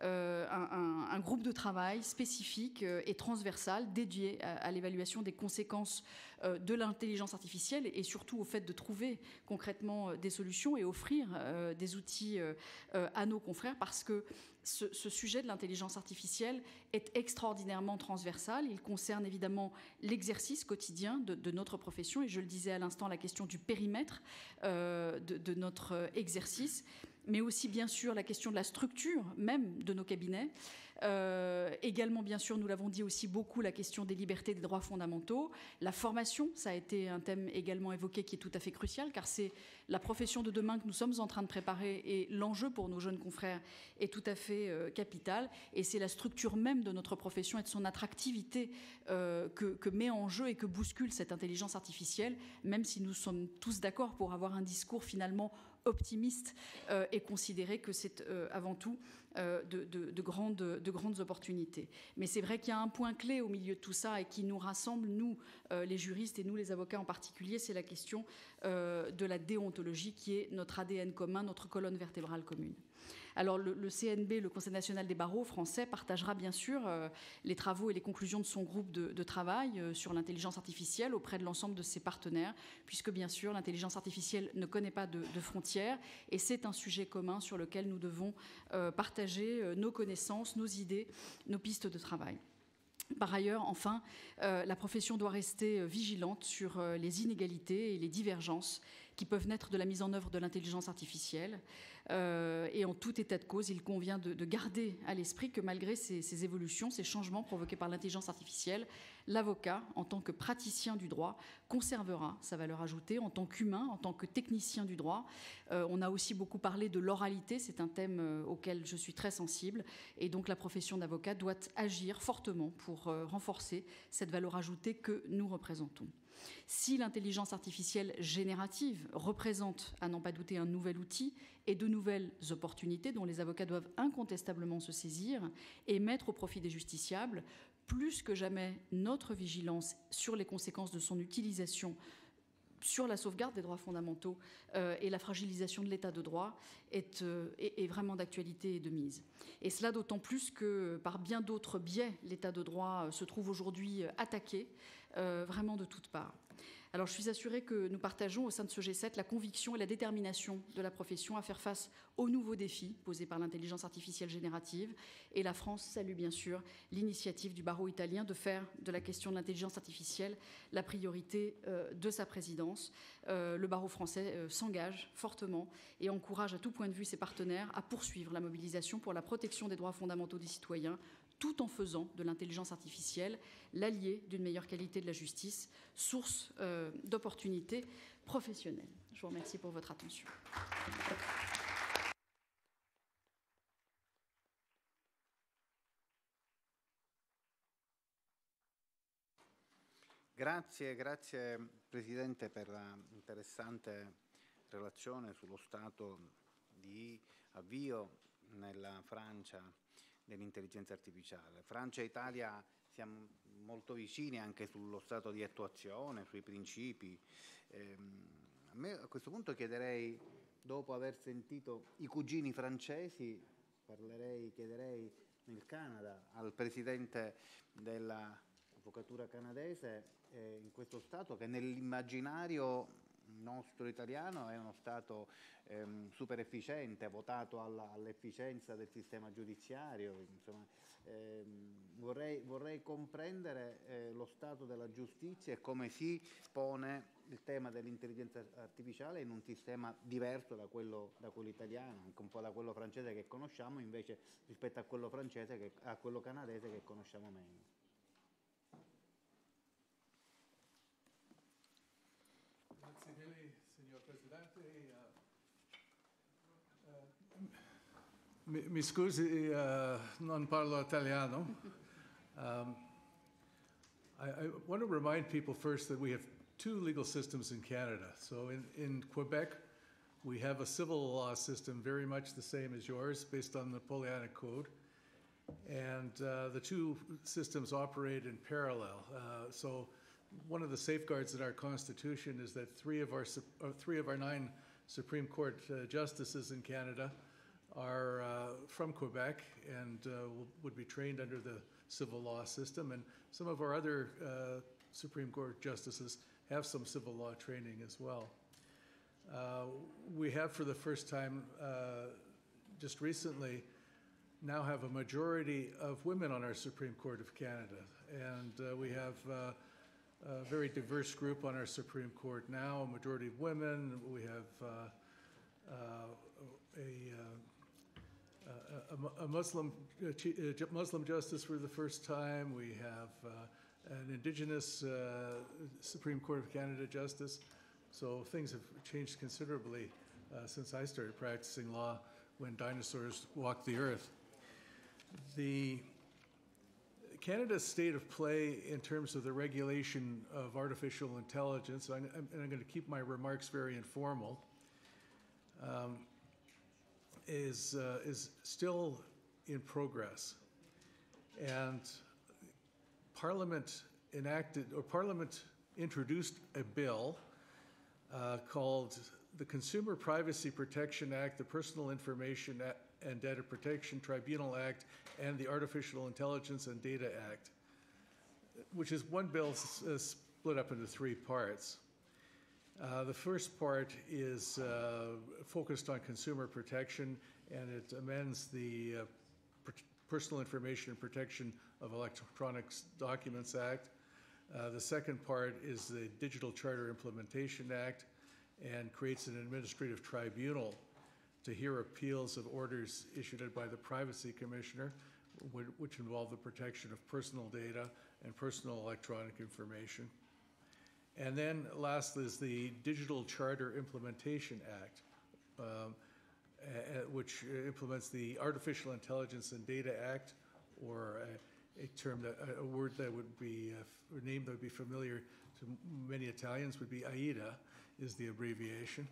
G: un groupe de travail spécifique et transversal dédié à l'évaluation des conséquences de l'intelligence artificielle et surtout au fait de trouver concrètement des solutions et offrir des outils à nos confrères, parce que ce sujet de l'intelligence artificielle est extraordinairement transversal. Il concerne évidemment l'exercice quotidien de notre profession et je le disais à l'instant, la question du périmètre de notre exercice, mais aussi bien sûr la question de la structure même de nos cabinets. Également, bien sûr, nous l'avons dit aussi beaucoup, la question des libertés et des droits fondamentaux. La formation, ça a été un thème également évoqué qui est tout à fait crucial, car c'est la profession de demain que nous sommes en train de préparer et l'enjeu pour nos jeunes confrères est tout à fait capital. Et c'est la structure même de notre profession et de son attractivité que met en jeu et que bouscule cette intelligence artificielle, même si nous sommes tous d'accord pour avoir un discours finalement optimiste et considérer que c'est avant tout de grandes opportunités. Mais c'est vrai qu'il y a un point clé au milieu de tout ça et qui nous rassemble, nous, les juristes et nous, les avocats en particulier, c'est la question de la déontologie qui est notre ADN commun, notre colonne vertébrale commune. Alors le CNB, le Conseil national des barreaux français, partagera bien sûr les travaux et les conclusions de son groupe de travail sur l'intelligence artificielle auprès de l'ensemble de ses partenaires, puisque bien sûr l'intelligence artificielle ne connaît pas de frontières et c'est un sujet commun sur lequel nous devons partager nos connaissances, nos idées, nos pistes de travail. Par ailleurs, enfin, la profession doit rester vigilante sur les inégalités et les divergences qui peuvent naître de la mise en œuvre de l'intelligence artificielle. Et en tout état de cause, il convient de garder à l'esprit que malgré ces évolutions, ces changements provoqués par l'intelligence artificielle, l'avocat, en tant que praticien du droit, conservera sa valeur ajoutée en tant qu'humain, en tant que technicien du droit. On a aussi beaucoup parlé de l'oralité, c'est un thème auquel je suis très sensible, et donc la profession d'avocat doit agir fortement pour renforcer cette valeur ajoutée que nous représentons. Si l'intelligence artificielle générative représente, à n'en pas douter, un nouvel outil et de nouvelles opportunités dont les avocats doivent incontestablement se saisir et mettre au profit des justiciables, plus que jamais, notre vigilance sur les conséquences de son utilisation sur la sauvegarde des droits fondamentaux et la fragilisation de l'état de droit est vraiment d'actualité et de mise. Et cela d'autant plus que par bien d'autres biais, l'état de droit se trouve aujourd'hui attaqué vraiment de toutes parts. Alors je suis assurée que nous partageons au sein de ce G7 la conviction et la détermination de la profession à faire face aux nouveaux défis posés par l'intelligence artificielle générative. Et la France salue bien sûr l'initiative du barreau italien de faire de la question de l'intelligence artificielle la priorité de sa présidence. Le barreau français s'engage fortement et encourage à tout point de vue ses partenaires à poursuivre la mobilisation pour la protection des droits fondamentaux des citoyens, tout en faisant de l'intelligence artificielle l'allié d'une meilleure qualité de la justice, source d'opportunités professionnelles. Je vous remercie pour votre attention.
A: Grazie Presidente per la interessante relazione sullo stato di avvio nella Francia dell'intelligenza artificiale. Francia e Italia siamo molto vicini anche sullo stato di attuazione, sui principi. A me a questo punto chiederei, dopo aver sentito i cugini francesi, chiederei nel Canada al Presidente dell'Avvocatura canadese, in questo stato che nell'immaginario nostro italiano è uno Stato super efficiente, votato all'efficienza del sistema giudiziario, insomma, vorrei comprendere lo stato della giustizia e come si pone il tema dell'intelligenza artificiale in un sistema diverso da quello italiano, anche un po' da quello francese che conosciamo, invece rispetto a quello francese a quello canadese che conosciamo meno.
H: Grazie mille, signor Presidente. Mi scusi, non parlo italiano. I want to remind people first that we have two legal systems in Canada. So in Quebec, we have a civil law system very much the same as yours, based on the Napoleonic Code. And the two systems operate in parallel. So one of the safeguards in our Constitution is that three of our 9 Supreme Court justices in Canada are from Quebec and would be trained under the civil law system. And some of our other Supreme Court justices have some civil law training as well. We have, for the first time, just recently, now have a majority of women on our Supreme Court of Canada. And we have a very diverse group on our Supreme Court now, a majority of women. We have a Muslim justice for the first time. We have an Indigenous Supreme Court of Canada justice. So things have changed considerably since I started practicing law when dinosaurs walked the earth. Canada's state of play in terms of the regulation of artificial intelligence, and I'm going to keep my remarks very informal, is still in progress. And Parliament introduced a bill called the Consumer Privacy Protection Act, the Personal Information and Data Protection Tribunal Act, and the Artificial Intelligence and Data Act, which is one bill split up into 3 parts. The first part is focused on consumer protection, and it amends the Personal Information and Protection of Electronic Documents Act. The second part is the Digital Charter Implementation Act, and creates an administrative tribunal to hear appeals of orders issued by the Privacy Commissioner, which involve the protection of personal data and personal electronic information. And then last is the Digital Charter Implementation Act, which implements the Artificial Intelligence and Data Act, or a word that would be, a name that would be familiar to many Italians would be AIDA, is the abbreviation.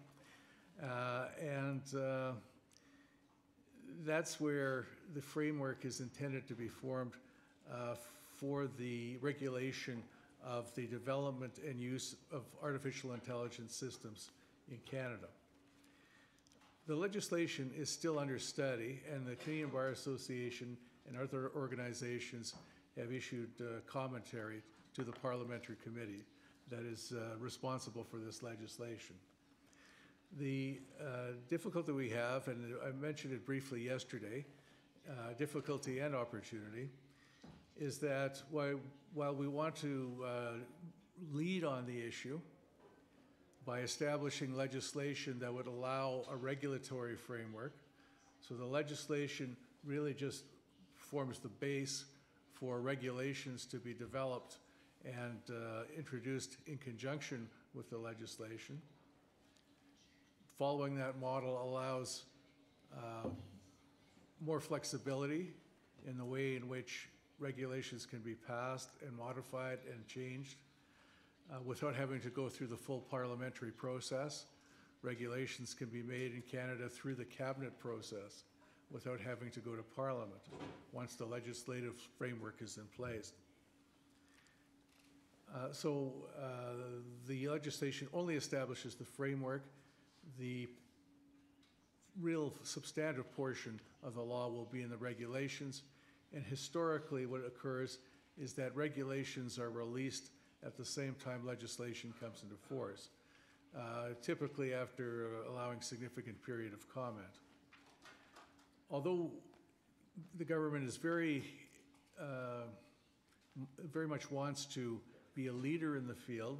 H: That's where the framework is intended to be formed for the regulation of the development and use of artificial intelligence systems in Canada. The legislation is still under study, and the Canadian Bar Association and other organizations have issued commentary to the parliamentary committee that is responsible for this legislation. The difficulty we have, and I mentioned it briefly yesterday, difficulty and opportunity, is that while we want to lead on the issue by establishing legislation that would allow a regulatory framework, so the legislation really just forms the base for regulations to be developed and introduced in conjunction with the legislation. Following that model allows more flexibility in the way in which regulations can be passed and modified and changed without having to go through the full parliamentary process. Regulations can be made in Canada through the cabinet process without having to go to Parliament once the legislative framework is in place. So the legislation only establishes the framework. The real substantive portion of the law will be in the regulations. And historically, what occurs is that regulations are released at the same time legislation comes into force. typically after allowing significant period of comment. Although the government is very much wants to be a leader in the field,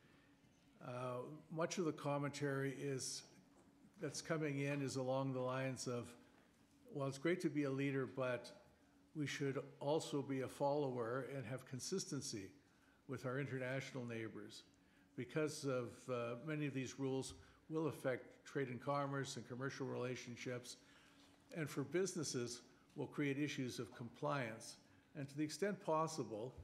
H: much of the commentary that's coming in is along the lines of, well, it's great to be a leader, but we should also be a follower and have consistency with our international neighbors, because of many of these rules will affect trade and commerce and commercial relationships, and for businesses will create issues of compliance. And to the extent possible,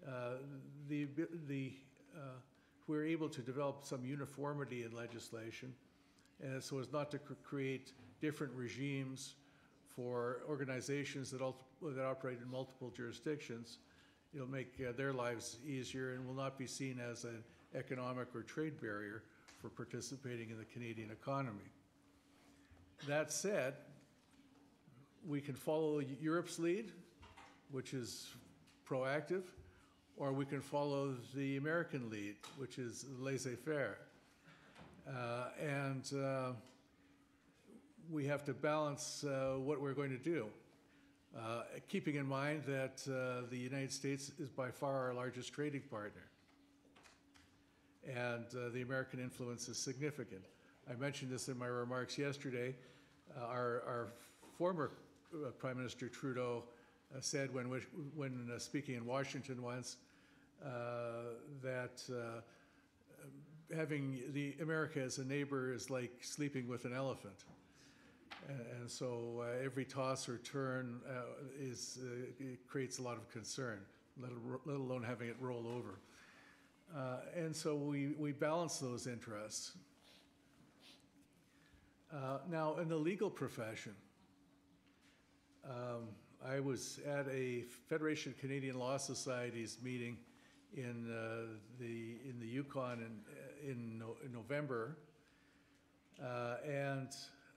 H: we're able to develop some uniformity in legislation, and so as not to create different regimes for organizations that operate in multiple jurisdictions. It'll make their lives easier and will not be seen as an economic or trade barrier for participating in the Canadian economy. That said, we can follow Europe's lead, which is proactive, or we can follow the American lead, which is laissez-faire. We have to balance what we're going to do, keeping in mind that the United States is by far our largest trading partner, and the American influence is significant. I mentioned this in my remarks yesterday. Our former Prime Minister Trudeau said when speaking in Washington once that having America as a neighbor is like sleeping with an elephant. And so every toss or turn it creates a lot of concern, let alone having it roll over. And so we balance those interests. Now, in the legal profession, I was at a Federation of Canadian Law Societies meeting in the Yukon in November, and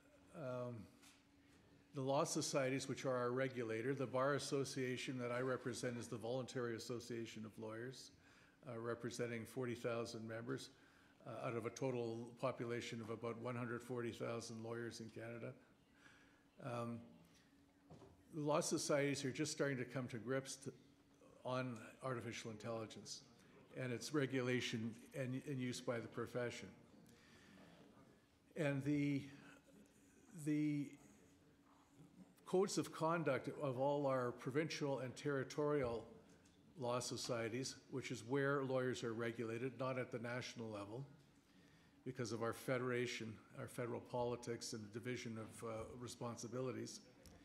H: the law societies, which are our regulator, the Bar Association that I represent is the Voluntary Association of Lawyers, representing 40,000 members out of a total population of about 140,000 lawyers in Canada. The law societies are just starting to come to grips on artificial intelligence and its regulation and use by the profession. And the codes of conduct of all our provincial and territorial law societies, which is where lawyers are regulated, not at the national level, because of our federation, our federal politics and the division of responsibilities,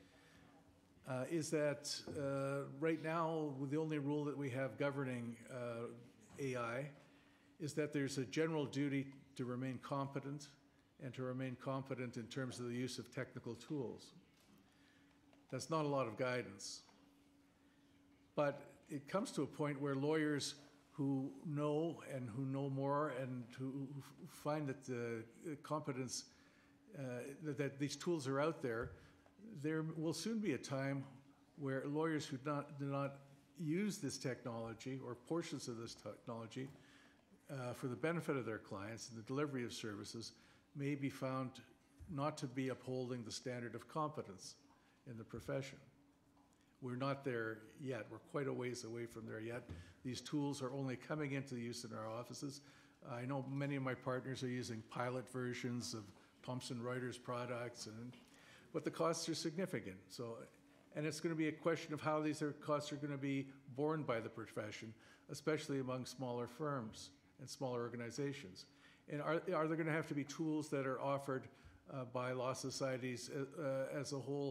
H: is that right now the only rule that we have governing AI is that there's a general duty to remain competent and to remain competent in terms of the use of technical tools. That's not a lot of guidance. But it comes to a point where lawyers who know more and who find that the competence, that these tools are out there, there will soon be a time where lawyers who do not use this technology or portions of this technology for the benefit of their clients and the delivery of services may be found not to be upholding the standard of competence in the profession. We're not there yet. We're quite a ways away from there yet. These tools are only coming into use in our offices. I know many of my partners are using pilot versions of Thomson Reuters products, but the costs are significant. So, and it's going to be a question of how these costs are going to be borne by the profession, especially among smaller firms and smaller organizations. And are there going to have to be tools that are offered by law societies as a whole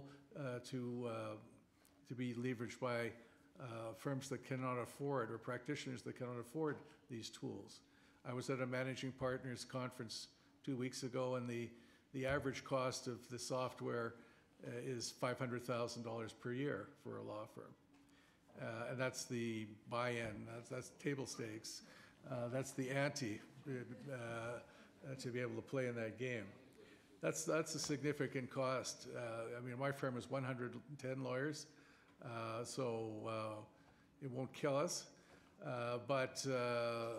H: to be leveraged by firms that cannot afford, or practitioners that cannot afford these tools? I was at a managing partners conference 2 weeks ago, and the average cost of the software is $500,000 per year for a law firm. And that's the buy-in, that's table stakes, that's the ante to be able to play in that game. That's a significant cost. I mean, my firm is 110 lawyers, so it won't kill us. But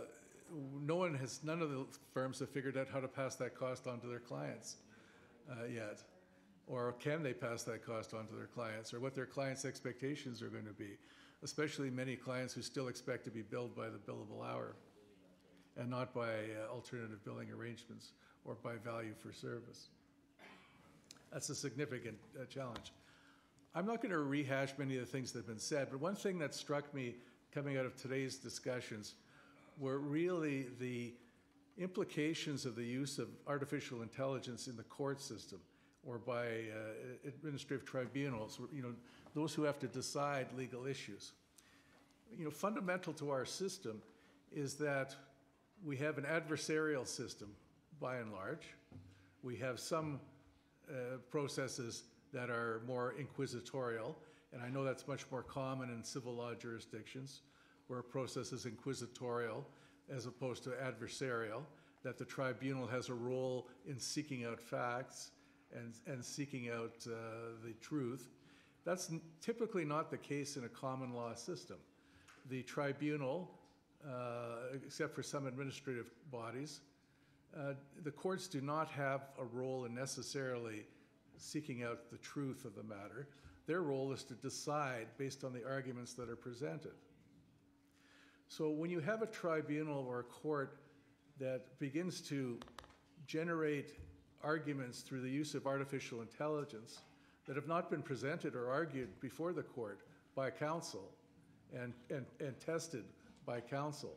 H: none of the firms have figured out how to pass that cost on to their clients yet. Or can they pass that cost on to their clients, or what their clients' expectations are going to be, especially many clients who still expect to be billed by the billable hour and not by alternative billing arrangements or by value for service. That's a significant challenge. I'm not going to rehash many of the things that have been said, but one thing that struck me coming out of today's discussions were really the implications of the use of artificial intelligence in the court system or by administrative tribunals, those who have to decide legal issues. Fundamental to our system is that we have an adversarial system, by and large. We have some processes that are more inquisitorial, and I know that's much more common in civil law jurisdictions, where a process is inquisitorial as opposed to adversarial, that the tribunal has a role in seeking out facts and seeking out the truth. That's typically not the case in a common law system. The tribunal, except for some administrative bodies, the courts do not have a role in necessarily seeking out the truth of the matter. Their role is to decide based on the arguments that are presented. So when you have a tribunal or a court that begins to generate arguments through the use of artificial intelligence that have not been presented or argued before the court by counsel and tested by counsel,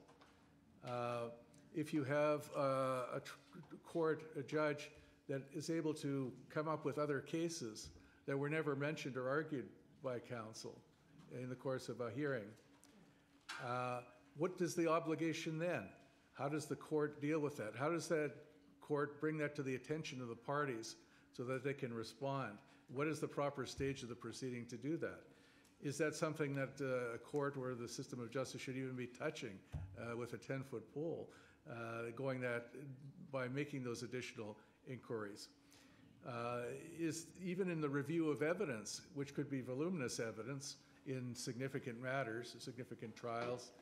H: if you have a judge that is able to come up with other cases that were never mentioned or argued by counsel in the course of a hearing, what is the obligation then? How does the court deal with that? How does that court bring that to the attention of the parties so that they can respond? What is the proper stage of the proceeding to do that? Is that something that a court or the system of justice should even be touching with a 10-foot pole, going that by making those additional inquiries? Is even in the review of evidence, which could be voluminous evidence in significant matters, significant trials,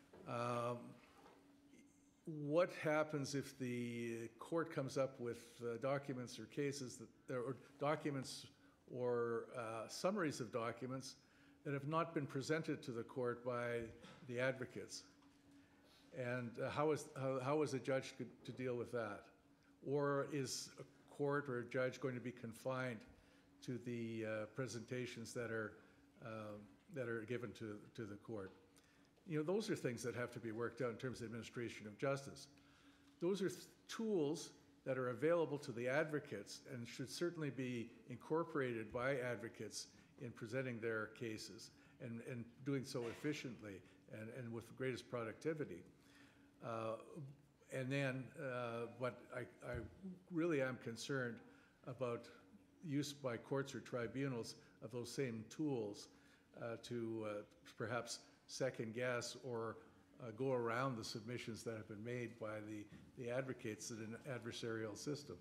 H: what happens if the court comes up with documents or cases or documents or summaries of documents that have not been presented to the court by the advocates? And how is a judge to deal with that? Or is a court or a judge going to be confined to the presentations that are given to the court? Those are things that have to be worked out in terms of administration of justice. Those are tools that are available to the advocates and should certainly be incorporated by advocates in presenting their cases and doing so efficiently and with the greatest productivity. But I really am concerned about use by courts or tribunals of those same tools to perhaps second guess or go around the submissions that have been made by the advocates in an adversarial system.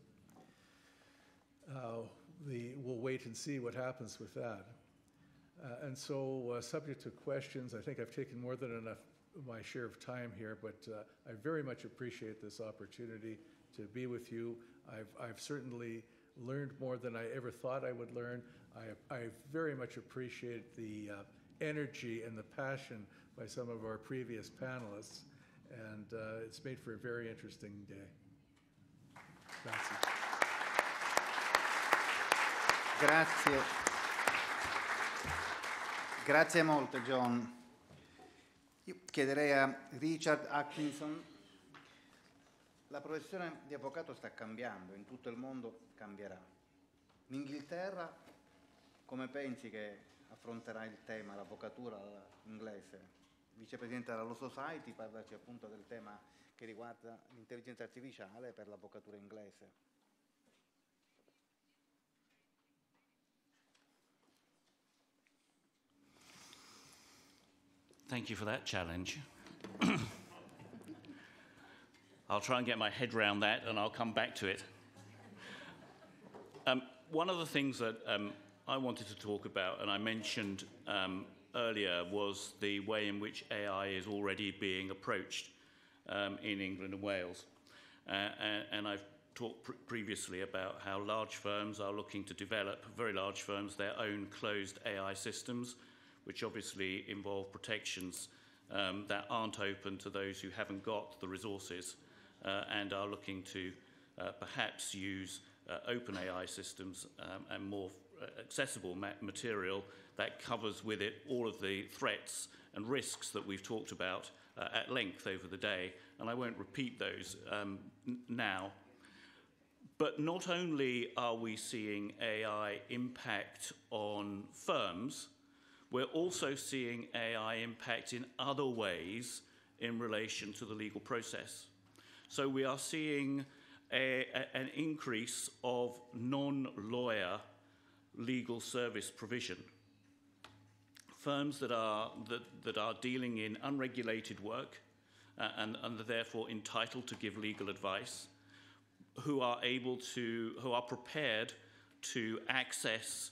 H: We'll wait and see what happens with that. And so subject to questions, I think I've taken more than enough of my share of time here, but I very much appreciate this opportunity to be with you. I've certainly learned more than I ever thought I would learn. I very much appreciate the energy and the passion by some of our previous panelists, and it's made for a very interesting day. Grazie.
A: Grazie. Grazie molto, John. Io chiederei a Richard Atkinson. La professione di avvocato sta cambiando, in tutto il mondo cambierà. In Inghilterra, come pensi che affronterà il tema, l'avvocatura inglese? Vicepresidente della Law Society, parlaci appunto del tema che riguarda l'intelligenza artificiale per l'avvocatura inglese.
I: Thank you for that challenge. I'll try and get my head around that and I'll come back to it. One of the things that I wanted to talk about, and I mentioned earlier, was the way in which AI is already being approached in England and Wales. And I've talked previously about how large firms are looking to develop, very large firms, their own closed AI systems, which obviously involve protections that aren't open to those who haven't got the resources and are looking to perhaps use open AI systems and more accessible material that covers with it all of the threats and risks that we've talked about at length over the day, and I won't repeat those now. But not only are we seeing AI impact on firms, we're also seeing AI impact in other ways in relation to the legal process. So we are seeing an increase of non-lawyer legal service provision. Firms that are dealing in unregulated work and are therefore entitled to give legal advice, who are prepared to access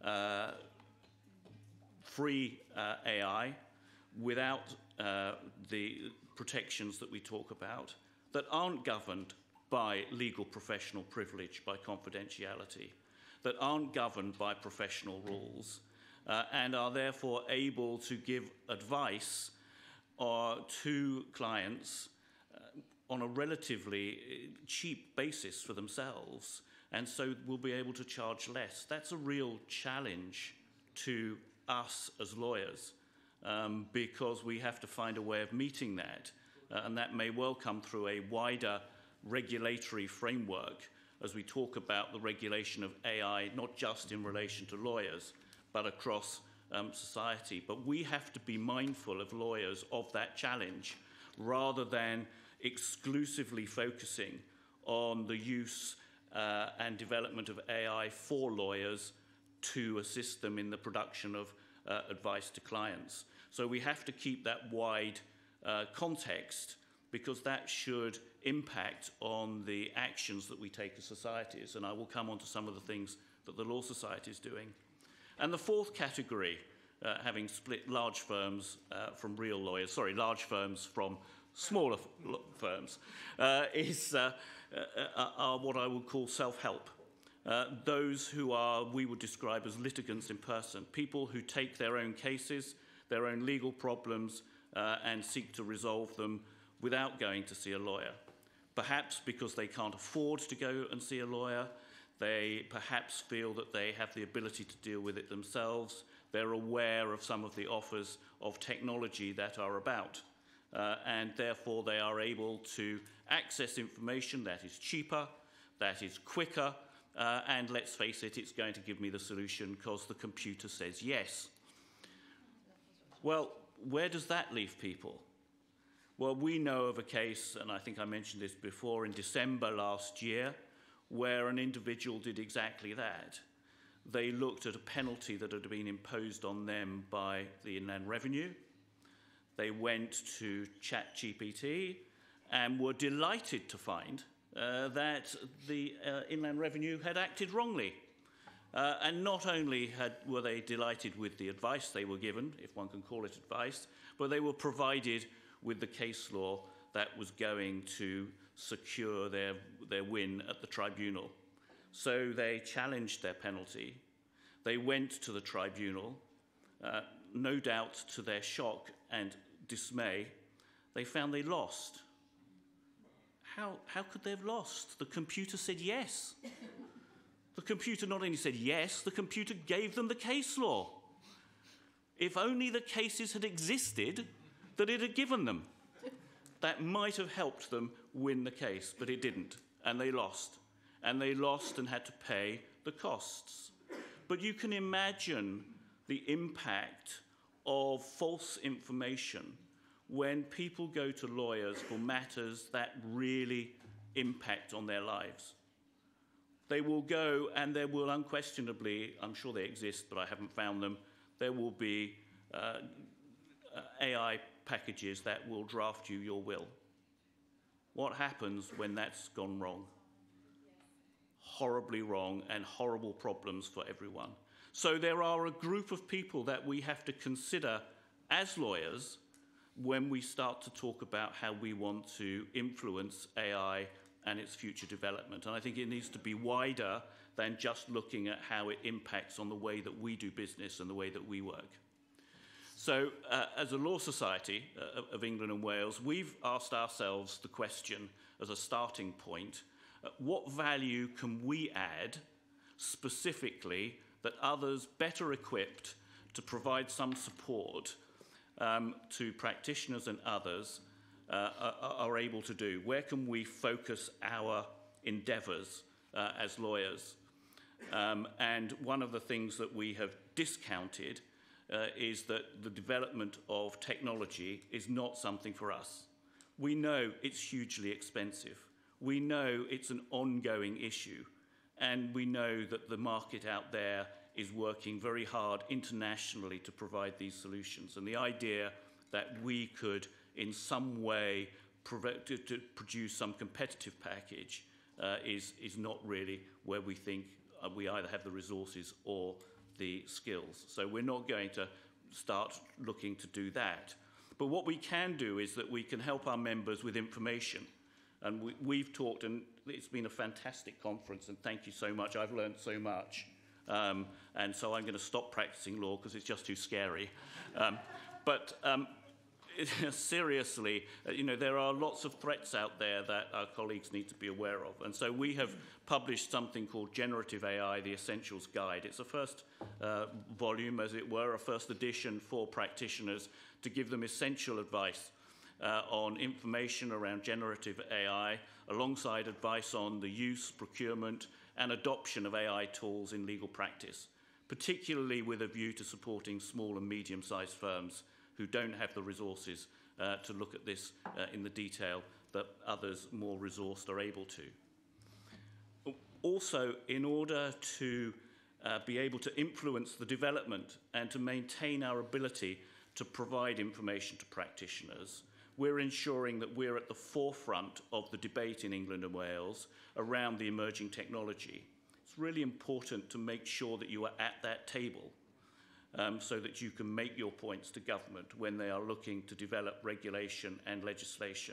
I: free AI without the protections that we talk about, that aren't governed by legal professional privilege, by confidentiality, that aren't governed by professional rules, and are therefore able to give advice to clients on a relatively cheap basis for themselves, and so will be able to charge less. That's a real challenge to us as lawyers, because we have to find a way of meeting that, and that may well come through a wider regulatory framework as we talk about the regulation of AI, not just in relation to lawyers, but across society. But we have to be mindful of lawyers of that challenge, rather than exclusively focusing on the use and development of AI for lawyers to assist them in the production of advice to clients. So we have to keep that wide context, because that should impact on the actions that we take as societies. And I will come on to some of the things that the Law Society is doing. And the fourth category, having split large firms from real lawyers, large firms from smaller firms, are what I would call self-help. Those who we would describe as litigants in person, people who take their own cases, their own legal problems, and seek to resolve them without going to see a lawyer. Perhaps because they can't afford to go and see a lawyer, they perhaps feel that they have the ability to deal with it themselves. They're aware of some of the offers of technology that are about, and therefore they are able to access information that is cheaper, that is quicker, and let's face it, it's going to give me the solution because the computer says yes. Well, where does that leave people? Well, we know of a case, and I think I mentioned this before, in December last year, where an individual did exactly that. They looked at a penalty that had been imposed on them by the Inland Revenue. They went to ChatGPT and were delighted to find that the Inland Revenue had acted wrongly. And not only were they delighted with the advice they were given, if one can call it advice, but they were provided with the case law that was going to secure their win at the tribunal. So they challenged their penalty. They went to the tribunal. No doubt to their shock and dismay, they found they lost. How could they have lost? The computer said yes. The computer not only said yes, the computer gave them the case law. If only the cases had existed that it had given them, that might have helped them win the case, but it didn't, and they lost. And they lost and had to pay the costs. But you can imagine the impact of false information when people go to lawyers for matters that really impact on their lives. They will go, and there will unquestionably, I'm sure they exist, but I haven't found them, there will be AI packages that will draft you your will. What happens when that's gone wrong? Horribly wrong, and horrible problems for everyone. So there are a group of people that we have to consider as lawyers when we start to talk about how we want to influence AI and its future development. And I think it needs to be wider than just looking at how it impacts on the way that we do business and the way that we work. So as a Law Society of England and Wales, we've asked ourselves the question as a starting point, what value can we add specifically that others better equipped to provide some support to practitioners and others are able to do? Where can we focus our endeavours as lawyers? And one of the things that we have discounted is that the development of technology is not something for us. We know it's hugely expensive. We know it's an ongoing issue. And we know that the market out there is working very hard internationally to provide these solutions. And the idea that we could in some way to produce some competitive package is not really where we think we either have the resources or the skills. So we're not going to start looking to do that. But what we can do is that we can help our members with information. And we've talked, and it's been a fantastic conference, and thank you so much. I've learned so much. And so I'm going to stop practicing law because it's just too scary. Seriously, you know, there are lots of threats out there that our colleagues need to be aware of. And so we have published something called Generative AI, The Essentials Guide. It's a first volume, as it were, a first edition for practitioners to give them essential advice on information around generative AI, alongside advice on the use, procurement, and adoption of AI tools in legal practice, particularly with a view to supporting small and medium-sized firms who don't have the resources to look at this in the detail that others more resourced are able to. Also, in order to be able to influence the development and to maintain our ability to provide information to practitioners, we're ensuring that we're at the forefront of the debate in England and Wales around the emerging technology. It's really important to make sure that you are at that table so that you can make your points to government when they are looking to develop regulation and legislation.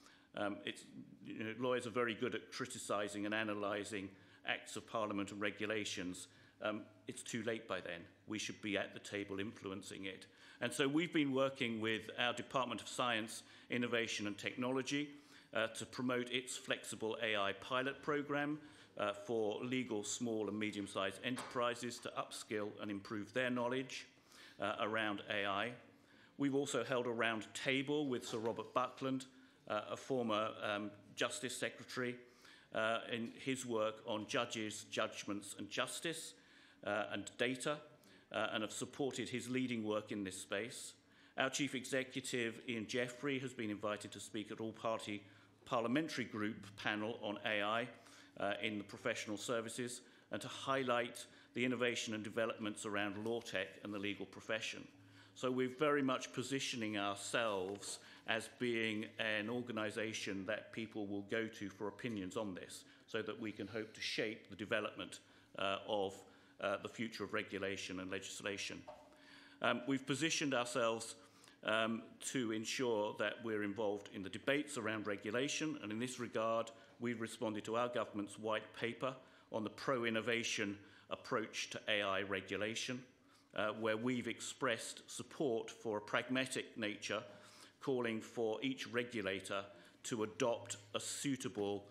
I: You know, lawyers are very good at criticising and analysing acts of Parliament and regulations. It's too late by then. We should be at the table influencing it. And so we've been working with our Department of Science, Innovation and Technology to promote its flexible AI pilot programme for legal small and medium-sized enterprises to upskill and improve their knowledge around AI. We've also held a round table with Sir Robert Buckland, a former Justice Secretary, in his work on judges, judgments and justice and data, and have supported his leading work in this space. Our Chief Executive, Ian Jeffrey, has been invited to speak at all-party parliamentary group panel on AI in the professional services and to highlight the innovation and developments around law tech and the legal profession. So we're very much positioning ourselves as being an organisation that people will go to for opinions on this, so that we can hope to shape the development of the future of regulation and legislation. We've positioned ourselves to ensure that we're involved in the debates around regulation, and in this regard, we've responded to our government's white paper on the pro-innovation approach to AI regulation, where we've expressed support for a pragmatic nature, calling for each regulator to adopt a suitable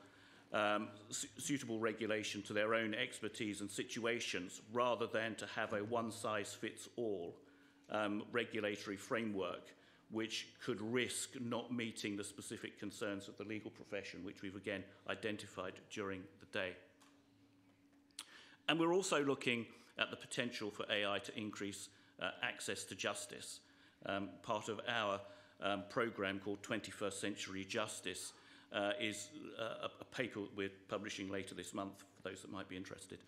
I: regulation to their own expertise and situations, rather than to have a one-size-fits-all regulatory framework, which could risk not meeting the specific concerns of the legal profession, which we've again identified during the day. And we're also looking at the potential for AI to increase access to justice. Part of our programme called 21st Century Justice is a paper we're publishing later this month, for those that might be interested.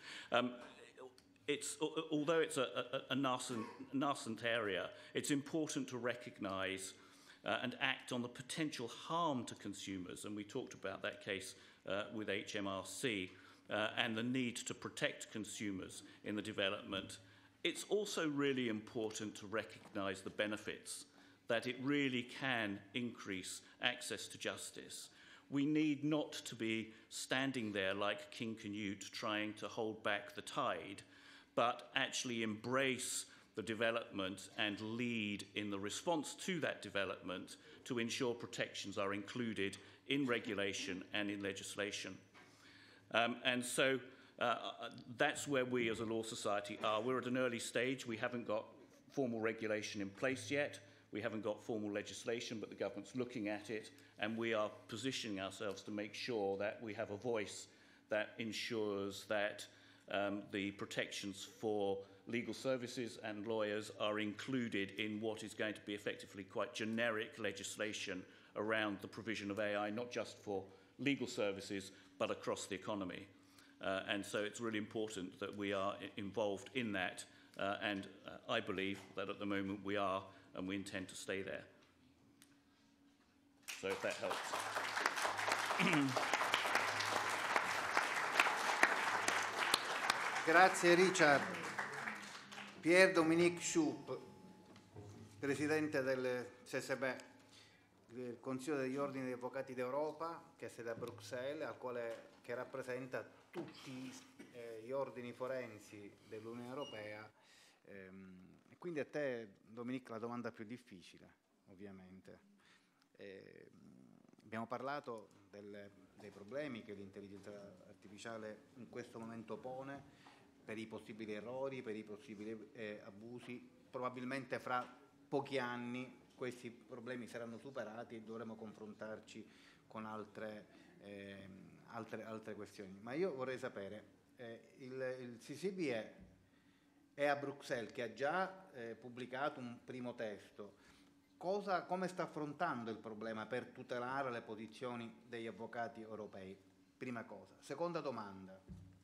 I: Although it's a nascent area, it's important to recognise and act on the potential harm to consumers, and we talked about that case with HMRC and the need to protect consumers in the development. It's also really important to recognise the benefits that it really can increase access to justice. We need not to be standing there like King Canute trying to hold back the tide, but actually embrace the development and lead in the response to that development to ensure protections are included in regulation and in legislation. And so that's where we as a law society are. We're at an early stage. We haven't got formal regulation in place yet. We haven't got formal legislation, but the government's looking at it, and we are positioning ourselves to make sure that we have a voice that ensures that the protections for legal services and lawyers are included in what is going to be effectively quite generic legislation around the provision of AI, not just for legal services, but across the economy. And so it's really important that we are involved in that, and I believe that at the moment we are, and we intend to stay there. So if that helps.
A: Grazie Richard. Pierre-Dominique Schoup, Presidente del CSB, il Consiglio degli Ordini degli Avvocati d'Europa, che è sede a Bruxelles, che rappresenta tutti gli ordini forensi dell'Unione Europea. E quindi a te, Dominique, la domanda più difficile, ovviamente. Abbiamo parlato dei problemi che l'intelligenza artificiale in questo momento pone, per i possibili errori, per i possibili abusi. Probabilmente fra pochi anni questi problemi saranno superati e dovremo confrontarci con altre questioni. Ma io vorrei sapere, il CCB è a Bruxelles, che ha già pubblicato un primo testo. Come sta affrontando il problema per tutelare le posizioni degli avvocati europei? Prima cosa. Seconda domanda.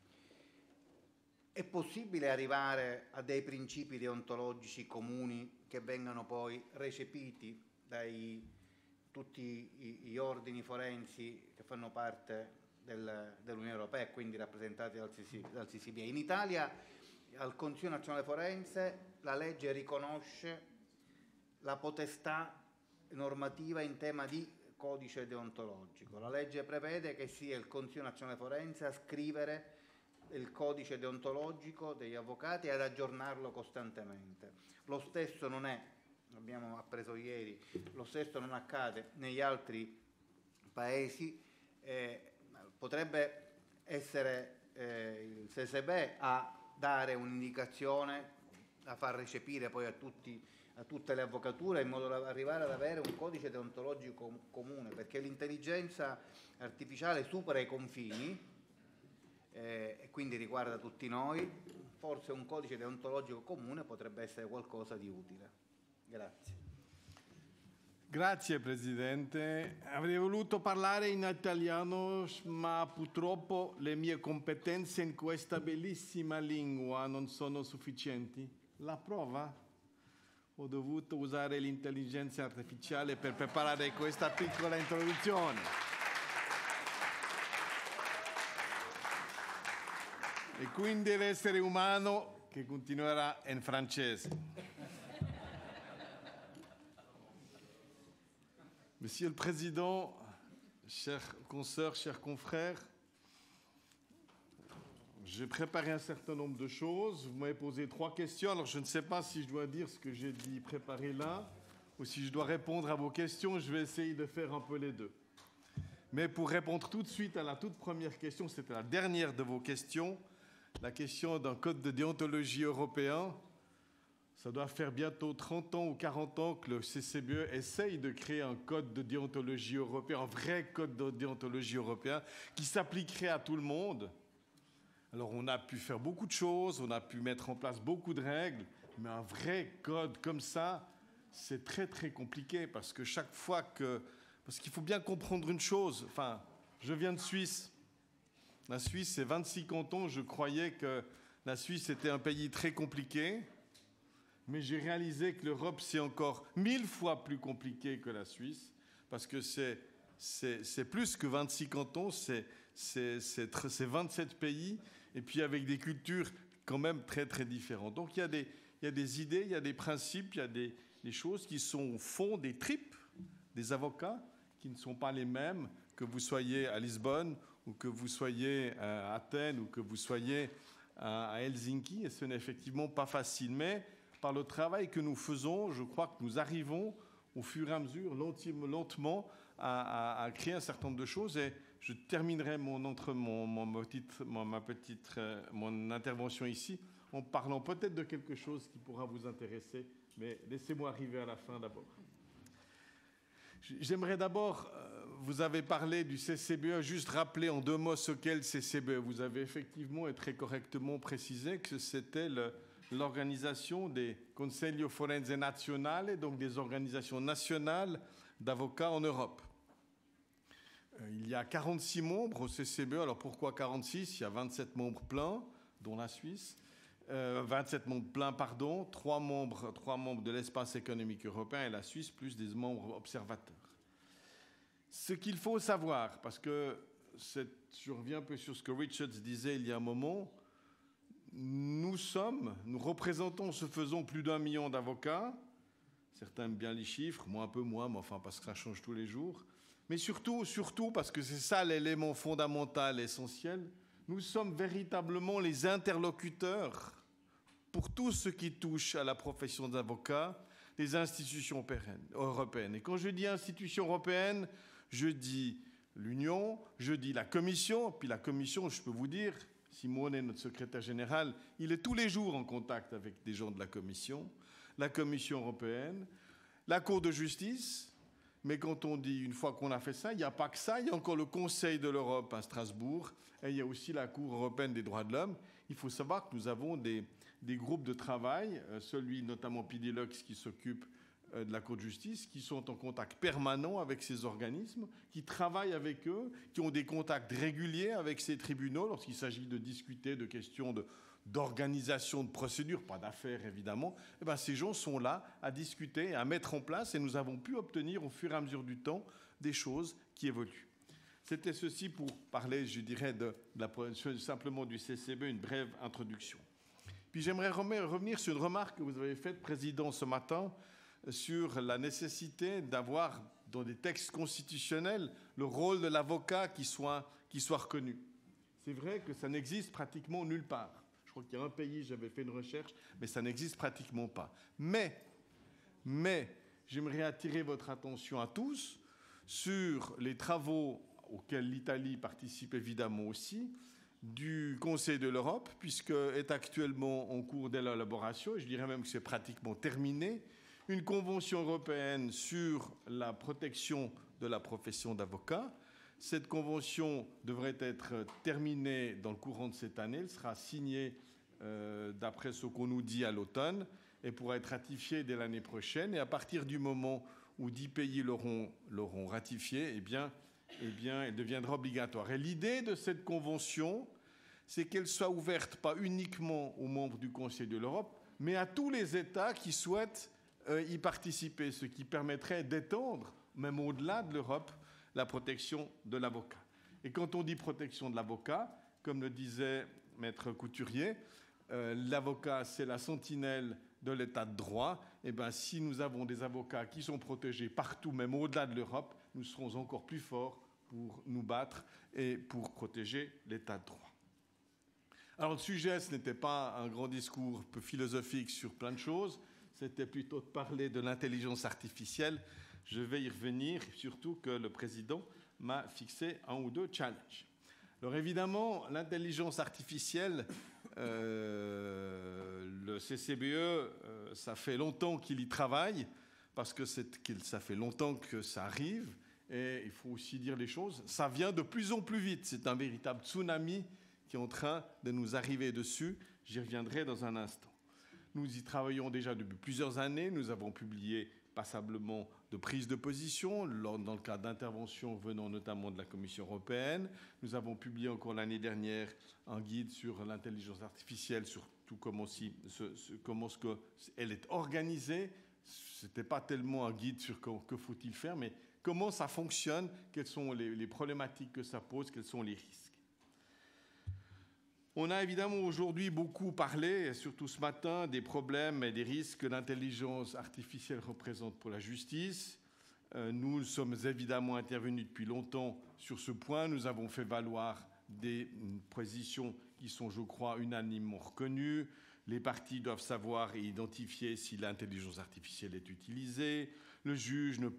A: È possibile arrivare a dei principi deontologici comuni che vengano poi recepiti da tutti gli ordini forensi che fanno parte dell'Unione Europea e quindi rappresentati dal CCB? In Italia, al Consiglio Nazionale Forense, la legge riconosce la potestà normativa in tema di codice deontologico. La legge prevede che sia il Consiglio Nazionale Forense a scrivere il codice deontologico degli avvocati e ad aggiornarlo costantemente. Lo stesso non è, abbiamo appreso ieri, lo stesso non accade negli altri paesi. Potrebbe essere il CSB a dare un'indicazione, a far recepire poi a tutte le avvocature, in modo da arrivare ad avere un codice deontologico comune, perché l'intelligenza artificiale supera i confini e quindi riguarda tutti noi. Forse un codice deontologico comune potrebbe essere qualcosa di utile. Grazie.
J: Grazie Presidente. Avrei voluto parlare in italiano, ma purtroppo le mie competenze in questa bellissima lingua non sono sufficienti. La prova? Ho dovuto usare l'intelligenza artificiale per preparare questa piccola introduzione. E quindi l'essere umano che continuerà in francese. Monsieur le Président, chers consoeurs, chers confrères, j'ai préparé un certain nombre de choses. Vous m'avez posé 3 questions. Alors, je ne sais pas si je dois dire ce que j'ai dit préparer là ou si je dois répondre à vos questions. Je vais essayer de faire un peu les deux. Mais pour répondre tout de suite à la toute première question, c'était la dernière de vos questions, la question d'un code de déontologie européen. Ça doit faire bientôt 30 ans ou 40 ans que le CCBE essaye de créer un code de déontologie européen, un vrai code de déontologie européen qui s'appliquerait à tout le monde. Alors on a pu faire beaucoup de choses, on a pu mettre en place beaucoup de règles, mais un vrai code comme ça, c'est très très compliqué parce que chaque fois que... Parce qu'il faut bien comprendre une chose, enfin, je viens de Suisse. La Suisse, c'est 26 cantons. Je croyais que la Suisse était un pays très compliqué, mais j'ai réalisé que l'Europe, c'est encore 1000 fois plus compliqué que la Suisse, parce que c'est plus que 26 cantons, c'est 27 pays, et puis avec des cultures quand même très très différentes. Donc il y a des idées, il y a des principes, il y a des choses qui sont au fond des tripes des avocats, qui ne sont pas les mêmes que vous soyez à Lisbonne ou que vous soyez à Athènes ou que vous soyez à Helsinki. Et ce n'est effectivement pas facile. Mais par le travail que nous faisons, je crois que nous arrivons au fur et à mesure, lentement, à créer un certain nombre de choses. Et je terminerai mon intervention ici en parlant peut-être de quelque chose qui pourra vous intéresser. Mais laissez-moi arriver à la fin d'abord. J'aimerais d'abord, vous avez parlé du CCBE, juste rappeler en 2 mots ce qu'est le CCBE. Vous avez effectivement et très correctement précisé que c'était l'organisation des Consiglio Forense Nazionale, donc des organisations nationales d'avocats en Europe. Il y a 46 membres au CCBE. Alors pourquoi 46 ? Il y a 27 membres pleins, dont la Suisse. 27 membres pleins, pardon, 3 membres de l'espace économique européen et la Suisse, plus des membres observateurs. Ce qu'il faut savoir, parce que je reviens un peu sur ce que Richards disait il y a un moment, nous représentons, ce faisons plus d'1 million d'avocats. Certains aiment bien les chiffres, moi un peu moins, mais enfin parce que ça change tous les jours. Mais surtout parce que c'est ça l'élément fondamental, essentiel, nous sommes véritablement les interlocuteurs pour tout ce qui touche à la profession d'avocat des institutions européennes. Et quand je dis institutions européennes, je dis l'Union, je dis la Commission. Puis la Commission, je peux vous dire, Simone est notre secrétaire général, il est tous les jours en contact avec des gens de la Commission européenne, la Cour de justice. Mais quand on dit, une fois qu'on a fait ça, il n'y a pas que ça, il y a encore le Conseil de l'Europe à Strasbourg, et il y a aussi la Cour européenne des droits de l'homme. Il faut savoir que nous avons des groupes de travail, celui notamment Pidilux qui s'occupe de la Cour de justice, qui sont en contact permanent avec ces organismes, qui travaillent avec eux, qui ont des contacts réguliers avec ces tribunaux lorsqu'il s'agit de discuter de questions d'organisation de procédures, pas d'affaires évidemment. Eh bien, ces gens sont là à discuter, à mettre en place, et nous avons pu obtenir au fur et à mesure du temps des choses qui évoluent. C'était ceci pour parler, je dirais, simplement du CCB, une brève introduction. Puis j'aimerais revenir sur une remarque que vous avez faite, Président, ce matin, sur la nécessité d'avoir, dans des textes constitutionnels, le rôle de l'avocat qui soit reconnu. C'est vrai que ça n'existe pratiquement nulle part. Je crois qu'il y a un pays, j'avais fait une recherche, mais ça n'existe pratiquement pas. Mais j'aimerais attirer votre attention à tous sur les travaux auxquels l'Italie participe évidemment aussi, du Conseil de l'Europe, puisque est actuellement en cours d'élaboration, et je dirais même que c'est pratiquement terminé, une convention européenne sur la protection de la profession d'avocat. Cette convention devrait être terminée dans le courant de cette année. Elle sera signée, d'après ce qu'on nous dit, à l'automne et pourra être ratifiée dès l'année prochaine. Et à partir du moment où 10 pays l'auront ratifiée, eh bien, elle deviendra obligatoire. Et l'idée de cette convention, c'est qu'elle soit ouverte pas uniquement aux membres du Conseil de l'Europe, mais à tous les États qui souhaitent y participer, ce qui permettrait d'étendre, même au-delà de l'Europe, la protection de l'avocat. Et quand on dit protection de l'avocat, comme le disait Maître Couturier, l'avocat, c'est la sentinelle de l'état de droit. Et bien, si nous avons des avocats qui sont protégés partout, même au-delà de l'Europe, nous serons encore plus forts pour nous battre et pour protéger l'état de droit. Alors, le sujet, ce n'était pas un grand discours peu philosophique sur plein de choses, c'était plutôt de parler de l'intelligence artificielle. Je vais y revenir, surtout que le président m'a fixé 1 ou 2 challenges. Alors évidemment, l'intelligence artificielle, le CCBE, ça fait longtemps qu'il y travaille, parce que ça fait longtemps que ça arrive, et il faut aussi dire les choses, ça vient de plus en plus vite. C'est un véritable tsunami qui est en train de nous arriver dessus. J'y reviendrai dans un instant. Nous y travaillons déjà depuis plusieurs années. Nous avons publié passablement de prises de position dans le cadre d'interventions venant notamment de la Commission européenne. Nous avons publié encore l'année dernière un guide sur l'intelligence artificielle, sur tout comment elle est organisée. Ce n'était pas tellement un guide sur que faut-il faire, mais comment ça fonctionne, quelles sont les problématiques que ça pose, quels sont les risques. On a évidemment aujourd'hui beaucoup parlé, et surtout ce matin, des problèmes et des risques que l'intelligence artificielle représente pour la justice. Nous sommes évidemment intervenus depuis longtemps sur ce point. Nous avons fait valoir des positions qui sont, je crois, unanimement reconnues. Les parties doivent savoir et identifier si l'intelligence artificielle est utilisée. Le juge ne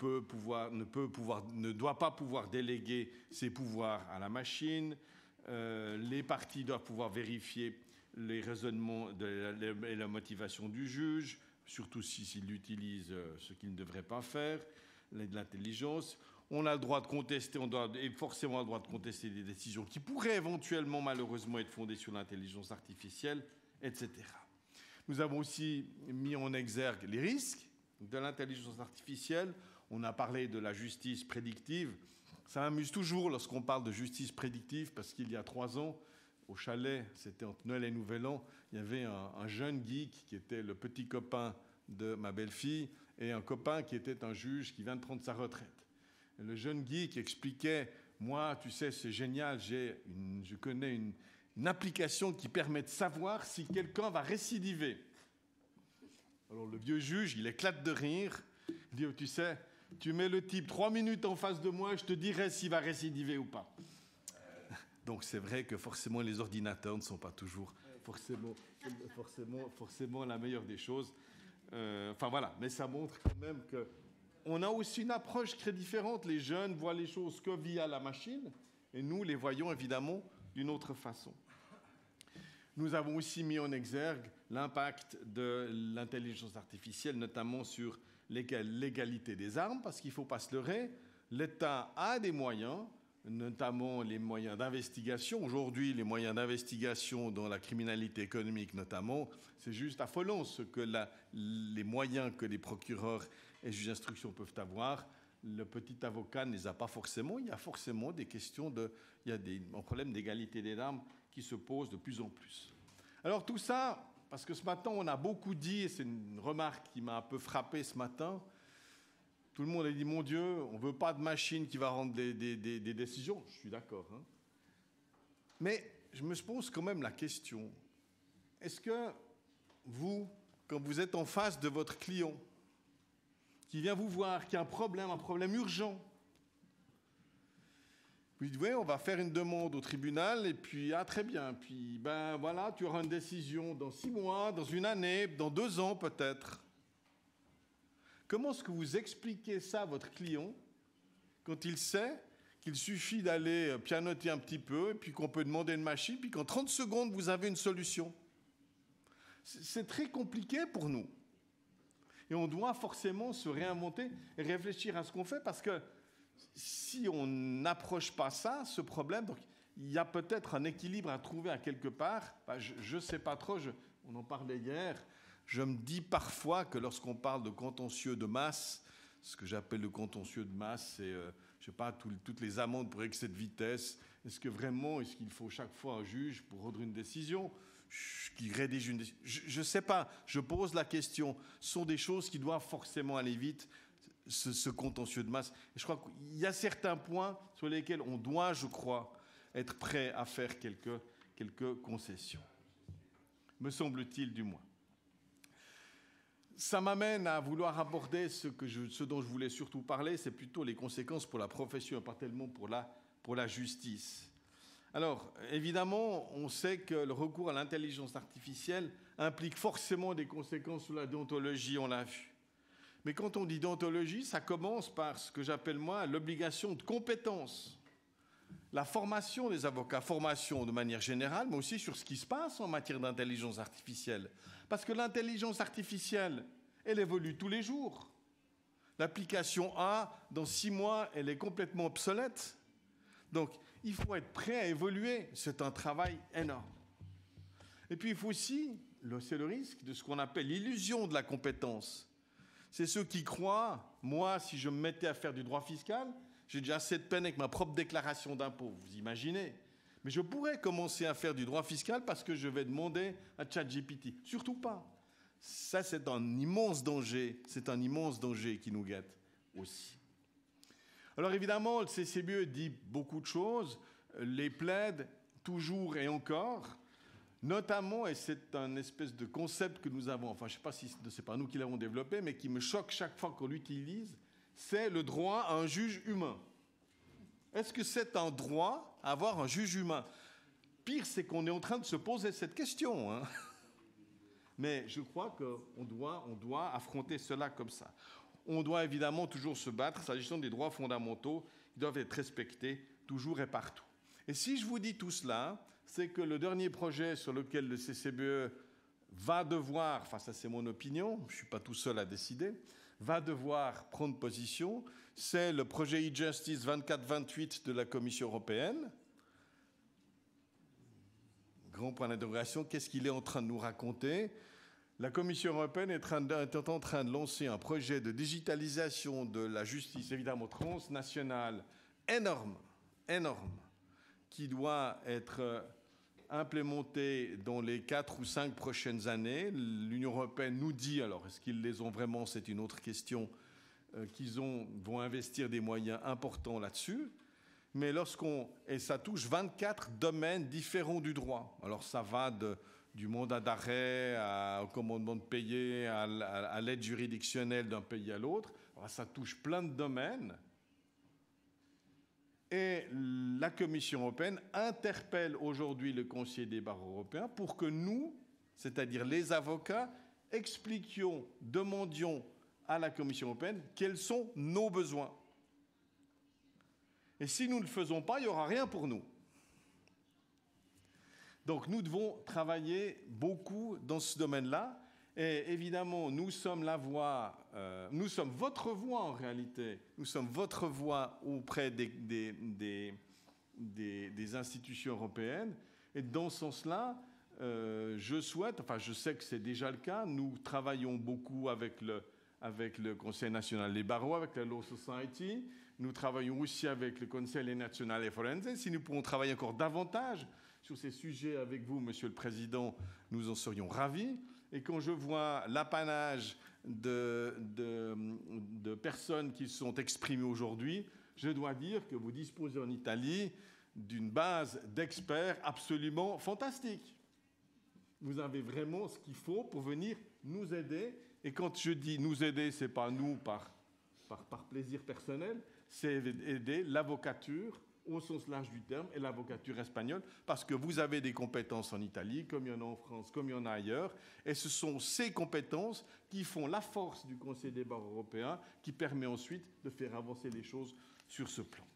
J: doit pas pouvoir déléguer ses pouvoirs à la machine. Les parties doivent pouvoir vérifier les raisonnements et la motivation du juge, surtout s'il utilise ce qu'il ne devrait pas faire, de l'intelligence. On a le droit de contester, et forcément le droit de contester des décisions qui pourraient éventuellement, malheureusement, être fondées sur l'intelligence artificielle, etc. Nous avons aussi mis en exergue les risques de l'intelligence artificielle. On a parlé de la justice prédictive. Ça m'amuse toujours lorsqu'on parle de justice prédictive, parce qu'il y a 3 ans, au chalet, c'était entre Noël et Nouvel An, il y avait un jeune geek qui était le petit copain de ma belle-fille et un copain qui était un juge qui vient de prendre sa retraite. Et le jeune geek expliquait, moi, tu sais, c'est génial, je connais une application qui permet de savoir si quelqu'un va récidiver. Alors le vieux juge, il éclate de rire, il dit, oh, tu sais, tu mets le type 3 minutes en face de moi, je te dirai s'il va récidiver ou pas. Donc c'est vrai que forcément les ordinateurs ne sont pas toujours forcément la meilleure des choses. Enfin voilà, mais ça montre quand même qu'on a aussi une approche très différente. Les jeunes voient les choses que via la machine, et nous les voyons évidemment d'une autre façon. Nous avons aussi mis en exergue l'impact de l'intelligence artificielle, notamment sur l'égalité des armes, parce qu'il ne faut pas se leurrer, l'État a des moyens, notamment les moyens d'investigation. Aujourd'hui, les moyens d'investigation dans la criminalité économique notamment, c'est juste affolant ce que les moyens que les procureurs et juges d'instruction peuvent avoir. Le petit avocat ne les a pas forcément. Il y a forcément des questions un problème d'égalité des armes qui se pose de plus en plus. Alors tout ça, parce que ce matin on a beaucoup dit, et c'est une remarque qui m'a un peu frappé ce matin, tout le monde a dit, mon Dieu, on ne veut pas de machine qui va rendre des décisions. Je suis d'accord. Hein. Mais je me pose quand même la question, est-ce que vous, quand vous êtes en face de votre client, qui vient vous voir, qui a un problème urgent, vous dites, oui, on va faire une demande au tribunal, et puis, ah, très bien, puis, ben voilà, tu auras une décision dans 6 mois, dans 1 année, dans 2 ans peut-être. Comment est-ce que vous expliquez ça à votre client quand il sait qu'il suffit d'aller pianoter un petit peu, et puis qu'on peut demander une machine, puis qu'en 30 secondes, vous avez une solution? C'est très compliqué pour nous. Et on doit forcément se réinventer et réfléchir à ce qu'on fait, parce que si on n'approche pas ça, ce problème, donc il y a peut-être un équilibre à trouver à quelque part. Ben, je ne sais pas trop, on en parlait hier. Je me dis parfois que lorsqu'on parle de contentieux de masse, ce que j'appelle le contentieux de masse, c'est, je ne sais pas, toutes les amendes pour excès de vitesse. Est-ce qu'il faut chaque fois un juge pour rendre une décision qui rédige une décision? Je ne sais pas, je pose la question. Ce sont des choses qui doivent forcément aller vite, ce contentieux de masse. Et je crois qu'il y a certains points sur lesquels on doit, je crois, être prêt à faire quelques concessions. Me semble-t-il du moins. Ça m'amène à vouloir aborder ce dont je voulais surtout parler, c'est plutôt les conséquences pour la profession et pas tellement pour la justice. Alors, évidemment, on sait que le recours à l'intelligence artificielle implique forcément des conséquences sur la déontologie, on l'a vu. Mais quand on dit déontologie, ça commence par ce que j'appelle moi l'obligation de compétence. La formation des avocats, formation de manière générale, mais aussi sur ce qui se passe en matière d'intelligence artificielle. Parce que l'intelligence artificielle, elle évolue tous les jours. L'application A, dans 6 mois, elle est complètement obsolète. Donc, il faut être prêt à évoluer. C'est un travail énorme. Et puis, il faut aussi, c'est le risque de ce qu'on appelle l'illusion de la compétence. C'est ceux qui croient, moi, si je me mettais à faire du droit fiscal, j'ai déjà assez de peine avec ma propre déclaration d'impôt, vous imaginez. Mais je pourrais commencer à faire du droit fiscal parce que je vais demander à ChatGPT. Surtout pas. Ça, c'est un immense danger. C'est un immense danger qui nous guette aussi. Alors évidemment, le CCBE dit beaucoup de choses, les plaide toujours et encore. Notamment, et c'est un espèce de concept que nous avons, enfin je ne sais pas si ce n'est pas nous qui l'avons développé, mais qui me choque chaque fois qu'on l'utilise, c'est le droit à un juge humain. Est-ce que c'est un droit à avoir un juge humain? Pire, c'est qu'on est en train de se poser cette question. Hein. Mais je crois qu'on doit affronter cela comme ça. On doit évidemment toujours se battre s'agissant des droits fondamentaux qui doivent être respectés toujours et partout. Et si je vous dis tout cela, c'est que le dernier projet sur lequel le CCBE va devoir, enfin ça c'est mon opinion, je ne suis pas tout seul à décider, va devoir prendre position, c'est le projet e-Justice 24-28 de la Commission européenne. Grand point d'interrogation, qu'est-ce qu'il est en train de nous raconter? La Commission européenne est en train de lancer un projet de digitalisation de la justice, évidemment transnationale, énorme, qui doit être implémentés dans les 4 ou 5 prochaines années. L'Union européenne nous dit, alors est-ce qu'ils les ont vraiment, c'est une autre question, qu'ils vont investir des moyens importants là-dessus. Mais et ça touche 24 domaines différents du droit. Alors ça va du mandat d'arrêt au commandement de payer, à l'aide juridictionnelle d'un pays à l'autre. Alors ça touche plein de domaines. Et la Commission européenne interpelle aujourd'hui le Conseil des barreaux européens pour que nous, c'est-à-dire les avocats, demandions à la Commission européenne quels sont nos besoins. Et si nous ne le faisons pas, il n'y aura rien pour nous. Donc nous devons travailler beaucoup dans ce domaine-là. Et évidemment, nous sommes nous sommes votre voix en réalité. Nous sommes votre voix auprès des institutions européennes. Et dans ce sens-là, je sais que c'est déjà le cas, nous travaillons beaucoup avec le Conseil national des barreaux, avec la Law Society. Nous travaillons aussi avec le Conseil national des forenses. Si nous pouvons travailler encore davantage sur ces sujets avec vous, Monsieur le Président, nous en serions ravis. Et quand je vois l'apanage de personnes qui se sont exprimées aujourd'hui, je dois dire que vous disposez en Italie d'une base d'experts absolument fantastique. Vous avez vraiment ce qu'il faut pour venir nous aider. Et quand je dis nous aider, ce n'est pas nous par plaisir personnel, c'est aider l'avocature au sens large du terme, et l'avocature espagnole, parce que vous avez des compétences en Italie, comme il y en a en France, comme il y en a ailleurs, et ce sont ces compétences qui font la force du Conseil des barreaux européens, qui permet ensuite de faire avancer les choses sur ce plan.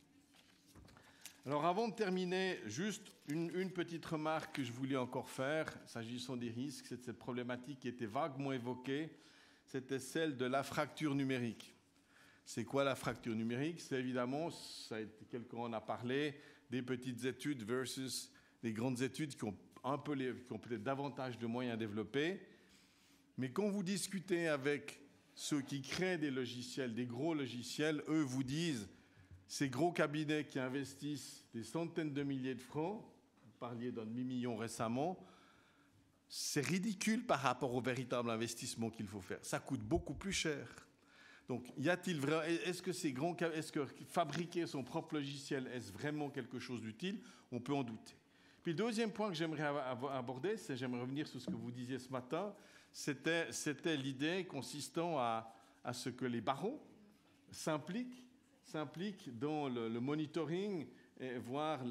J: Alors avant de terminer, juste une petite remarque que je voulais encore faire, s'agissant des risques, c'est cette problématique qui était vaguement évoquée, c'était celle de la fracture numérique. C'est quoi la fracture numérique? C'est évidemment, quelqu'un en a parlé, des petites études versus des grandes études qui ont peut-être davantage de moyens développés. Mais quand vous discutez avec ceux qui créent des logiciels, des gros logiciels, eux vous disent, ces gros cabinets qui investissent des centaines de milliers de francs, vous parliez d'un demi-million récemment, c'est ridicule par rapport au véritable investissement qu'il faut faire. Ça coûte beaucoup plus cher. Donc, est-ce que fabriquer son propre logiciel, est-ce vraiment quelque chose d'utile? On peut en douter. Puis le deuxième point que j'aimerais aborder, j'aimerais revenir sur ce que vous disiez ce matin, c'était l'idée consistant à ce que les barreaux s'impliquent dans le monitoring et voire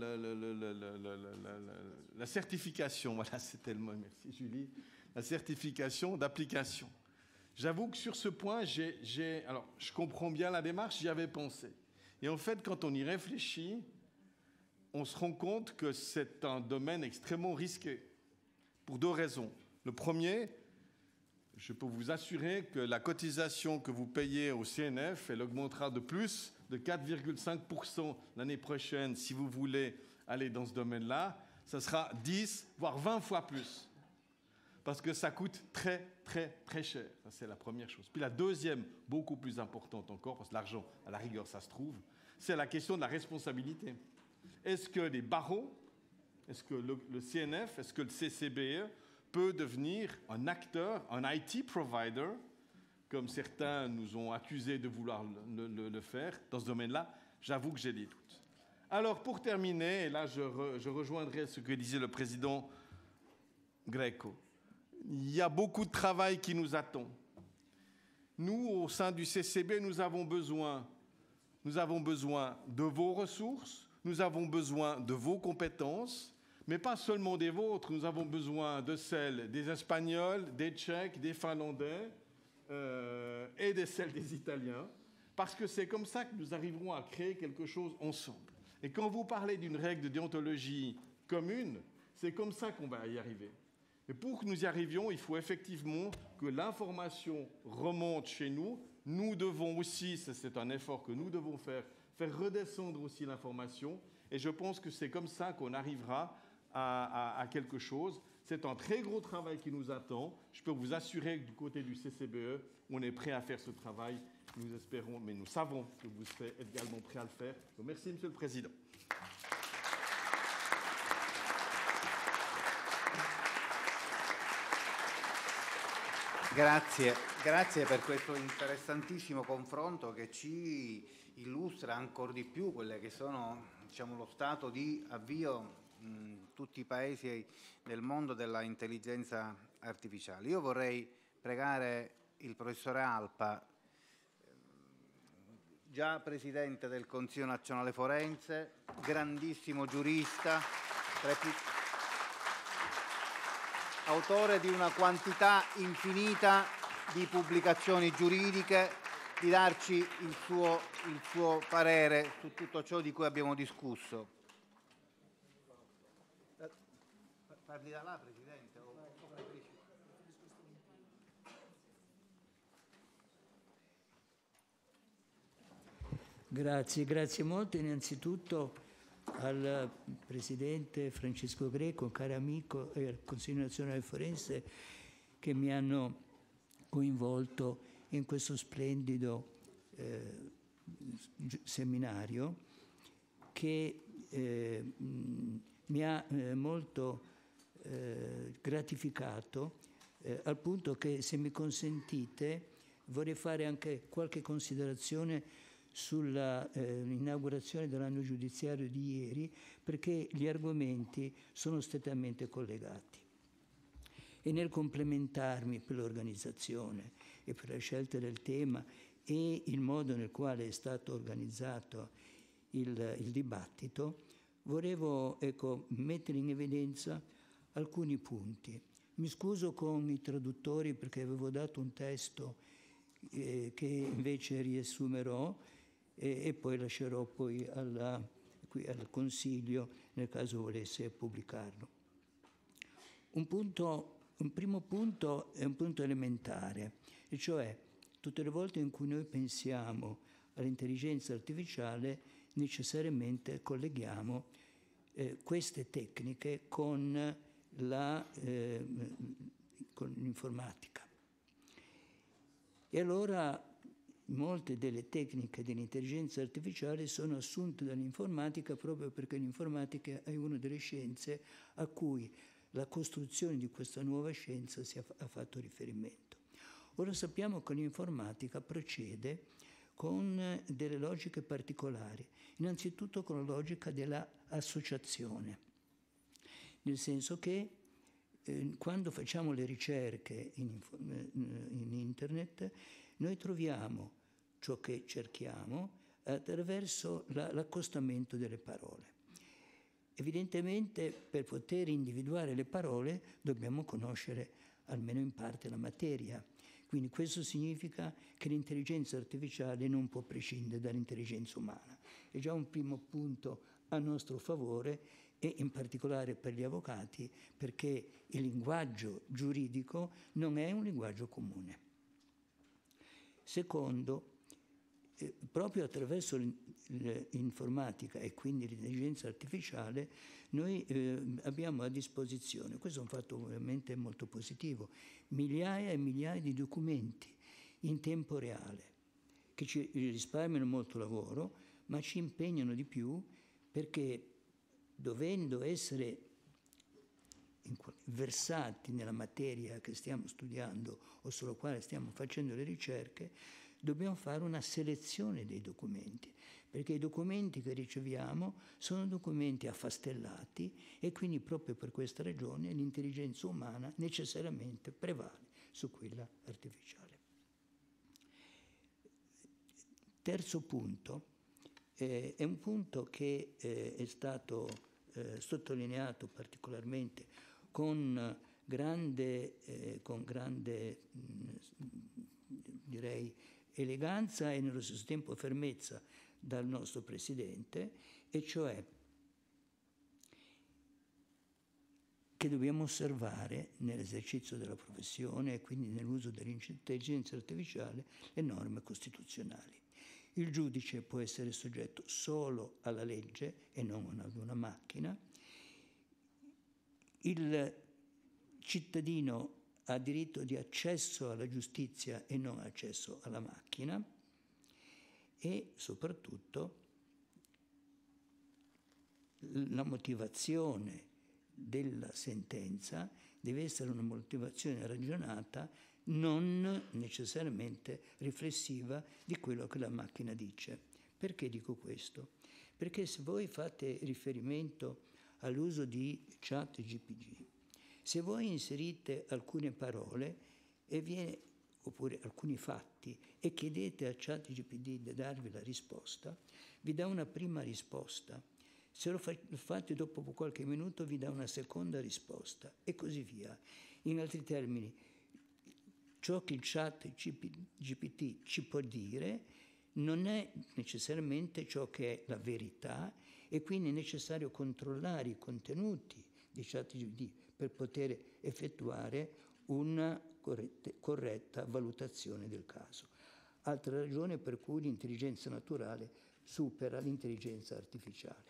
J: la certification. Voilà, c'était le mot. Merci Julie. La certification d'application. J'avoue que sur ce point, alors, je comprends bien la démarche, j'y avais pensé. Et en fait, quand on y réfléchit, on se rend compte que c'est un domaine extrêmement risqué, pour 2 raisons. Le premier, je peux vous assurer que la cotisation que vous payez au CNF, elle augmentera de plus de 4,5% l'année prochaine si vous voulez aller dans ce domaine-là. Ça sera 10, voire 20 fois plus. Parce que ça coûte très, très, très cher. Ça, c'est la première chose. Puis la deuxième, beaucoup plus importante encore, parce que l'argent, à la rigueur, ça se trouve, c'est la question de la responsabilité. Est-ce que les barreaux, est-ce que le CNF, est-ce que le CCBE peut devenir un acteur, un IT provider, comme certains nous ont accusés de vouloir le faire dans ce domaine-là? J'avoue que j'ai des doutes. Alors, pour terminer, et là, je rejoindrai ce que disait le président. Greco. Il y a beaucoup de travail qui nous attend. Nous, au sein du CCB, nous avons besoin de vos ressources, nous avons besoin de vos compétences, mais pas seulement des vôtres, nous avons besoin de celles des Espagnols, des Tchèques, des Finlandais et de celles des Italiens, parce que c'est comme ça que nous arriverons à créer quelque chose ensemble. Et quand vous parlez d'une règle de déontologie commune, c'est comme ça qu'on va y arriver. Et pour que nous y arrivions, il faut effectivement que l'information remonte chez nous. Nous devons aussi, c'est un effort que nous devons faire redescendre aussi l'information. Et je pense que c'est comme ça qu'on arrivera à quelque chose. C'est un très gros travail qui nous attend. Je peux vous assurer que du côté du CCBE, on est prêt à faire ce travail. Nous espérons, mais nous savons que vous serez également prêt à le faire. Donc, merci, Monsieur le Président.
A: Grazie per questo interessantissimo confronto che ci illustra ancora di più quelle che sono, diciamo, lo stato di avvio in tutti i paesi del mondo della intelligenza artificiale. Io vorrei pregare il professore Alpa, già presidente del Consiglio Nazionale Forense, grandissimo giurista, autore di una quantità infinita di pubblicazioni giuridiche, di darci il suo parere su tutto ciò di cui abbiamo discusso. Parli da là, Presidente?
K: Grazie molto innanzitutto al Presidente Francesco Greco, caro amico, e al Consiglio Nazionale Forense che mi hanno coinvolto in questo splendido seminario che mi ha molto gratificato al punto che, se mi consentite, vorrei fare anche qualche considerazione sulla inaugurazione dell'anno giudiziario di ieri, perché gli argomenti sono strettamente collegati. E nel complementarmi per l'organizzazione e per la scelta del tema e il modo nel quale è stato organizzato il dibattito, volevo mettere in evidenza alcuni punti. Mi scuso con i traduttori perché avevo dato un testo che invece riassumerò e poi lascerò poi al Consiglio nel caso volesse pubblicarlo. Un primo punto è un punto elementare, e cioè tutte le volte in cui noi pensiamo all'intelligenza artificiale necessariamente colleghiamo queste tecniche con l'informatica. E allora molte delle tecniche dell'intelligenza artificiale sono assunte dall'informatica proprio perché l'informatica è una delle scienze a cui la costruzione di questa nuova scienza ha fatto riferimento. Ora sappiamo che l'informatica procede con delle logiche particolari, innanzitutto con la logica dell'associazione, nel senso che quando facciamo le ricerche in internet noi troviamo ciò che cerchiamo attraverso l'accostamento delle parole. Evidentemente per poter individuare le parole dobbiamo conoscere almeno in parte la materia. Quindi questo significa che l'intelligenza artificiale non può prescindere dall'intelligenza umana. È già un primo punto a nostro favore e in particolare per gli avvocati, perché il linguaggio giuridico non è un linguaggio comune. Secondo, proprio attraverso l'informatica e quindi l'intelligenza artificiale noi abbiamo a disposizione, questo è un fatto ovviamente molto positivo, migliaia e migliaia di documenti in tempo reale che ci risparmiano molto lavoro, ma ci impegnano di più perché, dovendo essere versati nella materia che stiamo studiando o sulla quale stiamo facendo le ricerche, dobbiamo fare una selezione dei documenti, perché i documenti che riceviamo sono documenti affastellati e quindi proprio per questa ragione l'intelligenza umana necessariamente prevale su quella artificiale. Terzo punto, è un punto che è stato sottolineato particolarmente con grande direi eleganza e nello stesso tempo fermezza dal nostro Presidente, e cioè che dobbiamo osservare nell'esercizio della professione e quindi nell'uso dell'intelligenza artificiale le norme costituzionali. Il giudice può essere soggetto solo alla legge e non ad una macchina. Il cittadino ha diritto di accesso alla giustizia e non accesso alla macchina, e soprattutto la motivazione della sentenza deve essere una motivazione ragionata, non necessariamente riflessiva di quello che la macchina dice. Perché dico questo? Perché se voi fate riferimento all'uso di ChatGPT, se voi inserite alcune parole oppure alcuni fatti e chiedete a ChatGPT di darvi la risposta, vi dà una prima risposta. Se lo fate dopo qualche minuto vi dà una seconda risposta e così via. In altri termini, ciò che il ChatGPT ci può dire non è necessariamente ciò che è la verità, e quindi è necessario controllare i contenuti di ChatGPT per poter effettuare una corretta valutazione del caso. Altra ragione per cui l'intelligenza naturale supera l'intelligenza artificiale.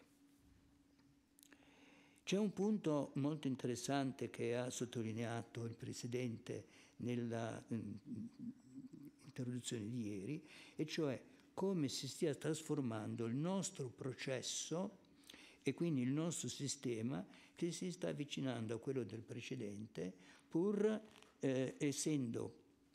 K: C'è un punto molto interessante che ha sottolineato il Presidente nella introduzione di ieri, e cioè come si stia trasformando il nostro processo e quindi il nostro sistema, che si sta avvicinando a quello del precedente, pur essendo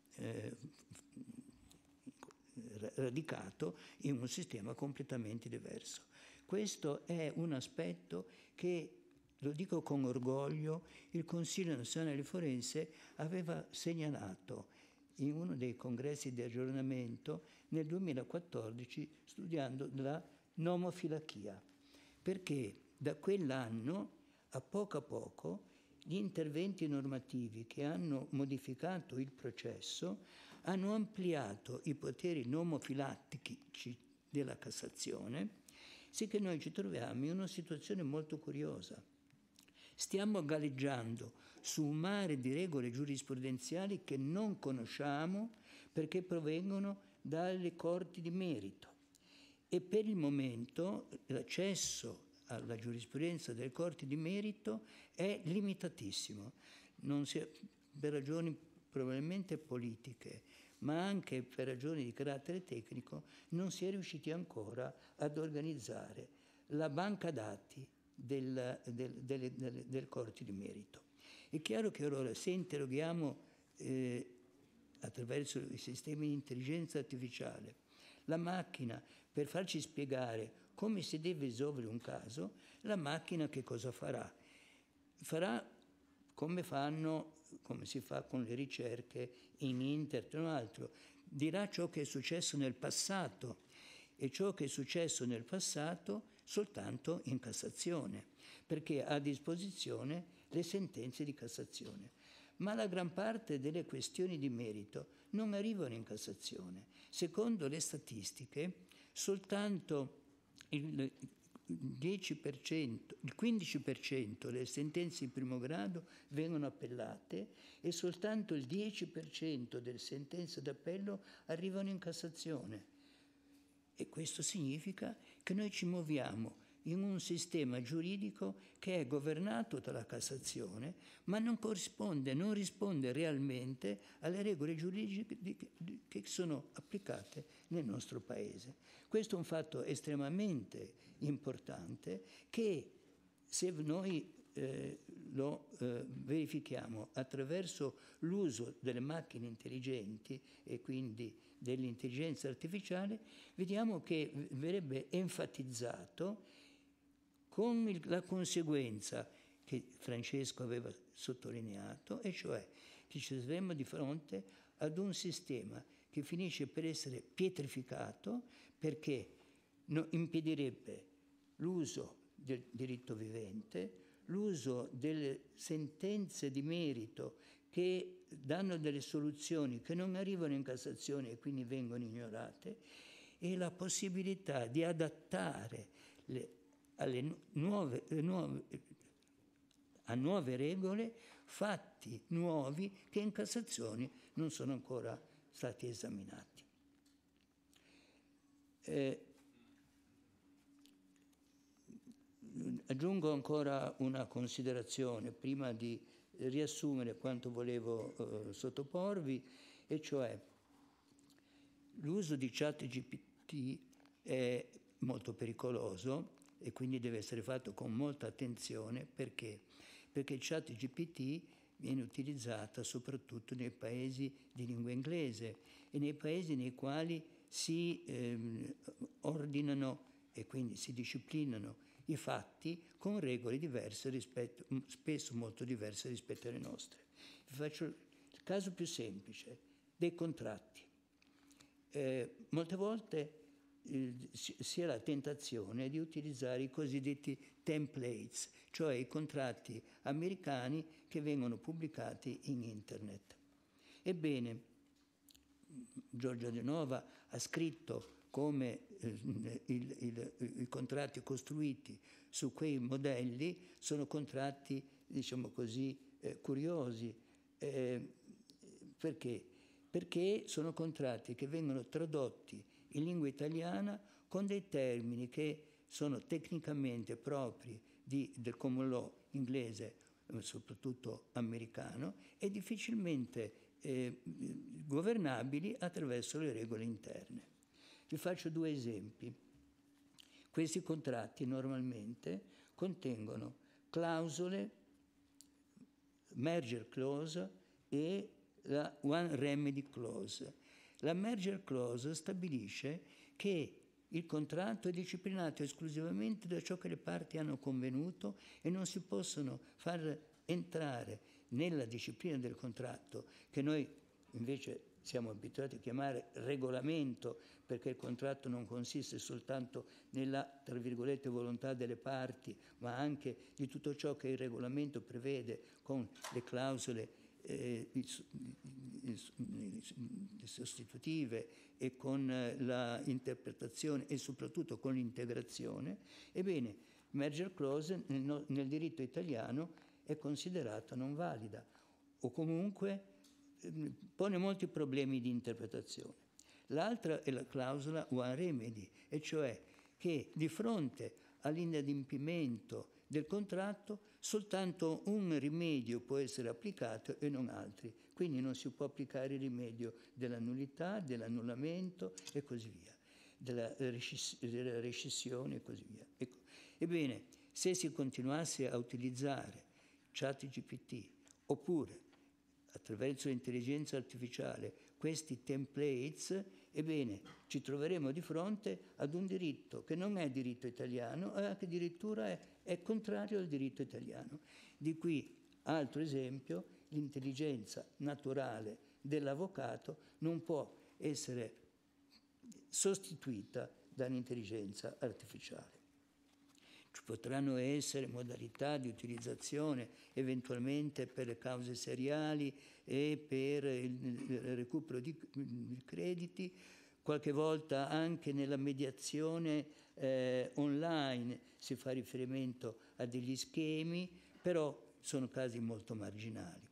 K: radicato in un sistema completamente diverso. Questo è un aspetto che, lo dico con orgoglio, il Consiglio Nazionale Forense aveva segnalato in uno dei congressi di aggiornamento nel 2014, studiando la nomofilachia, perché da quell'anno a poco gli interventi normativi che hanno modificato il processo hanno ampliato i poteri nomofilattici della Cassazione, sì che noi ci troviamo in una situazione molto curiosa. Stiamo galleggiando su un mare di regole giurisprudenziali che non conosciamo perché provengono dalle corti di merito, e per il momento l'accesso alla giurisprudenza delle corti di merito è limitatissimo, per ragioni probabilmente politiche, ma anche per ragioni di carattere tecnico, non si è riusciti ancora ad organizzare la banca dati delle corti di merito. È chiaro che allora, se interroghiamo attraverso i sistemi di intelligenza artificiale la macchina per farci spiegare come si deve risolvere un caso, la macchina che cosa farà? Farà come si fa con le ricerche in internet o altro, dirà ciò che è successo nel passato, e ciò che è successo nel passato soltanto in Cassazione, perché ha a disposizione le sentenze di Cassazione. Ma la gran parte delle questioni di merito non arrivano in Cassazione. Secondo le statistiche, soltanto il 15% delle sentenze di primo grado vengono appellate e soltanto il 10% delle sentenze d'appello arrivano in Cassazione. E questo significa che noi ci muoviamo in un sistema giuridico che è governato dalla Cassazione, ma non risponde realmente alle regole giuridiche che sono applicate nel nostro Paese. Questo è un fatto estremamente importante che, se noi lo verifichiamo attraverso l'uso delle macchine intelligenti e quindi dell'intelligenza artificiale, vediamo che verrebbe enfatizzato con la conseguenza che Francesco aveva sottolineato, e cioè che ci troveremmo di fronte ad un sistema che finisce per essere pietrificato perché impedirebbe l'uso del diritto vivente, l'uso delle sentenze di merito che danno delle soluzioni che non arrivano in Cassazione e quindi vengono ignorate, e la possibilità di adattare a nuove regole fatti nuovi che in Cassazione non sono ancora stati esaminati. Aggiungo ancora una considerazione prima di riassumere quanto volevo sottoporvi, e cioè l'uso di ChatGPT è molto pericoloso e quindi deve essere fatto con molta attenzione. Perché? Perché ChatGPT viene utilizzata soprattutto nei paesi di lingua inglese e nei paesi nei quali si ordinano e quindi si disciplinano i fatti con regole diverse spesso molto diverse rispetto alle nostre. Vi faccio il caso più semplice, dei contratti. Molte volte si ha la tentazione di utilizzare i cosiddetti templates, cioè i contratti americani che vengono pubblicati in internet. Ebbene, Giorgia De Nova ha scritto come i contratti costruiti su quei modelli sono contratti, diciamo così, curiosi. Perché? Perché sono contratti che vengono tradotti in lingua italiana con dei termini che sono tecnicamente propri del common law inglese, soprattutto americano, e difficilmente governabili attraverso le regole interne. Vi faccio 2 esempi. Questi contratti normalmente contengono clausole, merger clause e la one remedy clause. La merger clause stabilisce che il contratto è disciplinato esclusivamente da ciò che le parti hanno convenuto e non si possono far entrare nella disciplina del contratto, che noi invece siamo abituati a chiamare regolamento, perché il contratto non consiste soltanto nella, tra virgolette, volontà delle parti, ma anche di tutto ciò che il regolamento prevede con le clausole sostitutive e con la interpretazione e soprattutto con l'integrazione. Ebbene, merger clause nel diritto italiano è considerata non valida o comunque pone molti problemi di interpretazione. L'altra è la clausola one remedy, e cioè che di fronte all'inadempimento del contratto soltanto un rimedio può essere applicato e non altri. Quindi non si può applicare il rimedio della nullità, dell'annullamento e così via, della rescissione e così via. Ecco. Ebbene, se si continuasse a utilizzare ChatGPT oppure attraverso l'intelligenza artificiale questi templates, ebbene ci troveremo di fronte ad un diritto che non è diritto italiano, che addirittura è contrario al diritto italiano. Di qui, altro esempio, l'intelligenza naturale dell'avvocato non può essere sostituita dall'intelligenza artificiale. Ci potranno essere modalità di utilizzazione eventualmente per le cause seriali e per il recupero di crediti, qualche volta anche nella mediazione online si fa riferimento a degli schemi, però sono casi molto marginali.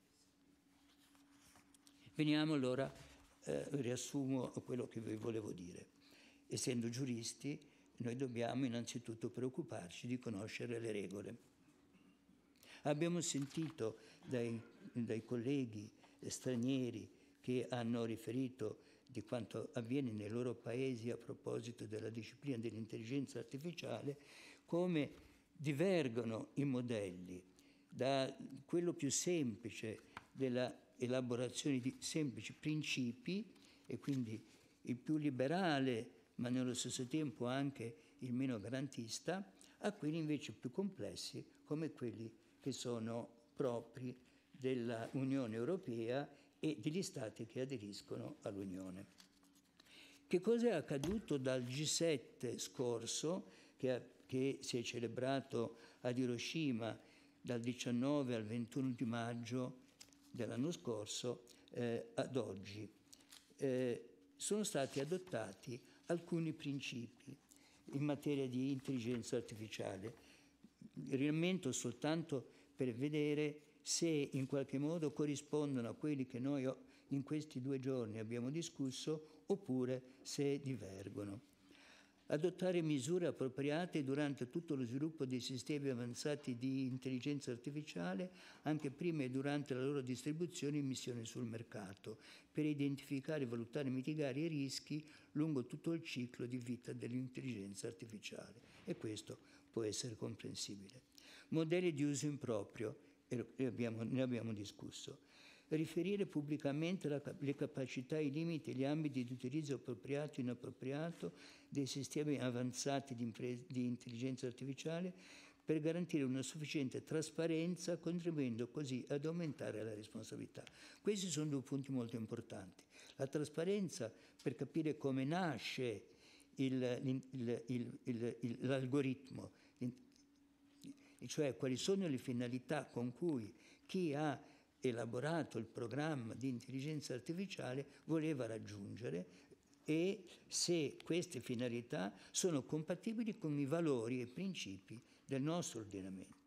K: Veniamo allora, riassumo quello che vi volevo dire. Essendo giuristi, noi dobbiamo innanzitutto preoccuparci di conoscere le regole. Abbiamo sentito dai colleghi stranieri che hanno riferito di quanto avviene nei loro paesi a proposito della disciplina dell'intelligenza artificiale, come divergono i modelli da quello più semplice della elaborazione di semplici principi, e quindi il più liberale, ma nello stesso tempo anche il meno garantista, a quelli invece più complessi, come quelli che sono propri dell'Unione Europea e degli Stati che aderiscono all'Unione. Che cosa è accaduto dal G7 scorso, che si è celebrato ad Hiroshima dal 19 al 21 di maggio dell'anno scorso ad oggi? Sono stati adottati alcuni principi in materia di intelligenza artificiale. Riammento soltanto per vedere se in qualche modo corrispondono a quelli che noi in questi 2 giorni abbiamo discusso oppure se divergono. Adottare misure appropriate durante tutto lo sviluppo dei sistemi avanzati di intelligenza artificiale, anche prima e durante la loro distribuzione e missione sul mercato, per identificare, valutare e mitigare i rischi lungo tutto il ciclo di vita dell'intelligenza artificiale. E questo può essere comprensibile. Modelli di uso improprio, ne abbiamo discusso. Riferire pubblicamente le capacità, i limiti e gli ambiti di utilizzo appropriato e inappropriato dei sistemi avanzati di intelligenza artificiale per garantire una sufficiente trasparenza, contribuendo così ad aumentare la responsabilità. Questi sono 2 punti molto importanti. La trasparenza per capire come nasce l'algoritmo, cioè quali sono le finalità con cui chi ha elaborato il programma di intelligenza artificiale voleva raggiungere e se queste finalità sono compatibili con i valori e principi del nostro ordinamento.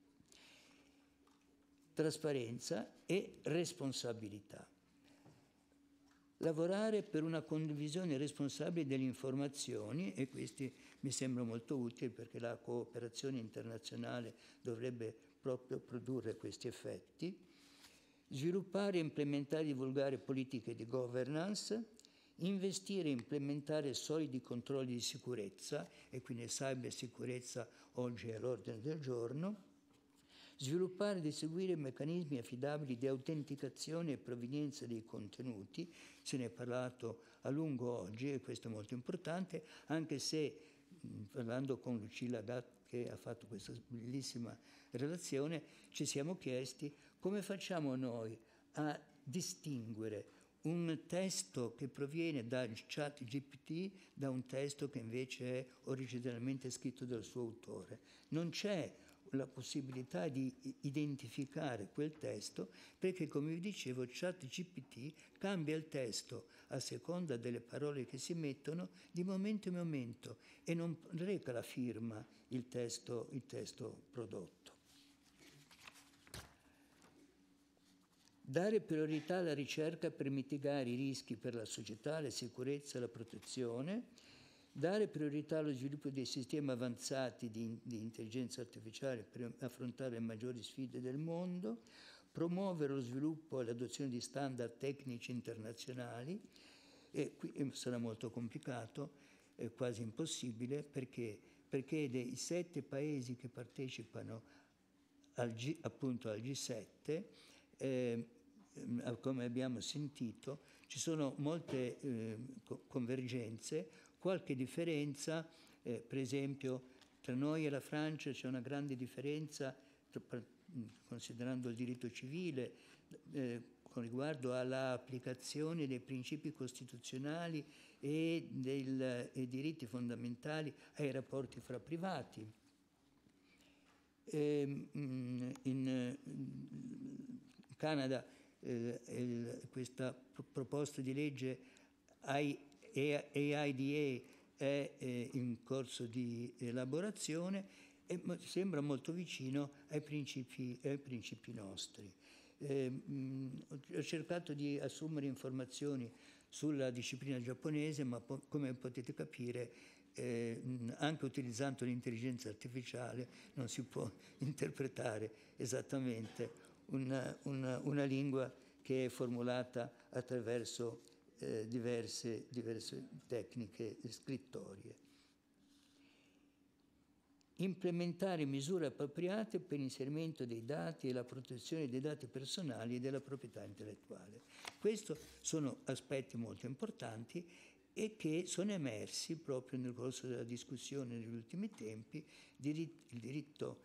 K: Trasparenza e responsabilità. Lavorare per una condivisione responsabile delle informazioni, e questi mi sembra molto utile perché la cooperazione internazionale dovrebbe proprio produrre questi effetti. Sviluppare, implementare e divulgare politiche di governance, investire e implementare solidi controlli di sicurezza, e quindi cybersicurezza oggi è all'ordine del giorno, sviluppare e distribuire meccanismi affidabili di autenticazione e provenienza dei contenuti, se ne è parlato a lungo oggi e questo è molto importante, anche se parlando con Lucilla Gatt che ha fatto questa bellissima relazione, ci siamo chiesti come facciamo noi a distinguere un testo che proviene da ChatGPT da un testo che invece è originalmente scritto dal suo autore. Non c'è la possibilità di identificare quel testo perché, come vi dicevo, ChatGPT cambia il testo a seconda delle parole che si mettono di momento in momento e non reca la firma il testo prodotto. Dare priorità alla ricerca per mitigare i rischi per la società, la sicurezza e la protezione. Dare priorità allo sviluppo dei sistemi avanzati di intelligenza artificiale per affrontare le maggiori sfide del mondo. Promuovere lo sviluppo e l'adozione di standard tecnici internazionali. E qui sarà molto complicato, è quasi impossibile, perché dei 7 paesi che partecipano appunto al G7, come abbiamo sentito, ci sono molte convergenze, qualche differenza, per esempio tra noi e la Francia c'è una grande differenza, considerando il diritto civile, con riguardo all'applicazione dei principi costituzionali e dei diritti fondamentali ai rapporti fra privati. In Canada questa proposta di legge AIDA è in corso di elaborazione e sembra molto vicino ai principi nostri. Ho cercato di assumere informazioni sulla disciplina giapponese, ma come potete capire anche utilizzando l'intelligenza artificiale non si può interpretare esattamente una lingua che è formulata attraverso diverse tecniche scrittorie. Implementare misure appropriate per l'inserimento dei dati e la protezione dei dati personali e della proprietà intellettuale. Questi sono aspetti molto importanti e che sono emersi proprio nel corso della discussione negli ultimi tempi. Il diritto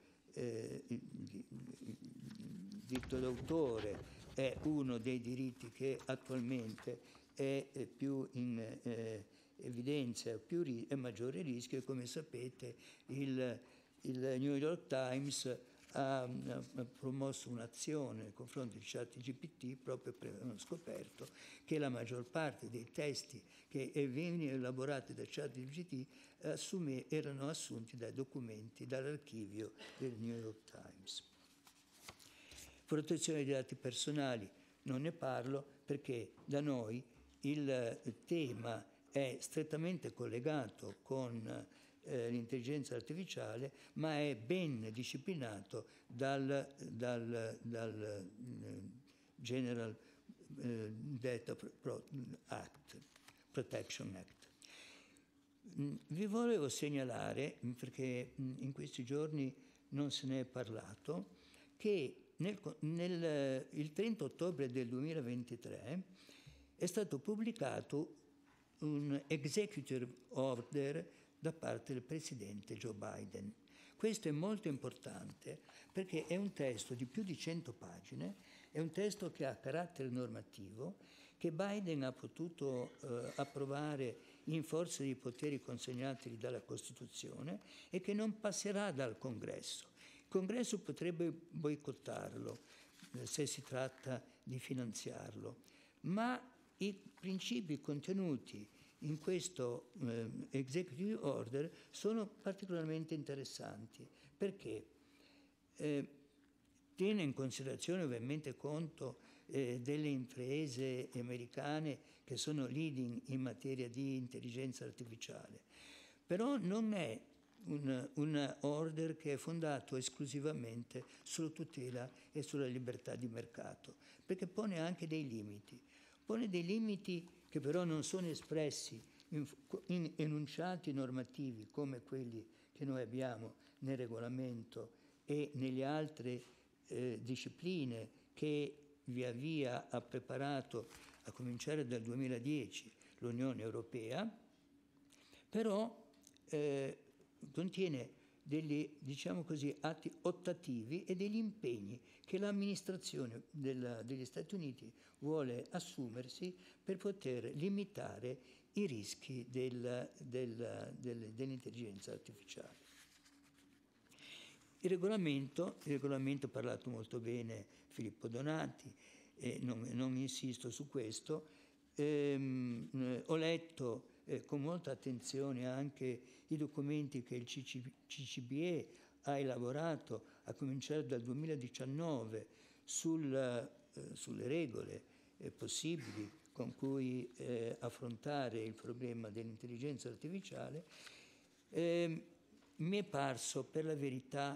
K: d'autore è uno dei diritti che attualmente è più in evidenza, è maggiore rischio, e come sapete il New York Times ha promosso un'azione nei confronti di ChatGPT proprio perché hanno scoperto che la maggior parte dei testi che venivano elaborati da ChatGPT erano assunti dai documenti, dall'archivio del New York Times. Protezione dei dati personali non ne parlo perché da noi il tema è strettamente collegato con l'intelligenza artificiale, ma è ben disciplinato dal General Data Protection Act. Vi volevo segnalare, perché in questi giorni non se ne è parlato, che il 30 ottobre del 2023 è stato pubblicato un executive order da parte del presidente Joe Biden. Questo è molto importante perché è un testo di più di 100 pagine, è un testo che ha carattere normativo, che Biden ha potuto approvare in forza dei poteri consegnati dalla Costituzione e che non passerà dal Congresso. Il Congresso potrebbe boicottarlo se si tratta di finanziarlo, ma i principi contenuti in questo executive order sono particolarmente interessanti perché tiene in considerazione ovviamente conto delle imprese americane che sono leading in materia di intelligenza artificiale, però non è un order che è fondato esclusivamente sulla tutela e sulla libertà di mercato, perché pone anche dei limiti. Pone dei limiti che però non sono espressi in enunciati normativi come quelli che noi abbiamo nel regolamento e nelle altre discipline che via via ha preparato, a cominciare dal 2010, l'Unione Europea, però contiene degli, diciamo così, atti ottativi e degli impegni che l'amministrazione degli Stati Uniti vuole assumersi per poter limitare i rischi dell'intelligenza artificiale. Il regolamento ha parlato molto bene Filippo Donati, e non insisto su questo. Ho letto con molta attenzione anche i documenti che il CCBE ha elaborato a cominciare dal 2019 sulle regole possibili con cui affrontare il problema dell'intelligenza artificiale. Mi è parso, per la verità,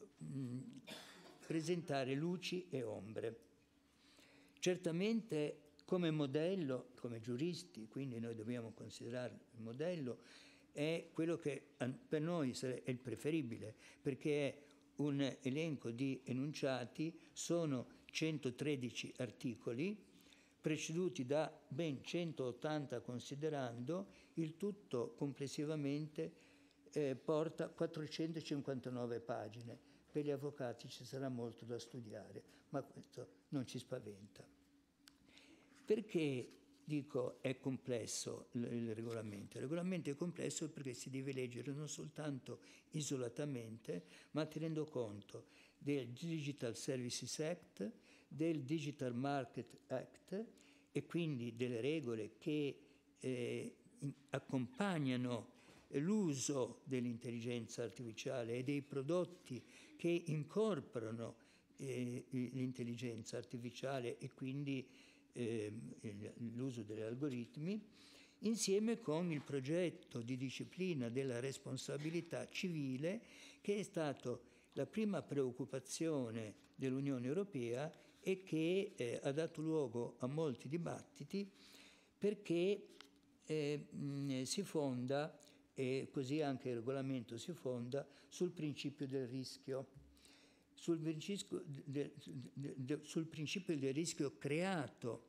K: presentare luci e ombre. Certamente come modello, come giuristi, quindi noi dobbiamo considerare il modello, è quello che per noi è il preferibile, perché è un elenco di enunciati, sono 113 articoli, preceduti da ben 180 considerando, il tutto complessivamente porta 459 pagine. Per gli avvocati ci sarà molto da studiare, ma questo non ci spaventa. Perché dico è complesso il regolamento? Il regolamento è complesso perché si deve leggere non soltanto isolatamente, ma tenendo conto del Digital Services Act, del Digital Market Act e quindi delle regole che accompagnano l'uso dell'intelligenza artificiale e dei prodotti che incorporano l'intelligenza artificiale e quindi l'uso degli algoritmi, insieme con il progetto di disciplina della responsabilità civile, che è stato la prima preoccupazione dell'Unione Europea e che ha dato luogo a molti dibattiti, perché si fonda, e così anche il regolamento si fonda, sul principio del rischio, sul principio del rischio creato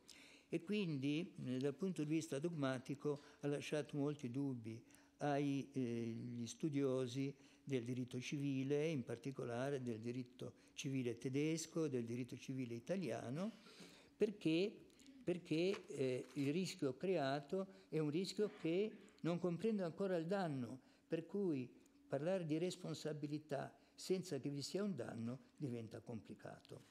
K: e quindi dal punto di vista dogmatico ha lasciato molti dubbi agli studiosi del diritto civile, in particolare del diritto civile tedesco, del diritto civile italiano, perché il rischio creato è un rischio che non comprende ancora il danno, per cui parlare di responsabilità senza che vi sia un danno diventa complicato.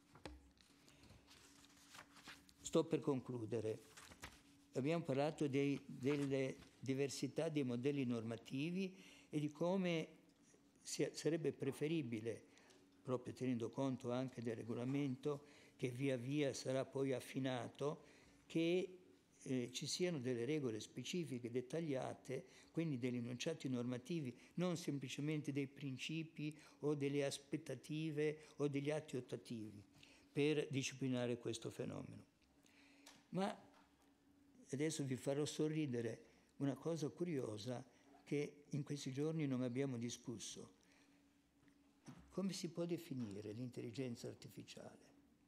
K: Sto per concludere. Abbiamo parlato delle diversità dei modelli normativi e di come sarebbe preferibile, proprio tenendo conto anche del regolamento che via via sarà poi affinato, che ci siano delle regole specifiche, dettagliate, quindi degli enunciati normativi, non semplicemente dei principi o delle aspettative o degli atti ottativi per disciplinare questo fenomeno. Ma adesso vi farò sorridere una cosa curiosa che in questi giorni non abbiamo discusso. Come si può definire l'intelligenza artificiale?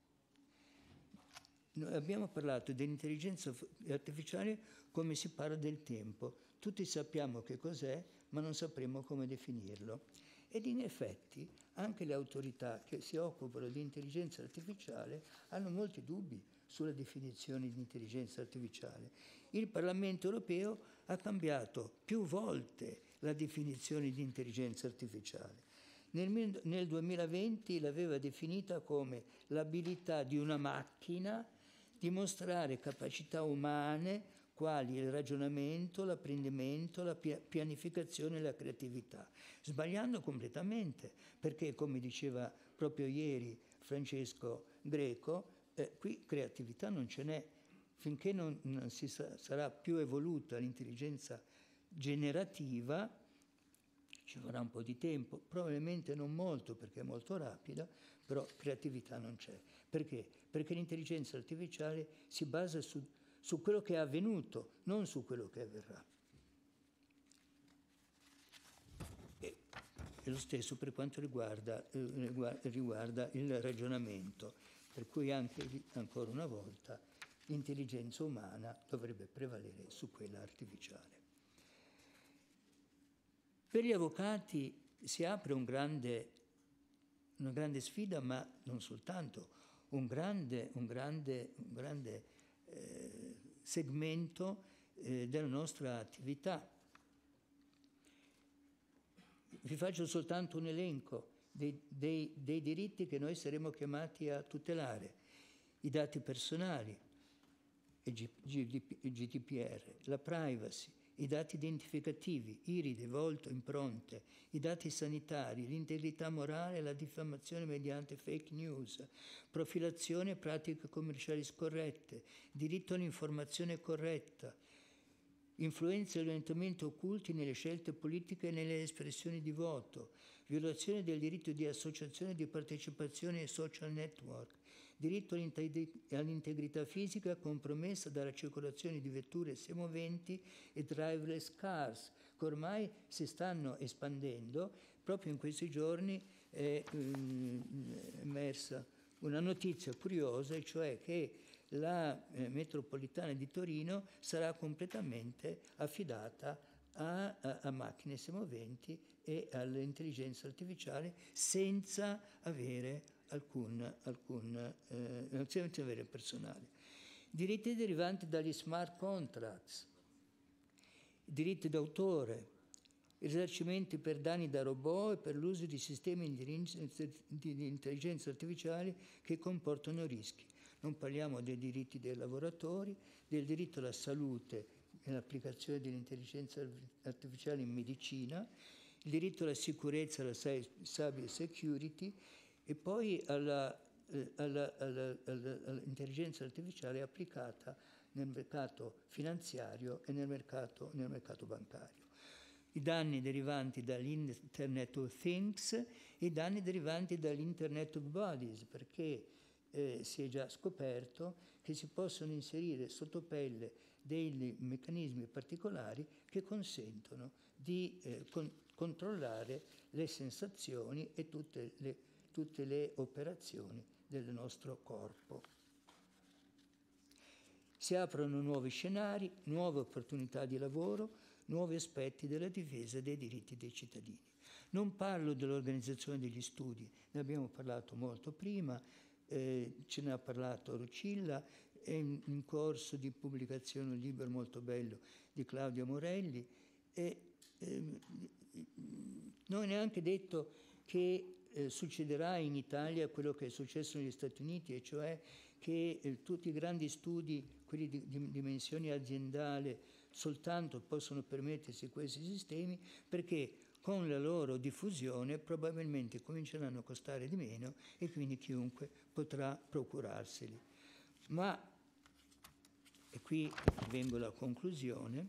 K: Noi abbiamo parlato dell'intelligenza artificiale come si parla del tempo. Tutti sappiamo che cos'è, ma non sapremo come definirlo. Ed in effetti anche le autorità che si occupano di intelligenza artificiale hanno molti dubbi sulla definizione di intelligenza artificiale. Il Parlamento europeo ha cambiato più volte la definizione di intelligenza artificiale. Nel 2020 l'aveva definita come l'abilità di una macchina di mostrare capacità umane quali il ragionamento, l'apprendimento, la pianificazione e la creatività, sbagliando completamente, perché come diceva proprio ieri Francesco Greco, qui creatività non ce n'è. Finché non si sarà più evoluta l'intelligenza generativa, ci vorrà un po' di tempo, probabilmente non molto perché è molto rapida, però creatività non c'è. Perché? Perché l'intelligenza artificiale si basa su quello che è avvenuto, non su quello che avverrà. E lo stesso per quanto riguarda il ragionamento, per cui anche ancora una volta l'intelligenza umana dovrebbe prevalere su quella artificiale. Per gli avvocati si apre una grande sfida, ma non soltanto, un grande segmento della nostra attività. Vi faccio soltanto un elenco dei diritti che noi saremo chiamati a tutelare: i dati personali, il GDPR, la privacy, i dati identificativi, iride, volto, impronte, i dati sanitari, l'integrità morale, la diffamazione mediante fake news, profilazione e pratiche commerciali scorrette, diritto all'informazione corretta, influenze e orientamenti occulti nelle scelte politiche e nelle espressioni di voto, violazione del diritto di associazione e di partecipazione ai social network, diritto all'integrità fisica compromessa dalla circolazione di vetture semoventi e driverless cars, che ormai si stanno espandendo. Proprio in questi giorni è emersa una notizia curiosa, e cioè che la metropolitana di Torino sarà completamente affidata a macchine semoventi e all'intelligenza artificiale senza avere senza avere personale. Diritti derivanti dagli smart contracts, diritti d'autore, risarcimenti per danni da robot e per l'uso di sistemi di intelligenza artificiale che comportano rischi. Non parliamo dei diritti dei lavoratori, del diritto alla salute e all'applicazione dell'intelligenza artificiale in medicina, il diritto alla sicurezza, alla cyber security, e poi all'intelligenza artificiale applicata nel mercato finanziario e nel mercato bancario. I danni derivanti dall'Internet of Things e i danni derivanti dall'Internet of Bodies, perché si è già scoperto che si possono inserire sotto pelle dei meccanismi particolari che consentono di controllare le sensazioni e tutte le operazioni del nostro corpo. Si aprono nuovi scenari, nuove opportunità di lavoro, nuovi aspetti della difesa dei diritti dei cittadini. Non parlo dell'organizzazione degli studi, ne abbiamo parlato molto prima, ce ne ha parlato Rucilla, è in corso di pubblicazione un libro molto bello di Claudia Morelli, e non è neanche detto che succederà in Italia quello che è successo negli Stati Uniti, e cioè che tutti i grandi studi, quelli di dimensione aziendale, soltanto possono permettersi questi sistemi perché con la loro diffusione probabilmente cominceranno a costare di meno e quindi chiunque potrà procurarseli. Ma, e qui vengo alla conclusione,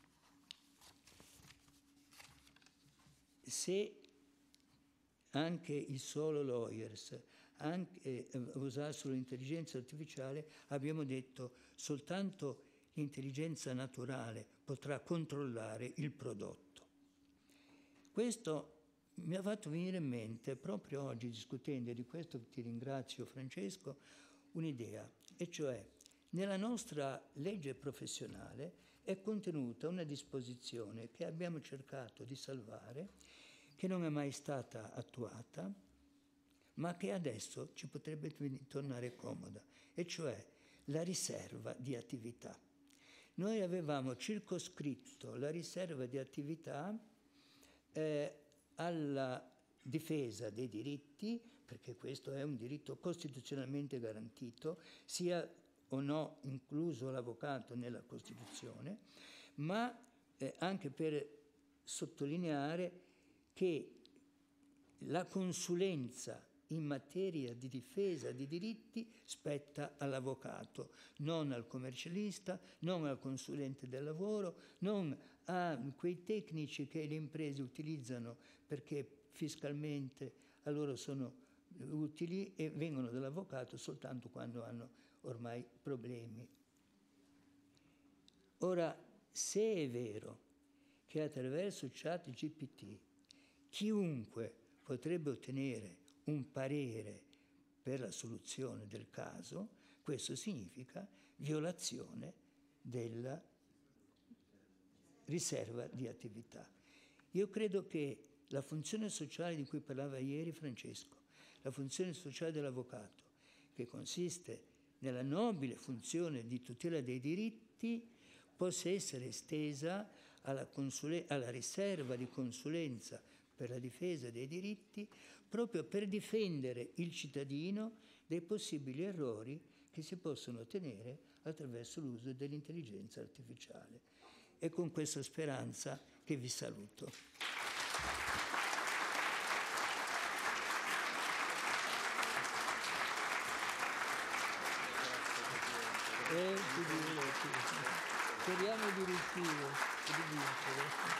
K: se anche i solo lawyers usassero l'intelligenza artificiale, abbiamo detto soltanto l'intelligenza naturale potrà controllare il prodotto. Questo mi ha fatto venire in mente, proprio oggi discutendo, e di questo ti ringrazio Francesco, un'idea, e cioè nella nostra legge professionale è contenuta una disposizione che abbiamo cercato di salvare, che non è mai stata attuata, ma che adesso ci potrebbe tornare comoda, e cioè la riserva di attività. Noi avevamo circoscritto la riserva di attività alla difesa dei diritti, perché questo è un diritto costituzionalmente garantito, sia o no incluso l'avvocato nella Costituzione, ma anche per sottolineare che la consulenza in materia di difesa di diritti spetta all'avvocato, non al commercialista, non al consulente del lavoro, non a quei tecnici che le imprese utilizzano perché fiscalmente a loro sono utili e vengono dall'avvocato soltanto quando hanno ormai problemi. Ora, se è vero che attraverso ChatGPT chiunque potrebbe ottenere un parere per la soluzione del caso, questo significa violazione della riserva di attività. Io credo che la funzione sociale di cui parlava ieri Francesco, la funzione sociale dell'avvocato, che consiste nella nobile funzione di tutela dei diritti, possa essere estesa alla riserva di consulenza per la difesa dei diritti, proprio per difendere il cittadino dai possibili errori che si possono ottenere attraverso l'uso dell'intelligenza artificiale. È con questa speranza che vi saluto. Speriamo di riuscire di vincere.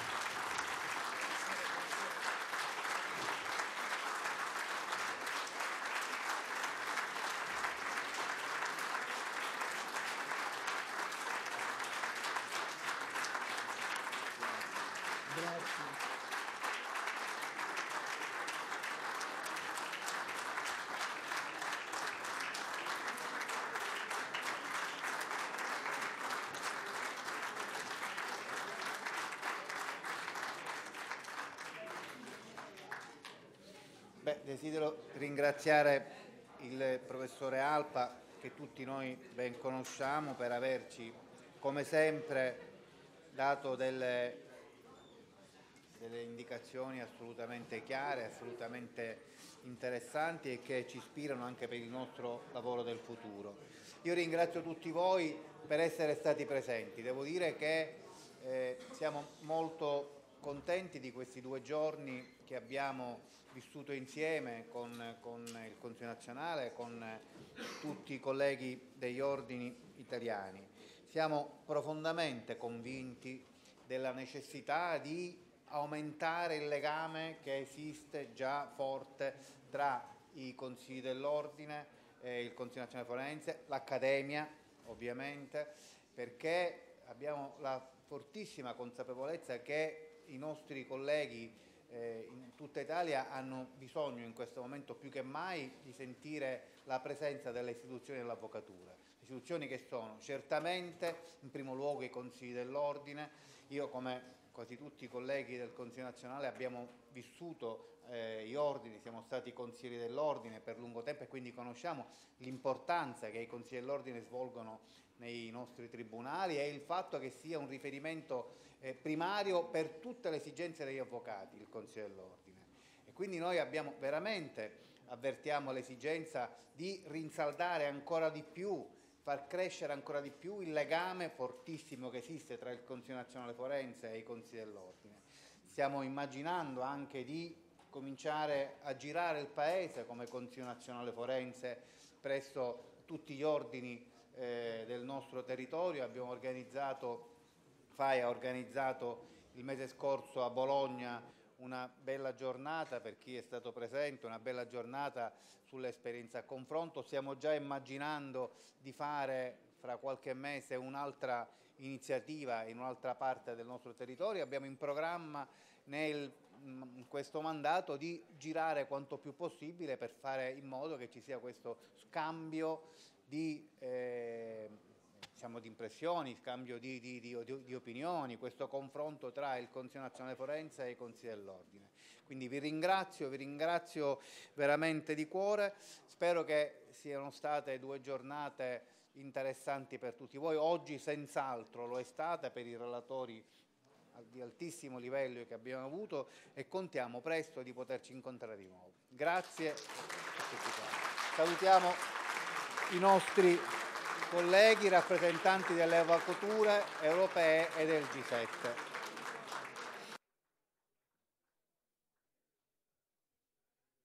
A: Desidero ringraziare il professore Alpa, che tutti noi ben conosciamo, per averci, come sempre, dato delle indicazioni assolutamente chiare, assolutamente interessanti e che ci ispirano anche per il nostro lavoro del futuro. Io ringrazio tutti voi per essere stati presenti. Devo dire che siamo molto contenti di questi 2 giorni che abbiamo vissuto insieme con il Consiglio nazionale, con tutti i colleghi degli ordini italiani. Siamo profondamente convinti della necessità di aumentare il legame che esiste già forte tra i consigli dell'ordine, il Consiglio nazionale forense, l'accademia ovviamente, perché abbiamo la fortissima consapevolezza che i nostri colleghi in tutta Italia hanno bisogno in questo momento più che mai di sentire la presenza delle istituzioni dell'avvocatura. Le Istituzioni che sono certamente in primo luogo i consigli dell'ordine. Io, come quasi tutti i colleghi del Consiglio nazionale, abbiamo vissuto gli ordini, siamo stati consiglieri dell'ordine per lungo tempo e quindi conosciamo l'importanza che i consigli dell'ordine svolgono nei nostri tribunali e il fatto che sia un riferimento primario per tutte le esigenze degli avvocati, il Consiglio dell'ordine. E quindi noi abbiamo veramente, avvertiamo l'esigenza di rinsaldare ancora di più, far crescere ancora di più il legame fortissimo che esiste tra il Consiglio nazionale forense e i Consigli dell'ordine. Stiamo immaginando anche di cominciare a girare il Paese come Consiglio nazionale forense presso tutti gli ordini del nostro territorio. Abbiamo organizzato, FAI ha organizzato il mese scorso a Bologna una bella giornata, per chi è stato presente, una bella giornata sull'esperienza a confronto. Stiamo già immaginando di fare fra qualche mese un'altra iniziativa in un'altra parte del nostro territorio. Abbiamo in programma in questo mandato di girare quanto più possibile per fare in modo che ci sia questo scambio di impressioni, scambio di opinioni, questo confronto tra il Consiglio nazionale forense e i Consigli dell'ordine. Quindi vi ringrazio veramente di cuore, spero che siano state 2 giornate interessanti per tutti voi. Oggi senz'altro lo è stata per i relatori di altissimo livello che abbiamo avuto e contiamo presto di poterci incontrare di nuovo. Grazie a tutti quanti. Salutiamo i nostri colleghi rappresentanti delle avvocature europee e del G7.